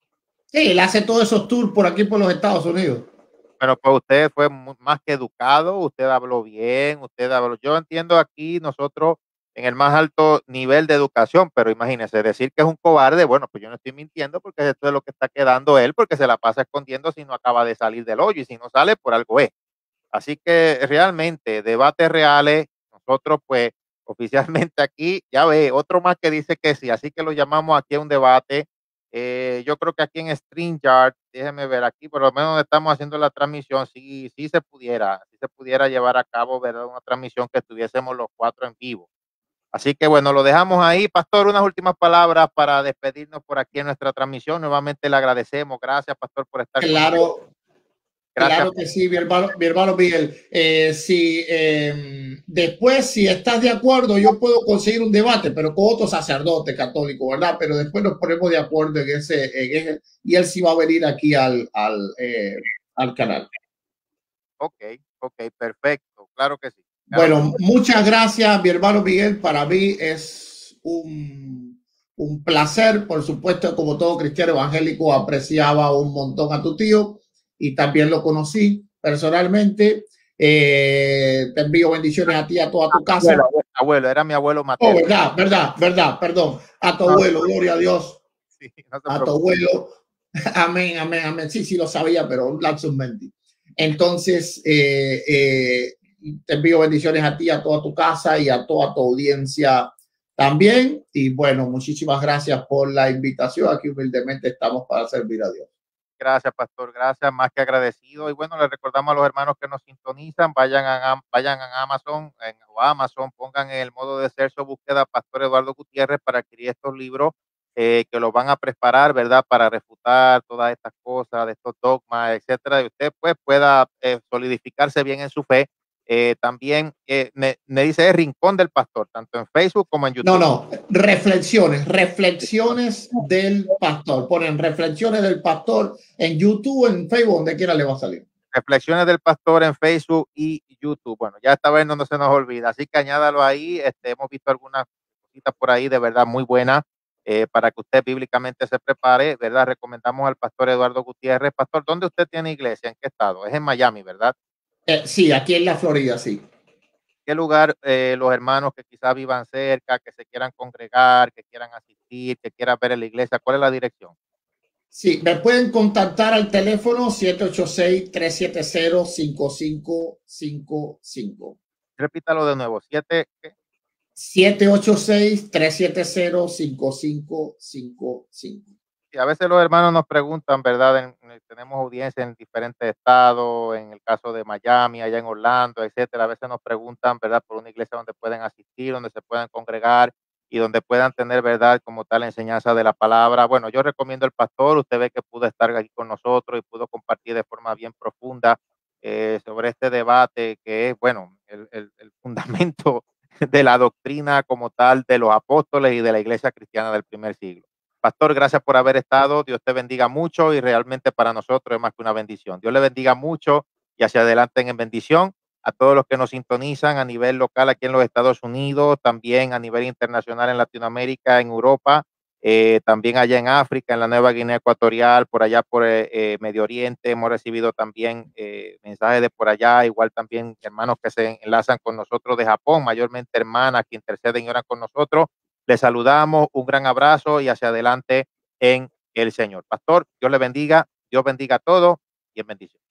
Sí, él hace todos esos tours por aquí, por los Estados Unidos. Bueno, pues usted fue mu- más que educado, usted habló bien, usted habló. Yo entiendo aquí nosotros en el más alto nivel de educación, pero imagínese decir que es un cobarde, bueno, pues yo no estoy mintiendo porque esto es lo que está quedando él, porque se la pasa escondiendo si no acaba de salir del hoyo y si no sale por algo es. Así que realmente debates reales, nosotros pues oficialmente aquí, ya ve, otro más que dice que sí, así que lo llamamos aquí a un debate. Eh, yo creo que aquí en StreamYard, déjeme ver aquí, por lo menos donde estamos haciendo la transmisión, sí, sí se pudiera, sí se pudiera llevar a cabo, ¿verdad?, una transmisión que estuviésemos los cuatro en vivo. Así que bueno, lo dejamos ahí. Pastor, unas últimas palabras para despedirnos por aquí en nuestra transmisión. Nuevamente le agradecemos. Gracias, Pastor, por estar con nosotros. Claro, Gracias. claro que sí, mi hermano, mi hermano Miguel. Eh, sí, eh, después, si estás de acuerdo, yo puedo conseguir un debate, pero con otro sacerdote católico, ¿verdad? Pero después nos ponemos de acuerdo en ese, en ese y él sí va a venir aquí al, al, eh, al canal. Ok, ok, perfecto. Claro que sí. Claro bueno, que sí. Muchas gracias, mi hermano Miguel. Para mí es un, un placer. Por supuesto, como todo cristiano evangélico, apreciaba un montón a tu tío y también lo conocí personalmente. Eh, te envío bendiciones a ti y a toda tu casa. Abuelo, abuelo, era mi abuelo materno. Oh, verdad, verdad, verdad, perdón. A tu no, abuelo, gloria a Dios. Sí, no a tu abuelo. Amén, amén, amén. Sí, sí lo sabía, pero un lapsus menti. Entonces, eh, eh, te envío bendiciones a ti, a toda tu casa y a toda tu audiencia también. Y bueno, muchísimas gracias por la invitación. Aquí humildemente estamos para servir a Dios. Gracias, pastor. Gracias, más que agradecido. Y bueno, les recordamos a los hermanos que nos sintonizan, vayan a, vayan a Amazon, en, o a Amazon, pongan en el modo de search o búsqueda Pastor Eduardo Gutiérrez para adquirir estos libros eh, que los van a preparar, ¿verdad? Para refutar todas estas cosas, de estos dogmas, etcétera. Y usted pues pueda eh, solidificarse bien en su fe. Eh, también eh, me, me dice el Rincón del Pastor, tanto en Facebook como en YouTube. No, no, reflexiones, reflexiones del pastor. Ponen reflexiones del pastor en YouTube, en Facebook, donde quiera le va a salir. Reflexiones del Pastor en Facebook y YouTube. Bueno, ya esta vez no, no se nos olvida, así que añádalo ahí. Este, hemos visto algunas cositas por ahí de verdad muy buenas eh, para que usted bíblicamente se prepare, ¿verdad? Recomendamos al pastor Eduardo Gutiérrez. Pastor, ¿dónde usted tiene iglesia? ¿En qué estado? Es en Miami, ¿verdad? Eh, sí, aquí en la Florida, sí. ¿Qué lugar eh, los hermanos que quizás vivan cerca, que se quieran congregar, que quieran asistir, que quieran ver en la iglesia? ¿Cuál es la dirección? Sí, me pueden contactar al teléfono siete ocho seis, tres siete cero, cinco cinco cinco cinco. Repítalo de nuevo. siete siete ocho seis, tres siete cero, cinco cinco cinco cinco. Y a veces los hermanos nos preguntan, ¿verdad? En, en, tenemos audiencia en diferentes estados, en el caso de Miami, allá en Orlando, etcétera. A veces nos preguntan, ¿verdad? Por una iglesia donde pueden asistir, donde se puedan congregar y donde puedan tener, ¿verdad? Como tal, la enseñanza de la palabra. Bueno, yo recomiendo el pastor. Usted ve que pudo estar aquí con nosotros y pudo compartir de forma bien profunda eh, sobre este debate que es, bueno, el, el, el fundamento de la doctrina como tal de los apóstoles y de la iglesia cristiana del primer siglo. Pastor, gracias por haber estado. Dios te bendiga mucho y realmente para nosotros es más que una bendición. Dios le bendiga mucho y hacia adelante en bendición a todos los que nos sintonizan a nivel local aquí en los Estados Unidos, también a nivel internacional en Latinoamérica, en Europa, eh, también allá en África, en la Nueva Guinea Ecuatorial, por allá por eh, Medio Oriente. Hemos recibido también eh, mensajes de por allá, igual también hermanos que se enlazan con nosotros de Japón, mayormente hermanas que interceden y oran con nosotros. Les saludamos, un gran abrazo y hacia adelante en el Señor. Pastor, Dios le bendiga, Dios bendiga a todos y en bendición.